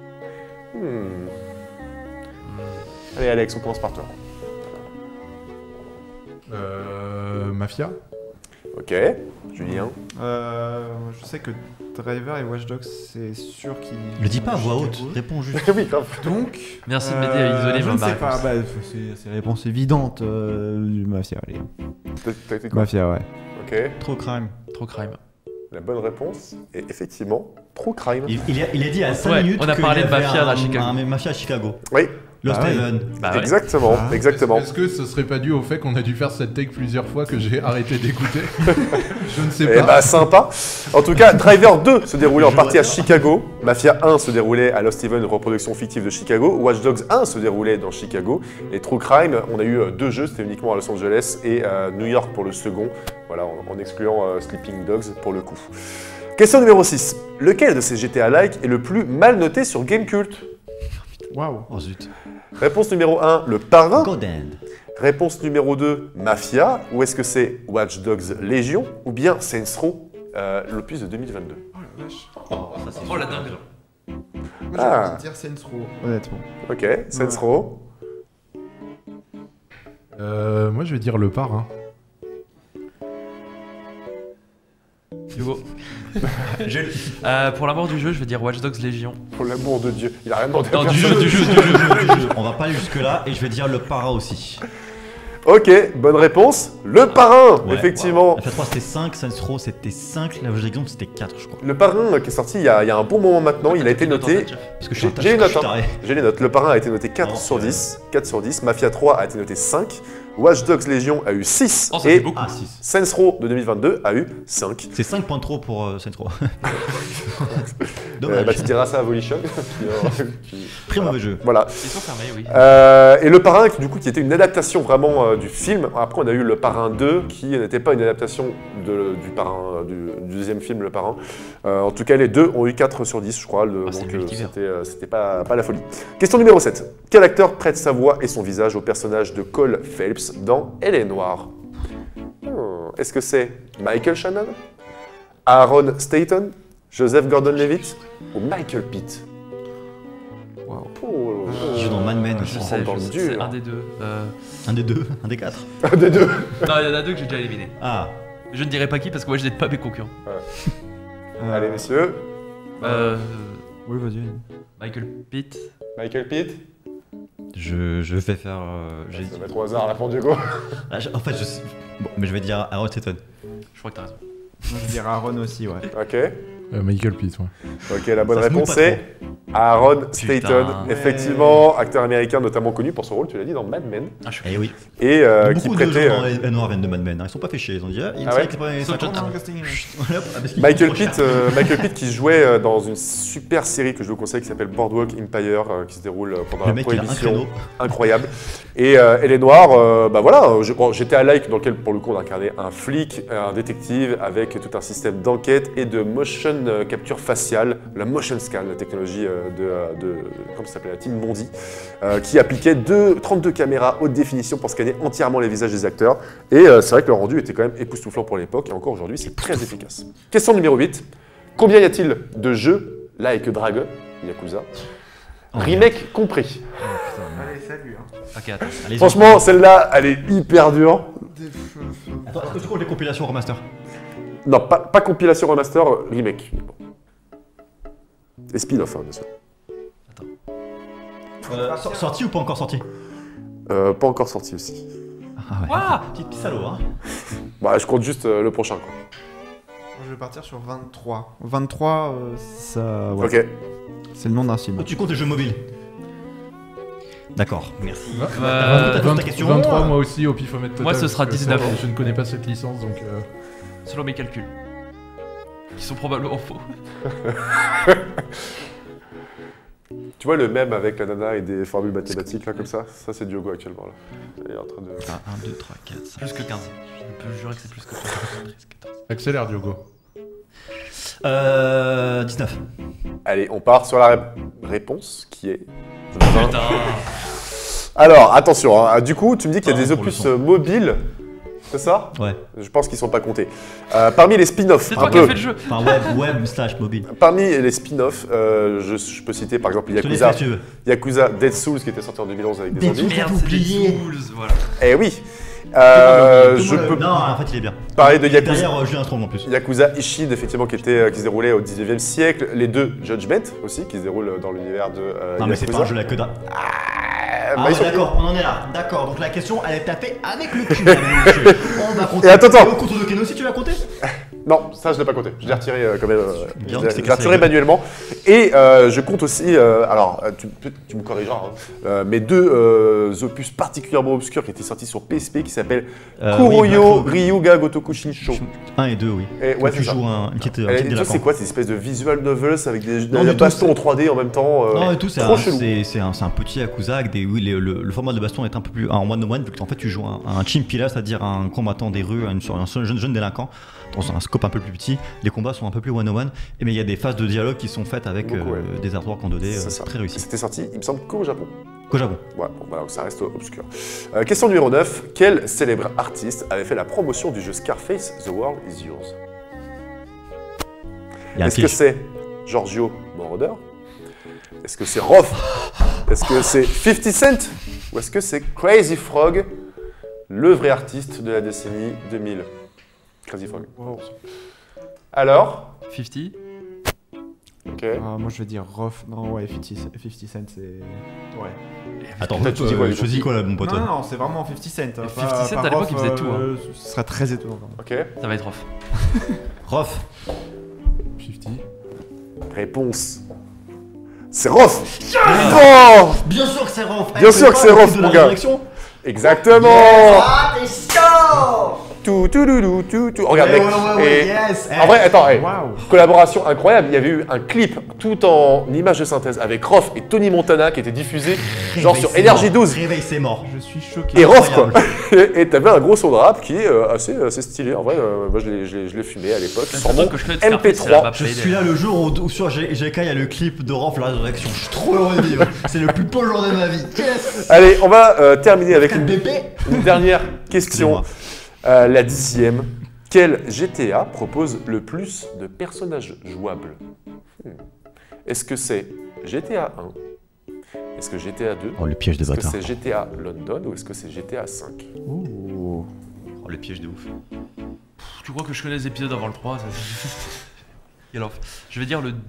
Allez Alex, on commence par toi. Mafia. Ok, Julien. Je sais que Driver et Watch Dogs, c'est sûr qu'ils... Le dis pas à voix haute, réponds juste. Oui, grave. Donc... Merci de m'aider à isoler je ma ne sais réponse. pas, c'est réponse évidente du Mafia, allez. T'as été quoi? Mafia, ouais. Ok. Trop crime. Trop crime. La bonne réponse est effectivement True Crime. Il a dit à 5 Ouais, minutes on a qu'il parlé y de avait Mafia à un Chicago. Mafia à Chicago. Oui, Lost Ah ouais. Heaven. Bah ouais. exactement, Ah. exactement. Est-ce que ce serait pas dû au fait qu'on a dû faire cette take plusieurs fois que j'ai arrêté d'écouter? Je ne sais Eh pas. bah sympa. En tout cas, Driver 2 se déroulait en Je partie à vois. Chicago. Mafia 1 se déroulait à Lost Haven, reproduction fictive de Chicago. Watch Dogs 1 se déroulait dans Chicago. Et True Crime, on a eu 2 jeux, c'était uniquement à Los Angeles et New York pour le second. Voilà, en excluant Sleeping Dogs pour le coup. Question numéro 6. Lequel de ces GTA-like est le plus mal noté sur Gamecult? Waouh. Oh zut. Réponse numéro 1, le parrain. Godend. Réponse numéro 2, Mafia. Ou est-ce que c'est Watch Dogs Légion ou bien Saints Row, l'opus de 2022? Oh la Wesh. Oh la dingue. Moi, j'ai Ah. envie de dire Saints Row, honnêtement. Ok, Saints Row. Moi, je vais dire le parrain. Hugo. Pour l'amour du jeu, je vais dire Watch Dogs Légion. Pour l'amour de Dieu. Il a rien demandé à Non, du personne. jeu, du jeu. On va pas aller jusque là et je vais dire le para aussi. Ok, bonne réponse. Le parrain, Ouais, effectivement. FA3 c'était 5, Saints Row c'était 5, la Watch Dogs c'était 4 je crois. Le parrain qui est sorti il y a un bon moment maintenant, il a été noté. Parce que je J'ai les notes, hein. taré. J'ai les notes. Le parrain a été noté 4 Non, sur c'est 10. 4 sur 10. Mafia 3 a été noté 5. Watch Dogs Légion a eu 6. Oh, ça fait et beaucoup. Ah 6. Saints Row de 2022 a eu 5. C'est 5 points trop pour Saints Row. Dommage. Bah, tu diras ça à Volition. Très mauvais jeu. Voilà. Ils sont fermés, oui. Et Le Parrain, du coup, qui était une adaptation vraiment du film. Après, on a eu Le Parrain 2, qui n'était pas une adaptation du Parrain, du deuxième film, Le Parrain. En tout cas, les deux ont eu 4 sur 10, je crois. c'est Donc, le multivers. c'était pas la folie. Question numéro 7. Quel acteur prête sa voix et son visage au personnage de Cole Phelps dans Elle est noire? Est-ce que c'est Michael Shannon, Aaron Staton, Joseph Gordon-Levitt ou Michael Pitt? Waouh. Oh, Il joue dans Mad Men aussi. Je rentre sais, dans le c'est dur. un des deux. Un des deux, un des 4. Un des deux. Non, il y en a deux que j'ai déjà éliminé. Ah, Je ne dirai pas qui parce que moi je n'aide pas mes concurrents. Allez, messieurs. Oui, vas-y. Michael Pitt. Michael Pitt. je vais faire. Je vais mettre au hasard la pour Diego. En fait, je sais. Bon, mais je vais dire Aaron Staton. Je crois que t'as raison. Moi, je dirais Aaron aussi, ouais. Ok. Michael Pitt, ouais. Ok, la bonne Ça se mouille réponse pas c'est Aaron Putain. Staton. Ouais. Effectivement, acteur américain notamment connu pour son rôle, tu l'as dit, dans Mad Men. Eh oui. Et qui Beaucoup de prêtait. gens dans les noirs viennent de Mad Men. Hein. Ils sont pas fait chier. Ils ont dit, il Ah sait ouais que c'est pas les Sauf 50. John hein. Casting. Voilà, parce qu'ils Michael sont trop Pitt, chers. Michael Pitt qui jouait dans une super série que je vous conseille qui s'appelle Boardwalk Empire qui se déroule pendant Le la mec, il a un Prohibition. créneau. Incroyable. Et Elle est noire, bah voilà, j'étais à Like dans lequel pour le coup on incarnait un flic, un détective avec tout un système d'enquête et de motion capture faciale, la motion scan, la technologie comment ça s'appelait, la team Mondi, qui appliquait 32 caméras haute définition pour scanner entièrement les visages des acteurs. Et c'est vrai que le rendu était quand même époustouflant pour l'époque et encore aujourd'hui c'est très efficace. Question numéro 8. Combien y a-t-il de jeux Like Dragon, Yakuza, remake compris? Allez, salut. Hein. Ok, attends. Allez-y. Franchement, celle-là, elle est hyper dure. Attends, est-ce que tu comptes les compilations remaster? Non, pas compilation remaster, remake. Et spin-off, hein, bien sûr. Sorti ou pas encore sorti? Pas encore sorti aussi. Ah ouais. Ouah Petit salaud, hein. Bah, je compte juste le prochain, quoi. Moi, je vais partir sur 23. 23, ça. Ouais. Ok. C'est le nom d'un film. Oh, tu comptes les jeux mobiles? D'accord, merci. Euh, T'as ta question? 23, moi aussi, au pifomètre total. Moi, ce sera parce que 19. Je ne connais pas cette licence, donc... Selon mes calculs. Qui sont probablement faux. Tu vois le même avec la nana et des formules mathématiques, là, comme ça? Ça, c'est Diogo actuellement, là. Il est en train de... 1, 2, 3, 4, 5. Plus que 15. Je peux jurer que c'est plus que 15. Accélère, Diogo. 19. Allez, on part sur la réponse, qui est... Putain. Alors, attention, hein. Du coup, tu me dis qu'il y a Pardon des pour le opus son. mobiles, c'est ça? Ouais. Je pense qu'ils sont pas comptés. Parmi les spin-offs, C'est un toi qui as peu... fait le jeu. Enfin, web/mobile. Parmi les spin-offs, je peux citer par exemple Je te les Yakuza, fais si tu veux. Yakuza Dead Souls qui était sorti en 2011 avec des Dead zombies. Souls. Merde, T'as c'est des oublié. Souls, voilà. Eh oui, Tout le je monde- peux Non, en fait, il est bien. parler de Yakuza, Derrière Julien Strong en plus. Yakuza Ishid, effectivement, qui se déroulait au 19e siècle. Les deux Judgment aussi, qui se déroulent dans l'univers de Non, mais c'est Yakuza. pas un jeu là que dalle. Ah, Ah bah, ouais, ils sont- d'accord, on en est là. D'accord, donc la question, elle est tapée avec le cul. mesdames et messieurs. On va compter. Et attends. au contre de Keno aussi, tu l'as compté? Non, ça je l'ai pas compté. Je l'ai retiré quand même. Bien, Je l'ai c'est retiré cassé. manuellement. Et je compte aussi, alors tu me corrigeras, hein, mais deux opus particulièrement obscurs qui étaient sortis sur PSP qui s'appellent Kuroyo Ryuga Gotoku Shinsho. 1 et 2, oui. Et, ouais, Tu c'est ça. joues une petite Et délinquant. toi, c'est quoi ces espèces de visual novels avec des Non, du tout, bastons en 3D en même temps Non, et tout, c'est trop un, chelou. c'est un petit Yakuza avec des. Oui, le format de baston est un peu plus. En one-on-one, vu que en fait, tu joues un chimpila, c'est-à-dire un combattant des rues, un jeune délinquant, dans un scope un peu plus petit. Les combats sont un peu plus one-on-one, mais il y a des phases de dialogue qui sont faites avec Beaucoup, ouais. des artworks en 2D, C'est c'est ça. très réussi. C'était sorti, il me semble, qu'au Japon. Qu'au Japon. Ouais, bon, voilà, donc ça reste obscur. Question numéro 9. Quel célèbre artiste avait fait la promotion du jeu Scarface The World Is Yours? Il y a un Est-ce que piège. c'est Giorgio Moroder? Est-ce que c'est Roth? Est-ce que c'est 50 Cent? Ou est-ce que c'est Crazy Frog, le vrai artiste de la décennie 2000? Crazy Frog. Alors? 50. Ok. Moi, je vais dire Roth. Non, ouais, 50 Cent, c'est. Ouais. Attends, Toi, tu dis quoi, les choisis quoi là, mon pote? Non, c'est vraiment 50 Cent. 50 Cent, à l'époque, il faisait tout, hein. Ce serait très étonnant. Quand même. Ok. Ça va être off. Rof. 50. Réponse. C'est Roth. Oh, Bien sûr que c'est Rof. Bien sûr que c'est Rof, mon gars. exactement. Ah, t'es chaud. Tout. Regarde, mec. Et- yes. En vrai, attends, hey, Waouh! collaboration incroyable. Il y avait eu un clip tout en image de synthèse avec Roth et Tony Montana qui était diffusé genre sur Energy 12. Réveil, c'est mort. Je suis choqué. Et Roth, quoi. Et t'avais un gros son de rap qui est assez stylé. En vrai, moi je l'ai fumé à l'époque. Sur mon que je connais de Scarface, c'est la MP3. map Je Payday. suis là le jour où sur GK il y a le clip de Rof, la résurrection. Je suis trop heureux de vivre. C'est le plus beau jour de ma vie. Yes. Allez, on va terminer avec 4 BP. une dernière question. Excusez-moi. La 10e. Quel GTA propose le plus de personnages jouables? Est-ce que c'est GTA 1? Est-ce que GTA 2? Oh, le piège de Est-ce que bâtard. c'est GTA London ou est-ce que c'est GTA 5? Oh, le piège de ouf. Tu crois que je connais les épisodes avant le 3 ça... Quel off. Je vais dire le 2.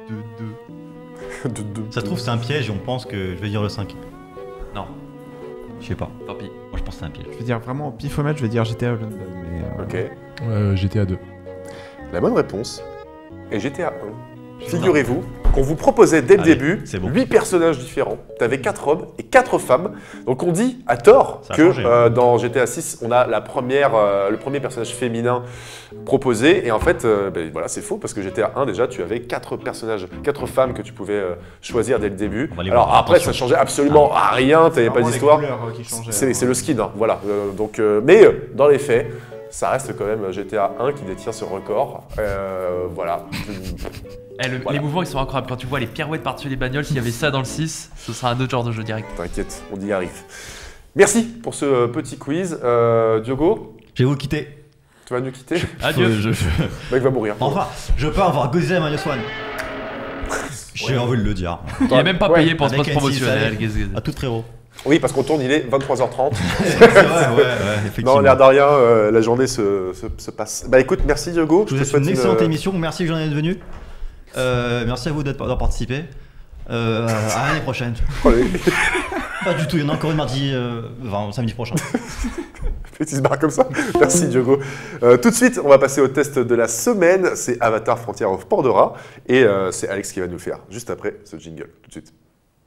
Ça se trouve, c'est un piège et on pense que je vais dire le 5. Non, Je sais pas. tant pis. Moi, je pense que c'est un piège. Je vais dire vraiment pifomètre, je vais dire GTA London. Mais, Ok. GTA 2. La bonne réponse est GTA 1. Figurez-vous qu'on vous proposait dès le Allez, début c'est bon. 8 personnages différents. T'avais 4 hommes et 4 femmes. Donc on dit à tort Ça a que changé. dans GTA 6, on a le premier personnage féminin proposé. Et en fait, voilà, c'est faux parce que GTA 1, déjà, tu avais 4 personnages, 4 femmes que tu pouvais choisir dès le début. On va les Alors voir, après, attention. ça changeait absolument rien, t'avais pas d'histoire. qui changeaient. C'est le skin, hein, voilà. Mais dans les faits, ça reste quand même GTA 1 qui détient ce record. Voilà. Les Voilà. mouvements ils sont incroyables. Quand tu vois les pirouettes par-dessus les bagnoles, s'il y avait ça dans le 6, ce sera un autre genre de jeu direct. T'inquiète, on y arrive. Merci pour ce petit quiz. Diogo, Je vais vous quitter. tu vas nous quitter? Adieu. Le mec va mourir. Enfin, je peux avoir Godzilla Minus One. J'ai envie de le dire. Il a même pas Ouais, payé pour ce avec post NC, promotionnel. À tout frérot. Oui, parce qu'on tourne, il est 23h30. C'est vrai, ouais, effectivement. Non, l'air de rien, la journée se passe. Bah écoute, merci Diogo. Je vous souhaite une excellente émission. Merci que j'en ai venu. Merci à vous d'avoir participé. À l'année prochaine. Pas du tout, il y en a encore une mardi, samedi prochain. Petit se barre comme ça. Merci Diogo. Tout de suite, on va passer au test de la semaine. C'est Avatar Frontier of Pandora. Et c'est Alex qui va nous le faire juste après ce jingle. Tout de suite.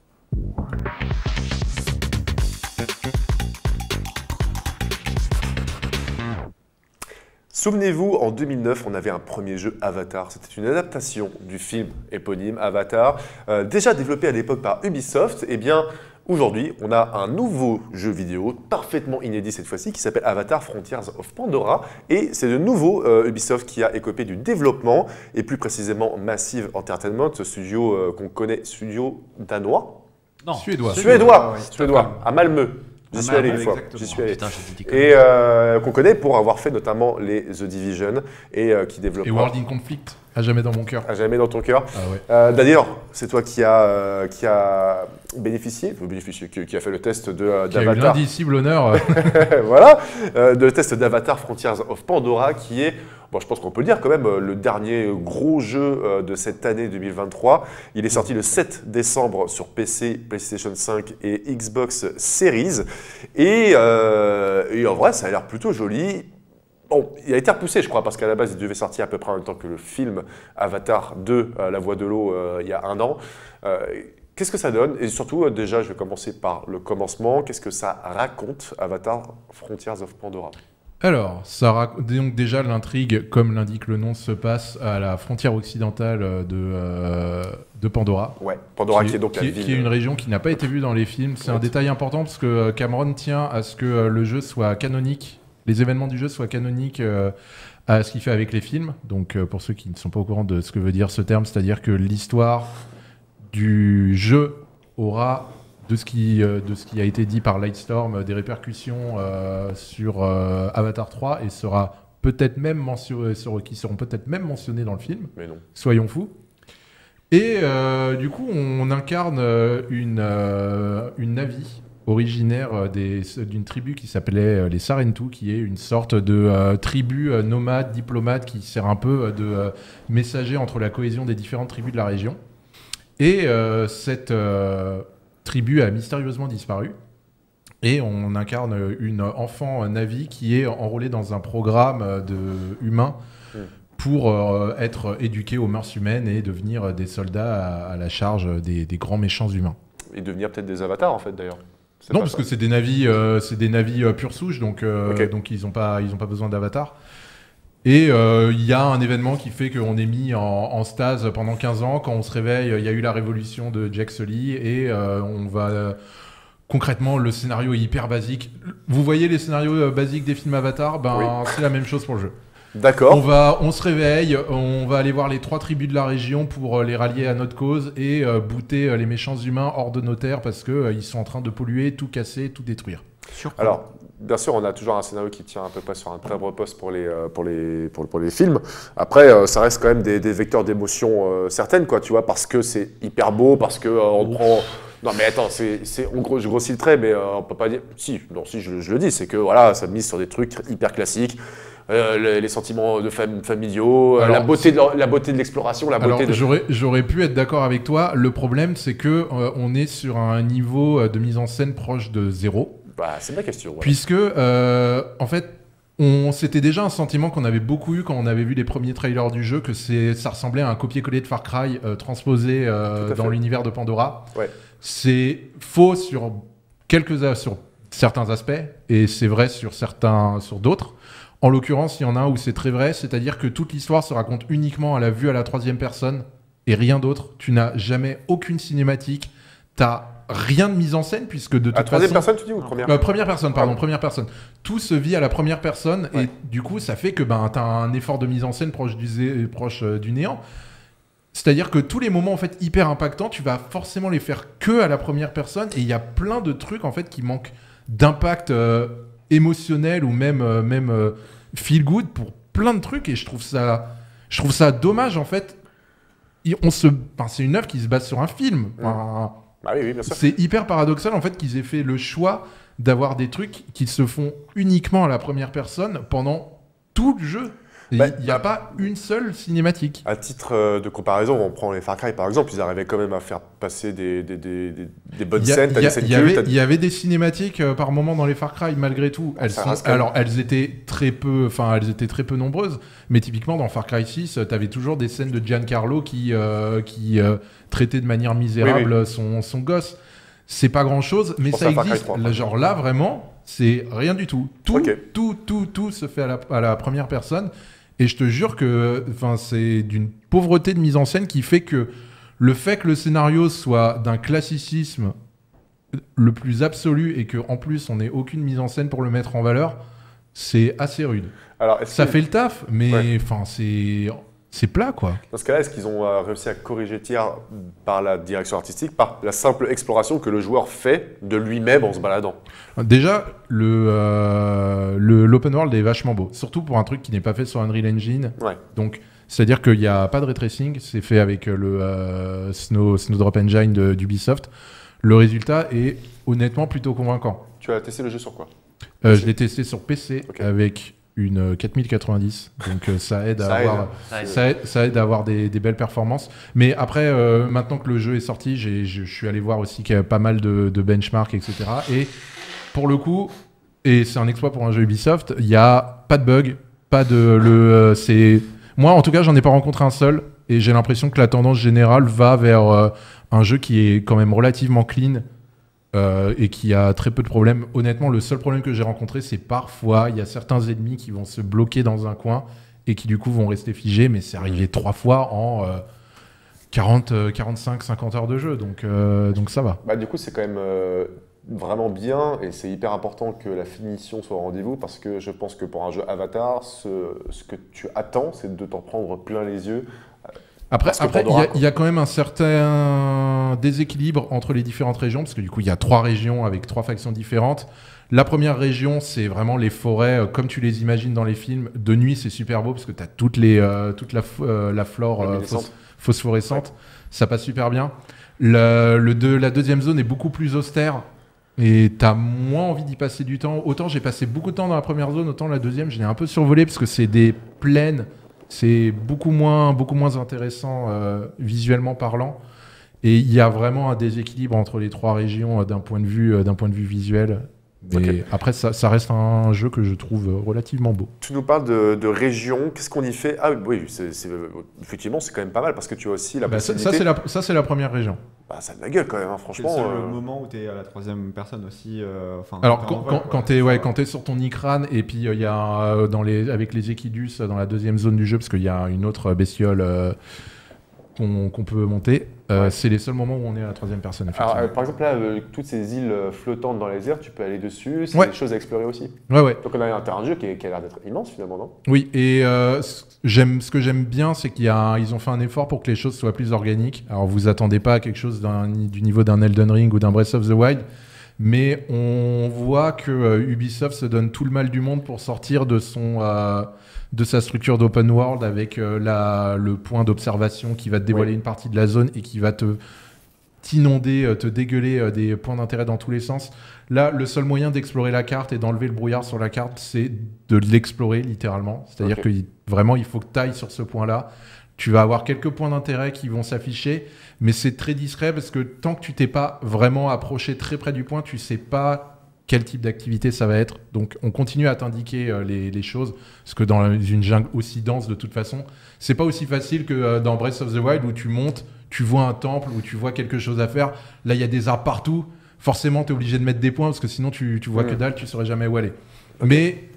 Souvenez-vous, en 2009, on avait un premier jeu Avatar. C'était une adaptation du film éponyme Avatar, déjà développé à l'époque par Ubisoft. Eh bien, aujourd'hui, on a un nouveau jeu vidéo, parfaitement inédit cette fois-ci, qui s'appelle Avatar Frontiers of Pandora. Et c'est de nouveau Ubisoft qui a écopé du développement, et plus précisément Massive Entertainment, ce studio qu'on connaît, studio danois. Non. Suédois. Suédois, à Malmö. J'y suis allé une fois. exactement. J'y suis allé. Putain, j'ai dit Et qu'on connaît pour avoir fait notamment les The Division et qui développe Et World in Conflict, à jamais dans mon cœur. à jamais dans ton cœur. Ah ouais. D'ailleurs, c'est toi qui a bénéficié, qui a fait le test Qui a eu d'Avatar. l'indicible honneur. Voilà, le test d'Avatar Frontiers of Pandora, qui est, bon, je pense qu'on peut le dire quand même, le dernier gros jeu de cette année 2023. Il est sorti le 7 décembre sur PC, PlayStation 5 et Xbox Series. Et en vrai, ça a l'air plutôt joli. Bon, il a été repoussé, je crois, parce qu'à la base, il devait sortir à peu près en même temps que le film Avatar 2, La Voix de l'eau, il y a un an. Qu'est-ce que ça donne? Et surtout, déjà, je vais commencer par le commencement. Qu'est-ce que ça raconte, Avatar Frontiers of Pandora? Alors, donc déjà l'intrigue, comme l'indique le nom, se passe à la frontière occidentale de Pandora. Ouais, Pandora qui est donc la qui ville. est une région qui n'a pas été vue dans les films. C'est un détail important parce que Cameron tient à ce que le jeu soit canonique, les événements du jeu soient canoniques à ce qu'il fait avec les films. Donc pour ceux qui ne sont pas au courant de ce que veut dire ce terme, c'est-à-dire que l'histoire du jeu aura de ce qui a été dit par Lightstorm, des répercussions sur Avatar 3 et sera peut-être même mentionnés dans le film. Mais non. Soyons fous. Et du coup, on incarne une Na'vi originaire d'une tribu qui s'appelait les Sarentu, qui est une sorte de tribu nomade, diplomate, qui sert un peu de messager entre la cohésion des différentes tribus de la région. Et cette tribu a mystérieusement disparu. Et on incarne une enfant Na'vi qui est enrôlée dans un programme humain pour être éduqués aux mœurs humaines et devenir des soldats à la charge des grands méchants humains. Et devenir peut-être des avatars, en fait, d'ailleurs. Non, parce que c'est des Na'vis pure souche, donc ils n'ont pas besoin d'avatar. Et il y a un événement qui fait qu'on est mis en stase pendant 15 ans. Quand on se réveille, il y a eu la révolution de Jack Sully et on va... concrètement, le scénario est hyper basique. Vous voyez les scénarios basiques des films Avatar, c'est la même chose pour le jeu. D'accord. On se réveille, on va aller voir les 3 tribus de la région pour les rallier à notre cause et booter les méchants humains hors de nos terres parce qu'ils sont en train de polluer, tout casser, tout détruire. Alors, bien sûr, on a toujours un scénario qui tient à peu près sur un très bon poste pour les films. Après, ça reste quand même des vecteurs d'émotion certaines, quoi, tu vois, parce que c'est hyper beau, parce que on prend... Non mais attends, en gros, je grossis le trait, mais on peut pas dire... Si je le dis, c'est que voilà, ça mise sur des trucs hyper classiques. Les sentiments familiaux, alors, la beauté de l'exploration, J'aurais pu être d'accord avec toi. Le problème, c'est que on est sur un niveau de mise en scène proche de 0. Bah, c'est ma question. Voilà. Puisque, en fait, c'était déjà un sentiment qu'on avait beaucoup eu quand on avait vu les premiers trailers du jeu, que ça ressemblait à un copier-coller de Far Cry transposé dans l'univers de Pandora. Ouais. C'est faux sur certains aspects, et c'est vrai sur d'autres. En l'occurrence, il y en a un où c'est très vrai, c'est-à-dire que toute l'histoire se raconte uniquement à la vue à la 3e personne et rien d'autre. Tu n'as jamais aucune cinématique, t'as rien de mise en scène puisque de toute façon... À 3e personne, tu dis, ou première Première personne, pardon, première personne. Tout se vit à la première personne et du coup, ça fait que t'as un effort de mise en scène proche du néant. C'est-à-dire que tous les moments en fait hyper impactants, tu vas forcément les faire que à la première personne et il y a plein de trucs en fait qui manquent d'impact émotionnel ou même feel good pour plein de trucs et je trouve ça dommage en fait. C'est une œuvre qui se base sur un film. Oui, bien sûr. C'est hyper paradoxal en fait qu'ils aient fait le choix d'avoir des trucs qui se font uniquement à la première personne pendant tout le jeu. Il n'y a pas une seule cinématique. À titre de comparaison, on prend les Far Cry par exemple, ils arrivaient quand même à faire passer des bonnes scènes. Il y avait des cinématiques par moment dans les Far Cry malgré tout. Elles étaient très peu nombreuses, mais typiquement dans Far Cry 6, tu avais toujours des scènes de Giancarlo qui traitait de manière misérable son gosse. C'est pas grand chose, mais ça existe. Genre là vraiment, c'est rien du tout. Tout se fait à la première personne. Et je te jure que c'est d'une pauvreté de mise en scène qui fait que le fait que le scénario soit d'un classicisme le plus absolu et qu'en plus on n'ait aucune mise en scène pour le mettre en valeur, c'est assez rude. Alors, ça fait le taf, mais c'est plat, quoi. Dans ce cas-là, est-ce qu'ils ont réussi à corriger tir par la direction artistique, par la simple exploration que le joueur fait de lui-même en se baladant? Déjà, l'open world est vachement beau, surtout pour un truc qui n'est pas fait sur Unreal Engine. Ouais. Donc, c'est-à-dire qu'il n'y a pas de ray tracing, c'est fait avec le Snowdrop Engine d'Ubisoft. Le résultat est honnêtement plutôt convaincant. Tu as testé le jeu sur quoi? Je l'ai testé sur PC avec une 4090, donc ça aide à avoir des belles performances. Mais après, maintenant que le jeu est sorti, je suis allé voir aussi qu'il y a pas mal de benchmarks, etc. Et pour le coup, et c'est un exploit pour un jeu Ubisoft, il n'y a pas de bug, moi en tout cas, j'en ai pas rencontré un seul, et j'ai l'impression que la tendance générale va vers un jeu qui est quand même relativement clean. Et qui a très peu de problèmes. Honnêtement, le seul problème que j'ai rencontré, c'est parfois, il y a certains ennemis qui vont se bloquer dans un coin et qui du coup vont rester figés, mais c'est arrivé 3 fois en 45, 50 heures de jeu, donc ça va. Du coup, c'est quand même vraiment bien et c'est hyper important que la finition soit au rendez-vous parce que je pense que pour un jeu Avatar, ce que tu attends, c'est de t'en prendre plein les yeux. Après, il y a quand même un certain déséquilibre entre les différentes régions, parce que du coup, il y a 3 régions avec 3 factions différentes. La première région, c'est vraiment les forêts comme tu les imagines dans les films. De nuit, c'est super beau parce que tu as toute la flore phosphorescente. Ça passe super bien. La deuxième zone est beaucoup plus austère et tu as moins envie d'y passer du temps. Autant j'ai passé beaucoup de temps dans la première zone, autant la deuxième, je l'ai un peu survolée parce que c'est des plaines. C'est beaucoup moins intéressant visuellement parlant. Et il y a vraiment un déséquilibre entre les trois régions d'un point de vue visuel. Mais après, ça reste un jeu que je trouve relativement beau. Tu nous parles de région, qu'est-ce qu'on y fait? Ah oui, effectivement, c'est quand même pas mal parce que tu as aussi la possibilité... Ça, c'est la première région. Bah, ça a de la gueule quand même, hein, franchement. C'est le moment où tu es à la troisième personne aussi. Alors, quand tu es sur ton Ikran, et puis il y a avec les Equidus dans la deuxième zone du jeu, parce qu'il y a une autre bestiole qu'on peut monter, c'est les seuls moments où on est à la troisième personne. Alors, par exemple, là, toutes ces îles flottantes dans les airs, tu peux aller dessus, c'est des choses à explorer aussi. Ouais. Donc on a un terrain de jeu qui a l'air d'être immense finalement, non? Oui, et ce que j'aime bien, c'est qu'ils ont fait un effort pour que les choses soient plus organiques. Alors vous attendez pas à quelque chose du niveau d'un Elden Ring ou d'un Breath of the Wild, mais on voit que Ubisoft se donne tout le mal du monde pour sortir de sa structure d'open world avec le point d'observation qui va te dévoiler une partie de la zone et qui va t'inonder, te dégueuler des points d'intérêt dans tous les sens. Là, le seul moyen d'explorer la carte et d'enlever le brouillard sur la carte, c'est de l'explorer littéralement. C'est-à-dire que vraiment, il faut que tu ailles sur ce point-là. Tu vas avoir quelques points d'intérêt qui vont s'afficher, mais c'est très discret parce que tant que tu t'es pas vraiment approché très près du point, tu sais pas quel type d'activité ça va être. Donc on continue à t'indiquer les choses, parce que dans une jungle aussi dense de toute façon, c'est pas aussi facile que dans Breath of the Wild où tu montes, tu vois un temple, où tu vois quelque chose à faire. Là il y a des arbres partout, forcément tu es obligé de mettre des points parce que sinon tu vois que dalle, tu saurais jamais où aller. Mais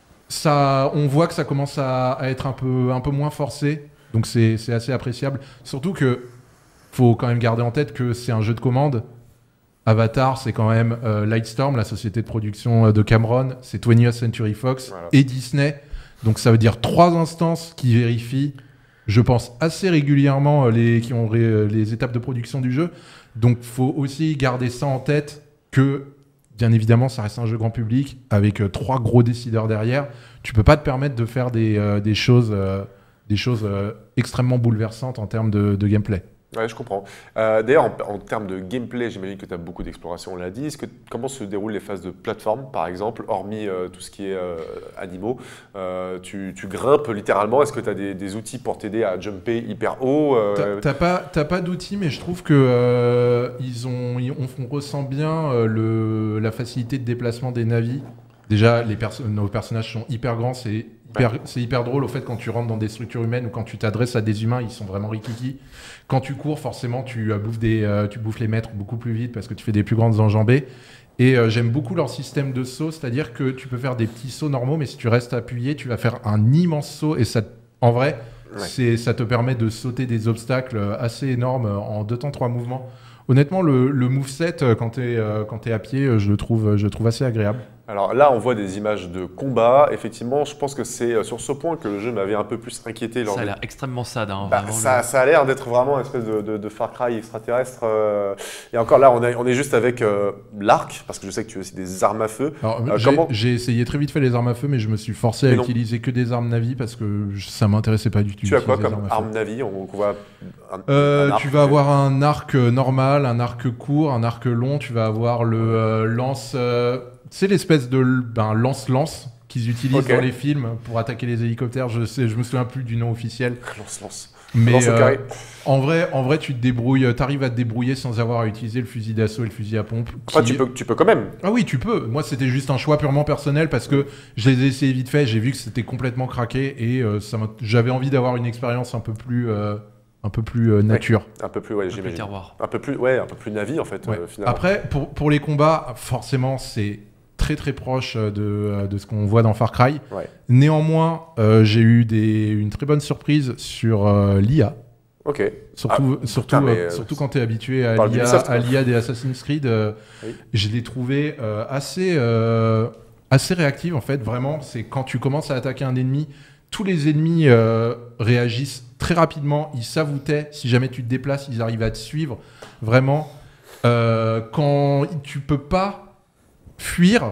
on voit que ça commence à être un peu moins forcé, donc c'est assez appréciable. Surtout que faut quand même garder en tête que c'est un jeu de commande. Avatar, c'est quand même Lightstorm, la société de production de Cameron, c'est 20th Century Fox et Disney. Donc ça veut dire 3 instances qui vérifient, je pense, assez régulièrement les étapes de production du jeu. Donc faut aussi garder ça en tête que, bien évidemment, ça reste un jeu grand public avec 3 gros décideurs derrière. Tu peux pas te permettre de faire des choses extrêmement bouleversantes en termes de gameplay. Ouais, je comprends. D'ailleurs, en termes de gameplay, j'imagine que tu as beaucoup d'exploration, on l'a dit. Comment se déroulent les phases de plateforme, par exemple, hormis tout ce qui est animaux? Tu grimpes littéralement. Est-ce que tu as des outils pour t'aider à jumper hyper haut? T'as pas d'outils, mais je trouve que on ressent bien la facilité de déplacement des navis. Déjà, nos personnages sont hyper grands, c'est hyper drôle au fait quand tu rentres dans des structures humaines ou quand tu t'adresses à des humains, ils sont vraiment rikiki. Quand tu cours, forcément, tu bouffes les mètres beaucoup plus vite parce que tu fais des plus grandes enjambées. Et j'aime beaucoup leur système de saut, c'est-à-dire que tu peux faire des petits sauts normaux, mais si tu restes appuyé, tu vas faire un immense saut. Et ça, en vrai, ça te permet de sauter des obstacles assez énormes en 2 temps 3 mouvements. Honnêtement, le moveset, quand t'es à pied, je le trouve assez agréable. Alors là, on voit des images de combat. Effectivement, je pense que c'est sur ce point que le jeu m'avait un peu plus inquiété. Ça a l'air extrêmement sad. Hein, ça a l'air d'être vraiment une espèce de Far Cry extraterrestre. Et encore là, on est juste avec l'arc, parce que je sais que tu as aussi des armes à feu. J'ai essayé très vite fait les armes à feu, mais je me suis forcé à utiliser que des armes Navi parce que ça m'intéressait pas du tout. Tu as quoi comme arme Navi? Tu vas avoir un arc normal, un arc court, un arc long. Tu vas avoir le lance... c'est l'espèce de lance-lance qu'ils utilisent dans les films pour attaquer les hélicoptères. Je me souviens plus du nom officiel. Lance-lance. Mais en vrai, tu arrives à te débrouiller sans avoir à utiliser le fusil d'assaut et le fusil à pompe. Tu peux quand même. Ah oui, tu peux. Moi, c'était juste un choix purement personnel parce que je les ai essayés vite fait. J'ai vu que c'était complètement craqué et j'avais envie d'avoir une expérience un peu plus nature. Un peu plus, j'imagine. Terroir. Un peu plus Navi en fait. Finalement. Après, pour les combats, forcément, c'est très très proche de ce qu'on voit dans Far Cry. Néanmoins, j'ai eu une très bonne surprise sur l'IA. Ok. Surtout quand tu es habitué à l'IA des Assassin's Creed, je l'ai trouvé assez réactive en fait. Vraiment, c'est quand tu commences à attaquer un ennemi, tous les ennemis réagissent très rapidement, ils savent où t'es. Si jamais tu te déplaces, ils arrivent à te suivre. Vraiment, quand tu peux pas fuir,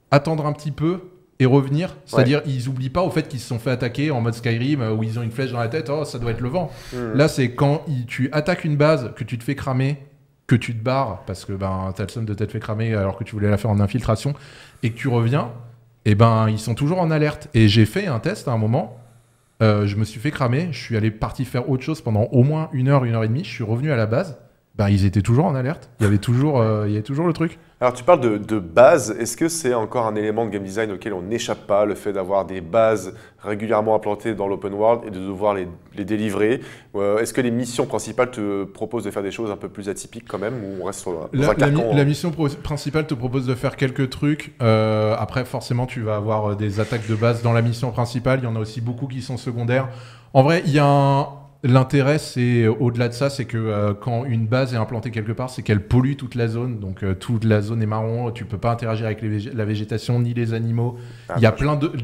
attendre un petit peu et revenir. C'est-à-dire, ils oublient pas au fait qu'ils se sont fait attaquer en mode Skyrim où ils ont une flèche dans la tête. Oh, ça doit être le vent. Là, c'est quand tu attaques une base, que tu te fais cramer, que tu te barres parce que t'as le somme de t'être fait cramer alors que tu voulais la faire en infiltration et que tu reviens, et ils sont toujours en alerte. Et j'ai fait un test à un moment. Je me suis fait cramer. Je suis parti faire autre chose pendant au moins 1 heure, 1 heure et demie. Je suis revenu à la base. Ils étaient toujours en alerte. Il y avait toujours le truc. Alors, tu parles de base. Est-ce que c'est encore un élément de game design auquel on n'échappe pas, le fait d'avoir des bases régulièrement implantées dans l'open world et de devoir les délivrer? Est-ce que les missions principales te proposent de faire des choses un peu plus atypiques quand même, ou on reste dans un carcan? La mission principale te propose de faire quelques trucs. Après, forcément, tu vas avoir des attaques de base dans la mission principale. Il y en a aussi beaucoup qui sont secondaires. En vrai, il y a l'intérêt, c'est au-delà de ça, c'est que quand une base est implantée quelque part, c'est qu'elle pollue toute la zone. Donc toute la zone est marron, tu peux pas interagir avec la végétation ni les animaux. Il y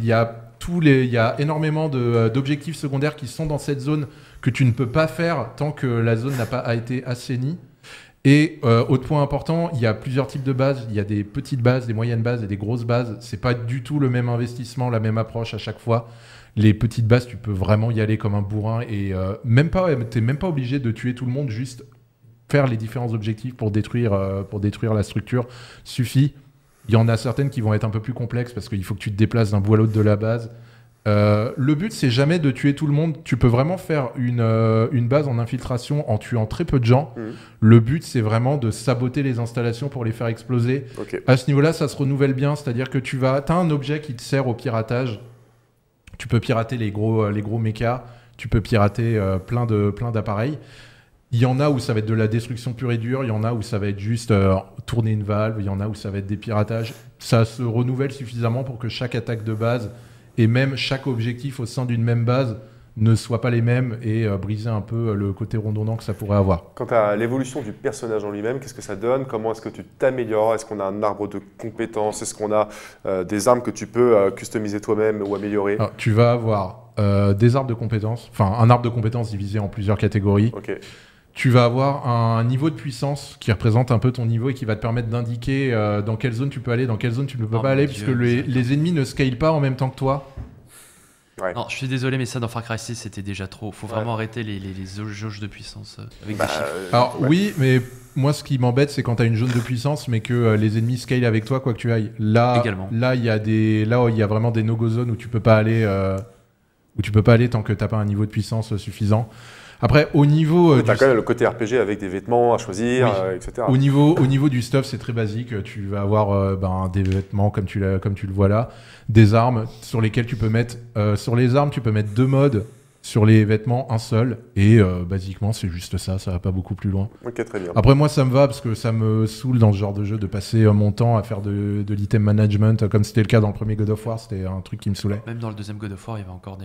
a énormément d'objectifs secondaires qui sont dans cette zone que tu ne peux pas faire tant que la zone n'a pas été assainie. Et autre point important, il y a plusieurs types de bases. Il y a des petites bases, des moyennes bases et des grosses bases. C'est pas du tout le même investissement, la même approche à chaque fois. Les petites bases, tu peux vraiment y aller comme un bourrin et t'es même pas obligé de tuer tout le monde, juste faire les différents objectifs pour détruire la structure suffit. Il y en a certaines qui vont être un peu plus complexes parce qu'il faut que tu te déplaces d'un bout à l'autre de la base. Le but, c'est jamais de tuer tout le monde. Tu peux vraiment faire une base en infiltration en tuant très peu de gens. Le but, c'est vraiment de saboter les installations pour les faire exploser. À ce niveau-là, ça se renouvelle bien, c'est-à-dire que t'as un objet qui te sert au piratage. Tu peux pirater les gros mechas, tu peux pirater plein d'appareils. Il y en a où ça va être de la destruction pure et dure, il y en a où ça va être juste tourner une valve, il y en a où ça va être des piratages. Ça se renouvelle suffisamment pour que chaque attaque de base et même chaque objectif au sein d'une même base ne soient pas les mêmes et briser un peu le côté redondant que ça pourrait avoir. Quant à l'évolution du personnage en lui-même, qu'est-ce que ça donne? Comment est-ce que tu t'améliores? Est-ce qu'on a un arbre de compétences? Est-ce qu'on a des armes que tu peux customiser toi-même ou améliorer? Alors, tu vas avoir des arbres de compétences, enfin un arbre de compétences divisé en plusieurs catégories. Tu vas avoir un niveau de puissance qui représente un peu ton niveau et qui va te permettre d'indiquer dans quelle zone tu peux aller, dans quelle zone tu ne peux pas aller, puisque les ennemis ne scalent pas en même temps que toi. Non, je suis désolé, mais ça dans Far Cry 6 c'était déjà trop. Faut vraiment arrêter les jauges de puissance avec des chiffres. Alors oui, mais moi ce qui m'embête c'est quand tu as une jaune de puissance mais que les ennemis scale avec toi quoi que tu ailles. Là il y a vraiment des no-go zones où tu peux pas aller tant que t'as pas un niveau de puissance suffisant. Après, au niveau... tu as quand même le côté RPG avec des vêtements à choisir, etc. Au niveau du stuff, c'est très basique. Tu vas avoir des vêtements comme tu le vois là, des armes sur lesquelles tu peux mettre... sur les armes, tu peux mettre 2 modes. Sur les vêtements, un seul. Et basiquement, c'est juste ça va pas beaucoup plus loin. Ok, très bien. Après, moi, ça me va parce que ça me saoule dans ce genre de jeu de passer mon temps à faire de l'item management, comme c'était le cas dans le premier God of War. C'était un truc qui me saoulait. Même dans le deuxième God of War, il y avait encore des...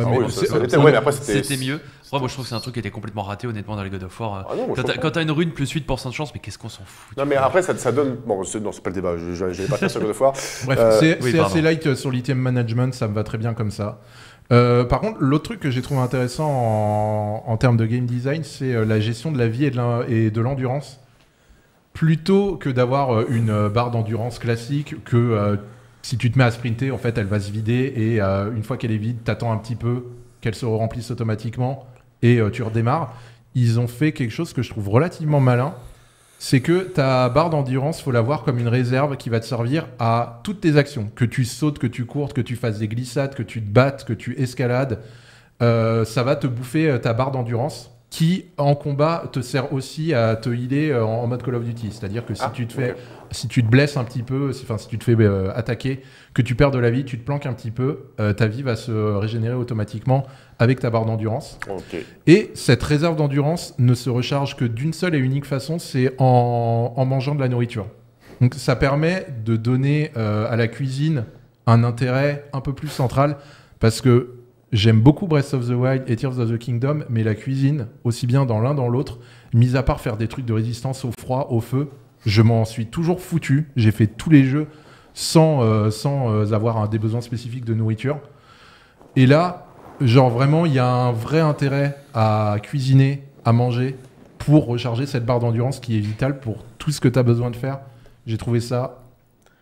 C'était mieux. Moi, je trouve que c'est un truc qui était complètement raté, honnêtement, dans les God of War. Quand t'as une rune plus 8% de chance, mais qu'est-ce qu'on s'en fout? Non, mais après, ça donne... Bon, c'est pas le débat, j'avais pas fait sur God of War. Bref, c'est assez light sur l'item management, ça me va très bien comme ça. Par contre, l'autre truc que j'ai trouvé intéressant en termes de game design, c'est la gestion de la vie et de l'endurance. Plutôt que d'avoir une barre d'endurance classique, que si tu te mets à sprinter, en fait, elle va se vider et une fois qu'elle est vide, t'attends un petit peu qu'elle se remplisse automatiquement et tu redémarres. Ils ont fait quelque chose que je trouve relativement malin. C'est que ta barre d'endurance, faut la voir comme une réserve qui va te servir à toutes tes actions. Que tu sautes, que tu cours, que tu fasses des glissades, que tu te battes, que tu escalades. Ça va te bouffer ta barre d'endurance qui, en combat, te sert aussi à te healer en mode Call of Duty. C'est-à-dire que si tu te blesses un petit peu, si tu te fais attaquer, que tu perds de la vie, tu te planques un petit peu, ta vie va se régénérer automatiquement avec ta barre d'endurance. Et cette réserve d'endurance ne se recharge que d'une seule et unique façon, c'est en mangeant de la nourriture. Donc ça permet de donner à la cuisine un intérêt un peu plus central, parce que j'aime beaucoup Breath of the Wild et Tears of the Kingdom, mais la cuisine, aussi bien dans l'un dans l'autre, mis à part faire des trucs de résistance au froid, au feu, je m'en suis toujours foutu. J'ai fait tous les jeux sans avoir des besoins spécifiques de nourriture. Et là, genre vraiment, il y a un vrai intérêt à cuisiner, à manger, pour recharger cette barre d'endurance qui est vitale pour tout ce que tu as besoin de faire. J'ai trouvé ça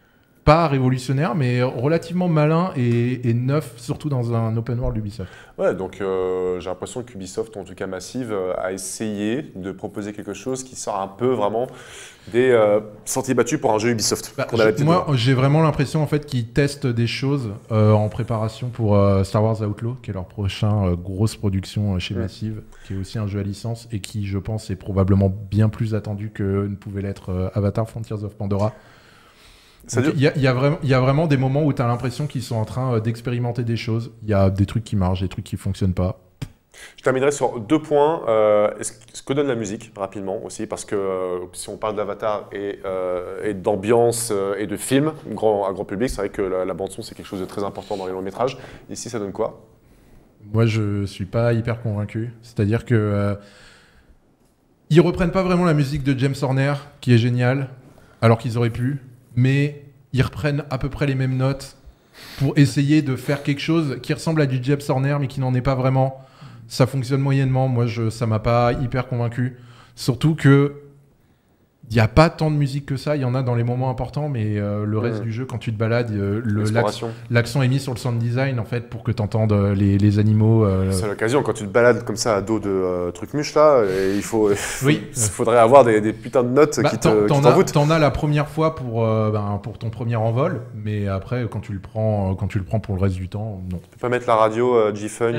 pas révolutionnaire, mais relativement malin et neuf, surtout dans un open world Ubisoft. Ouais, donc j'ai l'impression qu'Ubisoft, en tout cas Massive, a essayé de proposer quelque chose qui sort un peu vraiment des sentiers battus pour un jeu Ubisoft. Moi, j'ai vraiment l'impression en fait qu'ils testent des choses en préparation pour Star Wars Outlaw, qui est leur prochain grosse production chez Massive, qui est aussi un jeu à licence et qui, je pense, est probablement bien plus attendu que ne pouvait l'être Avatar Frontiers of Pandora. Il y a vraiment des moments où tu as l'impression qu'ils sont en train d'expérimenter des choses. Il y a des trucs qui marchent, des trucs qui ne fonctionnent pas. Je terminerai sur 2 points. Ce que donne la musique, rapidement aussi, parce que si on parle d'Avatar et d'ambiance et de film, à grand public, c'est vrai que la bande-son, c'est quelque chose de très important dans les longs métrages. Ici, ça donne quoi? Moi, je suis pas hyper convaincu. C'est-à-dire que ils reprennent pas vraiment la musique de James Horner, qui est géniale, alors qu'ils auraient pu, mais ils reprennent à peu près les mêmes notes pour essayer de faire quelque chose qui ressemble à du James Horner, mais qui n'en est pas vraiment. Ça fonctionne moyennement. Moi, ça m'a pas hyper convaincu. Surtout que il n'y a pas tant de musique que ça. Il y en a dans les moments importants, mais le reste du jeu, quand tu te balades, l'accent est mis sur le sound design en fait pour que tu entendes les animaux. C'est l'occasion, quand tu te balades comme ça à dos de trucs mûches là, il faudrait avoir des putains de notes qui t'envoûtent. T'en as la première fois pour ton premier envol, mais après quand tu le prends pour le reste du temps, non. Tu peux pas mettre la radio G-Funk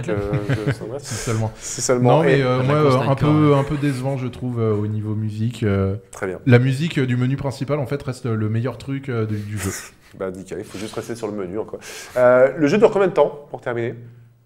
si seulement. Non, mais moi un peu décevant je trouve au niveau musique. Très bien. La musique du menu principal en fait reste le meilleur truc du jeu. Bah nickel, il faut juste rester sur le menu encore. Le jeu dure combien de temps pour terminer?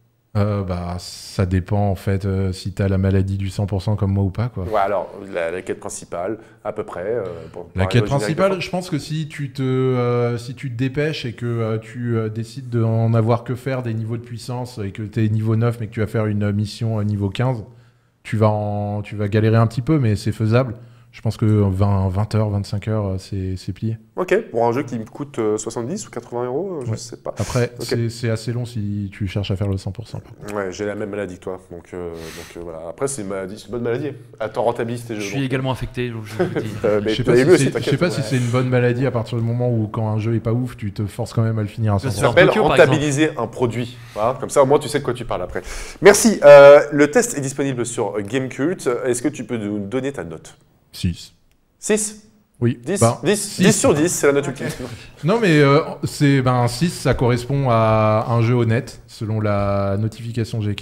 Ça dépend en fait si t'as la maladie du 100% comme moi ou pas quoi. Ouais, alors la quête principale à peu près. La quête principale, je pense que si tu te dépêches et que tu décides d'en avoir que faire des niveaux de puissance et que t'es niveau 9 mais que tu vas faire une mission niveau 15, tu vas galérer un petit peu mais c'est faisable. Je pense que 20 heures, 25 heures, c'est plié. Ok, pour un jeu qui me coûte 70 ou 80 euros, je sais pas. Après, c'est assez long si tu cherches à faire le 100%. Ouais, j'ai la même maladie que toi, donc voilà. Après, c'est une bonne maladie. Attends, rentabilise tes jeux. Je suis également affecté, donc je vous dis. Je sais pas si c'est une bonne maladie à partir du moment où, quand un jeu est pas ouf, tu te forces quand même à le finir à 100%. Ça s'appelle rentabiliser un produit. Voilà, comme ça, au moins, tu sais de quoi tu parles après. Merci. Le test est disponible sur Gamecult. Est-ce que tu peux nous donner ta note? 6. 6? Oui. 10 sur 10, c'est la note ultime. Non, mais 6, ça correspond à un jeu honnête, selon la notification GK.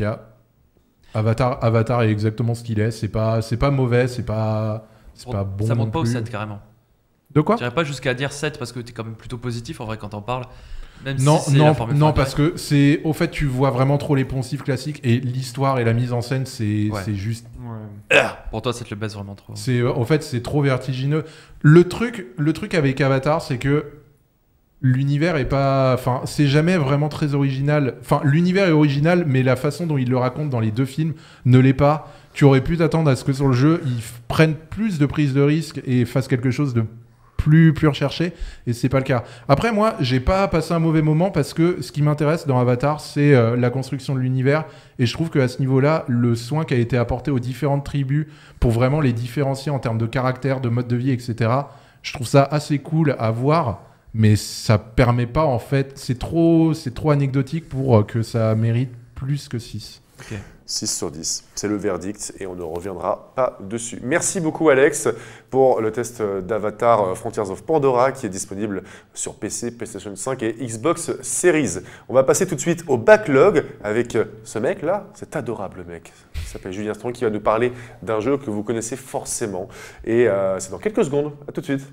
Avatar est exactement ce qu'il est. C'est pas mauvais, c'est pas bon. Ça monte non pas au plus. 7 carrément. De quoi? Je dirais pas jusqu'à dire 7 parce que t'es quand même plutôt positif en vrai quand t'en parles. Même non, si non, parce que au fait, tu vois vraiment trop les poncifs classiques et l'histoire et la mise en scène, c'est juste. Ouais. Pour toi, ça te le baisse vraiment trop. Au fait, c'est trop vertigineux. Le truc avec Avatar, c'est que l'univers est pas. Enfin, c'est jamais vraiment très original. Enfin, l'univers est original, mais la façon dont il le raconte dans les 2 films ne l'est pas. Tu aurais pu t'attendre à ce que sur le jeu, ils prennent plus de prise de risque et fassent quelque chose de plus recherché, et c'est pas le cas. Après, moi, j'ai pas passé un mauvais moment parce que ce qui m'intéresse dans Avatar, c'est la construction de l'univers, et je trouve qu'à ce niveau-là, le soin qui a été apporté aux différentes tribus pour vraiment les différencier en termes de caractère, de mode de vie, etc., je trouve ça assez cool à voir, mais ça permet pas, en fait, c'est trop anecdotique pour que ça mérite plus que 6. Ok. 6 sur 10, c'est le verdict et on ne reviendra pas dessus. Merci beaucoup Alex pour le test d'Avatar Frontiers of Pandora qui est disponible sur PC, PlayStation 5 et Xbox Series. On va passer tout de suite au backlog avec ce mec là, cet adorable mec. Il s'appelle Julien Strong qui va nous parler d'un jeu que vous connaissez forcément. Et c'est dans quelques secondes, à tout de suite.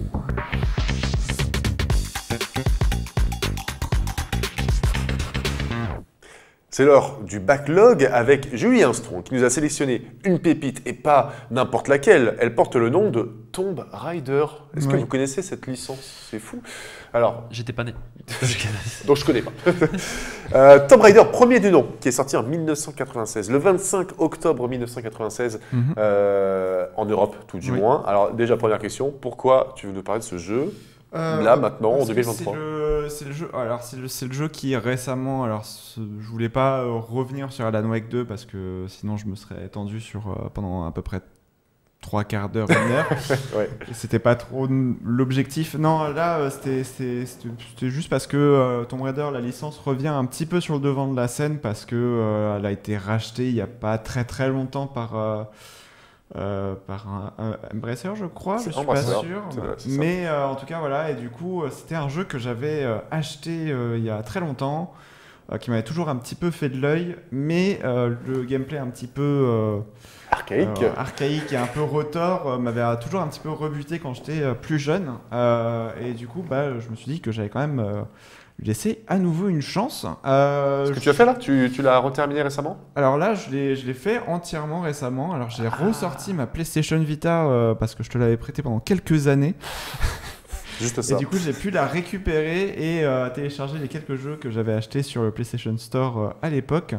C'est l'heure du backlog avec Julien Strong qui nous a sélectionné une pépite et pas n'importe laquelle. Elle porte le nom de Tomb Raider. Est-ce que vous connaissez cette licence? C'est fou. Alors, j'étais pas né. Donc je connais pas. Tomb Raider, premier du nom, qui est sorti en 1996, le 25 octobre 1996 en Europe tout du moins. Alors déjà première question, pourquoi tu veux nous parler de ce jeu là maintenant en 2023? C'est le jeu qui récemment, je voulais pas revenir sur Alan Wake 2 parce que sinon je me serais étendu pendant à peu près 3/4 d'heure, 1 heure. Ouais. C'était pas trop l'objectif. Non, là, c'était juste parce que Tomb Raider, la licence revient un petit peu sur le devant de la scène parce que elle a été rachetée il y a pas très très longtemps par un Embracer, je crois, je suis pas sûr. Mais en tout cas, voilà. Et du coup, c'était un jeu que j'avais acheté il y a très longtemps, qui m'avait toujours un petit peu fait de l'œil, mais le gameplay un petit peu archaïque et un peu rotor m'avait toujours un petit peu rebuté quand j'étais plus jeune. Et du coup, je me suis dit que j'allais quand même lui laisser à nouveau une chance. Ce que tu as fait là, tu l'as reterminé récemment? Alors là, je l'ai fait entièrement récemment. Alors j'ai ressorti ma PlayStation Vita parce que je te l'avais prêtée pendant quelques années. Juste ça. Et du coup, j'ai pu la récupérer et télécharger les quelques jeux que j'avais achetés sur le PlayStation Store à l'époque.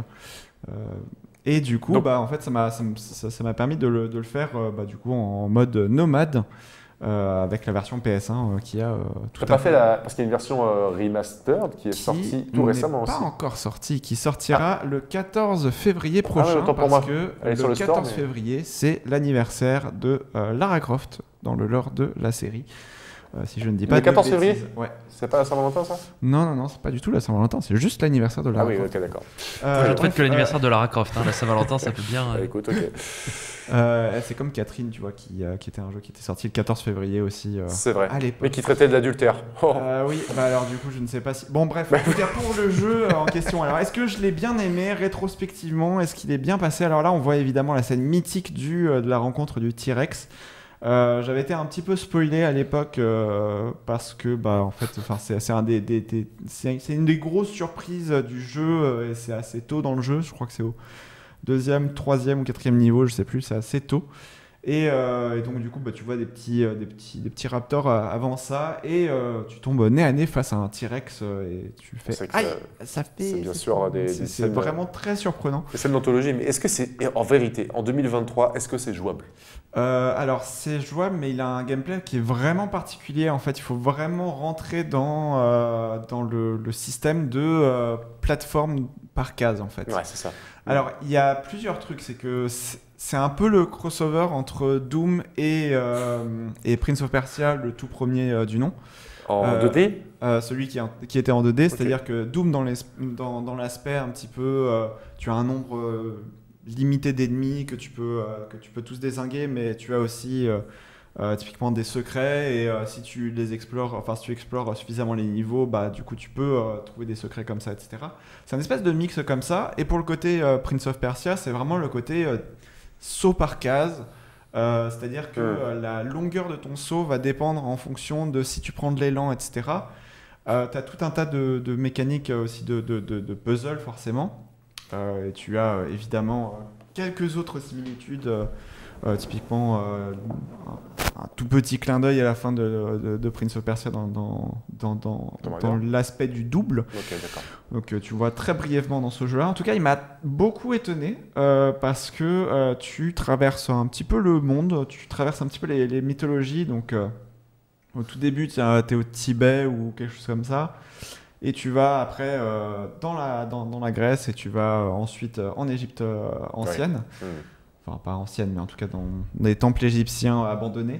Et du coup, en fait, ça m'a permis de le faire du coup, en mode nomade. Avec la version PS1 qui a tout T'as pas fait parce qu'il y a une version remastered qui est sortie tout récemment aussi. Pas encore sortie, qui sortira le 14 février prochain parce que le 14 février c'est l'anniversaire de Lara Croft dans le lore de la série. Si je ne dis pas le 14 février. Ouais. C'est pas la Saint-Valentin ça? Non, c'est pas du tout la Saint-Valentin, c'est juste l'anniversaire de Lara Croft. Ah oui, ok, d'accord. Je trouve que l'anniversaire de Lara Croft, la Saint-Valentin, ça peut bien. Écoute, ok. C'est comme Catherine, tu vois, qui était un jeu qui était sorti le 14 février aussi. C'est vrai. À l'époque. Mais qui traitait de l'adultère. Oui, alors du coup, je ne sais pas si. Bon, bref, en tout cas, pour le jeu en question. Alors, est-ce que je l'ai bien aimé rétrospectivement? Est-ce qu'il est bien passé? Alors là, on voit évidemment la scène mythique de la rencontre du T-Rex. J'avais été un petit peu spoilé à l'époque parce que en fait, c'est une des grosses surprises du jeu et c'est assez tôt dans le jeu. Je crois que c'est au 2e, 3e ou 4e niveau, je sais plus, c'est assez tôt. Et donc du coup, tu vois des petits raptors avant ça et tu tombes nez à nez face à un T-Rex et tu fais aïe, ça fait. C'est bien sûr c'est vraiment très surprenant. C'est scènes d'anthologie, mais est-ce que c'est en vérité en 2023, est-ce que c'est jouable? Alors c'est jouable, mais il a un gameplay qui est vraiment particulier. En fait, il faut vraiment rentrer dans le système de plateforme par case en fait. Ouais, c'est ça. Alors il y a plusieurs trucs, c'est que c'est un peu le crossover entre Doom et Prince of Persia, le tout premier du nom. En 2D celui qui était en 2D, c'est-à-dire que Doom dans l'aspect un petit peu, tu as un nombre limité d'ennemis que tu peux tous dézinguer, mais tu as aussi typiquement des secrets et si tu explores suffisamment les niveaux, du coup tu peux trouver des secrets comme ça, etc. C'est un espèce de mix comme ça. Et pour le côté Prince of Persia, c'est vraiment le côté saut par case. C'est-à-dire que la longueur de ton saut va dépendre en fonction de si tu prends de l'élan, etc. Tu as tout un tas de mécaniques aussi de puzzle forcément. Et tu as évidemment quelques autres similitudes, typiquement un tout petit clin d'œil à la fin de Prince of Persia dans l'aspect du double. Ok, d'accord. Donc tu vois très brièvement dans ce jeu-là. En tout cas, il m'a beaucoup étonné parce que tu traverses un petit peu le monde, tu traverses un petit peu les mythologies. Donc au tout début, tu es au Tibet ou quelque chose comme ça. Et tu vas après dans la Grèce et tu vas ensuite en Égypte ancienne. Ouais. Enfin, pas ancienne, mais en tout cas dans des temples égyptiens abandonnés.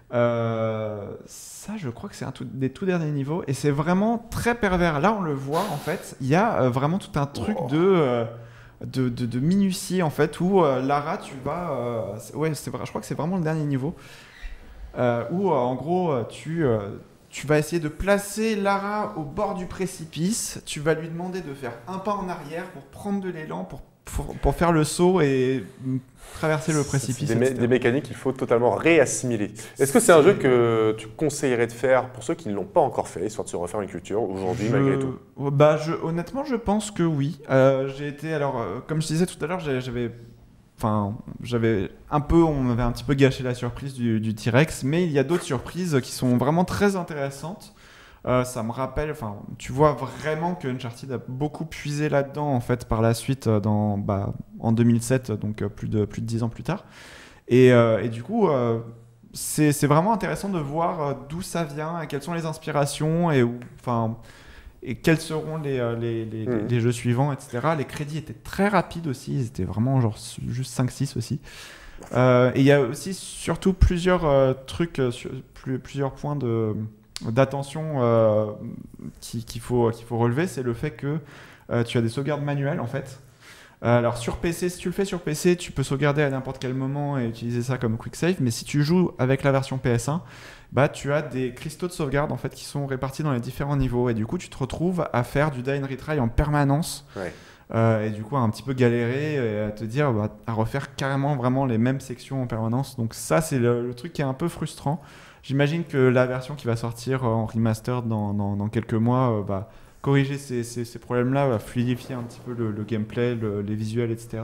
Ça, je crois que c'est des tout derniers niveaux. Et c'est vraiment très pervers. Là, on le voit, en fait. Il y a vraiment tout un truc de minutie, en fait, où Lara, tu vas... c'est vrai, je crois que c'est vraiment le dernier niveau. Où, en gros, tu vas essayer de placer Lara au bord du précipice. Tu vas lui demander de faire un pas en arrière pour prendre de l'élan, pour faire le saut et traverser le précipice. C'est des mécaniques qu'il faut totalement réassimiler. Est-ce que c'est un jeu que tu conseillerais de faire pour ceux qui ne l'ont pas encore fait, histoire de se refaire une culture aujourd'hui malgré tout? Honnêtement, je pense que oui. J'ai été, comme je disais tout à l'heure, on m'avait un petit peu gâché la surprise du T-Rex, mais il y a d'autres surprises qui sont vraiment très intéressantes. Ça me rappelle, tu vois vraiment que Uncharted a beaucoup puisé là-dedans en fait par la suite en 2007, donc plus de 10 ans plus tard. Et du coup, c'est vraiment intéressant de voir d'où ça vient, et quelles sont les inspirations et quels seront les jeux suivants, etc. Les crédits étaient très rapides aussi, ils étaient vraiment genre juste 5-6 aussi. Et il y a aussi surtout plusieurs trucs, plusieurs points d'attention qu'il faut relever. C'est le fait que tu as des sauvegardes manuelles en fait. Alors sur PC, si tu le fais sur PC, tu peux sauvegarder à n'importe quel moment et utiliser ça comme quick save. Mais si tu joues avec la version PS1, bah tu as des cristaux de sauvegarde en fait qui sont répartis dans les différents niveaux et du coup tu te retrouves à faire du die and retry en permanence. Et du coup à un petit peu galérer et à te dire à refaire carrément vraiment les mêmes sections en permanence. Donc ça c'est le truc qui est un peu frustrant. J'imagine que la version qui va sortir en remaster dans quelques mois va corriger ces problèmes-là, va fluidifier un petit peu le gameplay, les visuels, etc.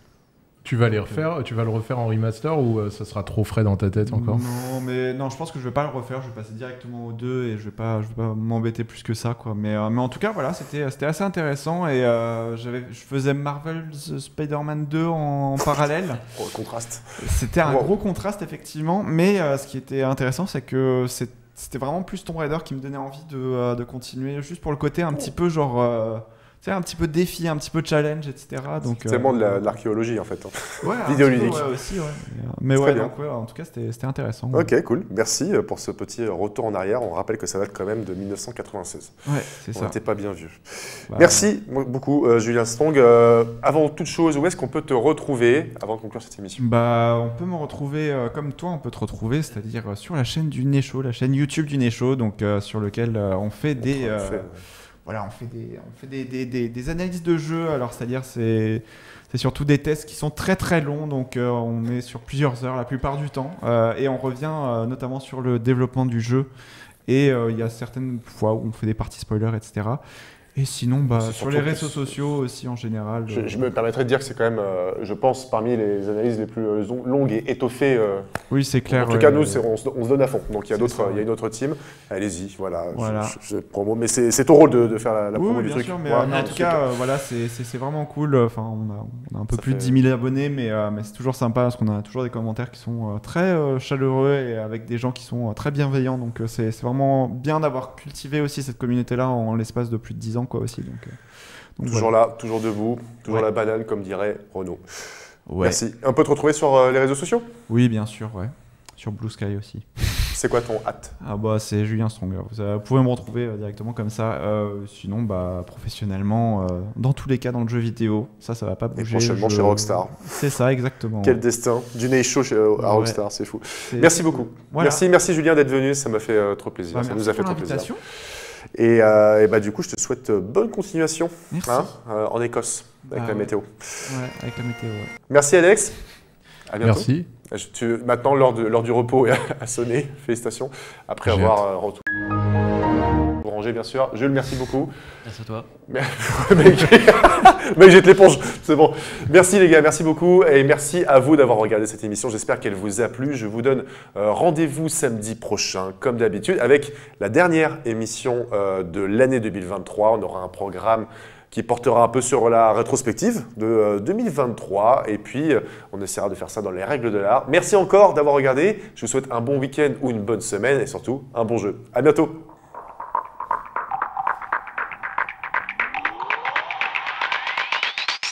Tu vas le refaire en remaster ou ça sera trop frais dans ta tête encore? Non, je pense que je vais pas le refaire, je vais passer directement au 2 et je vais pas m'embêter plus que ça, quoi. Mais en tout cas, voilà, c'était assez intéressant et je faisais Marvel's Spider-Man 2 en parallèle. Gros contraste. C'était un gros contraste, effectivement, mais ce qui était intéressant, c'est que c'était vraiment plus Tomb Raider qui me donnait envie de continuer, juste pour le côté un petit peu genre... un petit peu de défi, un petit peu de challenge, etc. Donc, c'est tellement de l'archéologie en fait. Ouais, vidéoludique. Ouais, aussi, ouais. Mais ouais, donc, en tout cas, c'était intéressant. Ok, cool. Merci pour ce petit retour en arrière. On rappelle que ça date quand même de 1996. Ouais, c'est ça. On n'était pas bien vieux. Merci beaucoup, Julien Strong. Avant toute chose, où est-ce qu'on peut te retrouver avant de conclure cette émission? On peut me retrouver comme toi, on peut te retrouver, c'est-à-dire sur la chaîne du Nez Show, la chaîne YouTube du Nez Show, donc sur lequel on fait des... Voilà, on fait des analyses de jeux. Alors, c'est-à-dire, c'est surtout des tests qui sont très très longs. Donc, on est sur plusieurs heures la plupart du temps. Et on revient notamment sur le développement du jeu. Et il y a certaines fois où on fait des parties spoilers, etc. Et sinon, sur les réseaux sociaux aussi en général. Je me permettrais de dire que c'est quand même, je pense, parmi les analyses les plus longues et étoffées. Oui, c'est clair. En tout cas, nous, on se donne à fond. Donc il y a une autre team. Allez-y, voilà. Promo. Mais c'est ton rôle de faire la promo du truc. Sûr, mais en tout cas, voilà, c'est vraiment cool. Enfin, on a un peu plus de 10 000 abonnés, mais c'est toujours sympa parce qu'on a toujours des commentaires qui sont très chaleureux et avec des gens qui sont très bienveillants. Donc c'est vraiment bien d'avoir cultivé aussi cette communauté-là en l'espace de plus de 10 ans. Quoi, aussi, donc toujours là, toujours debout, toujours la banane, comme dirait Renaud. Ouais. Merci. On peut te retrouver sur les réseaux sociaux? Oui, bien sûr, ouais. Sur Blue Sky aussi. C'est quoi ton hâte? C'est Julien Stronger. Vous pouvez me retrouver directement comme ça. Sinon, professionnellement, dans tous les cas, dans le jeu vidéo, ça va pas bouger. Et prochainement chez Rockstar. C'est ça, exactement. Quel destin. Du Nez Show à Rockstar, c'est fou. Merci beaucoup. Voilà. Merci Julien d'être venu, ça m'a fait trop plaisir. Ça nous a fait trop plaisir. Et du coup, je te souhaite bonne continuation en Écosse avec la météo. Ouais, avec la météo. Ouais. Merci Alex. À bientôt. Merci. Maintenant, l'heure du repos a sonné. Félicitations. Après avoir retourné. Pour ranger, bien sûr. Jules, merci beaucoup. Merci à toi. Mec, jette l'éponge. C'est bon. Merci les gars, merci beaucoup. Et merci à vous d'avoir regardé cette émission. J'espère qu'elle vous a plu. Je vous donne rendez-vous samedi prochain, comme d'habitude, avec la dernière émission de l'année 2023. On aura un programme qui portera un peu sur la rétrospective de 2023. Et puis, on essaiera de faire ça dans les règles de l'art. Merci encore d'avoir regardé. Je vous souhaite un bon week-end ou une bonne semaine et surtout un bon jeu. À bientôt.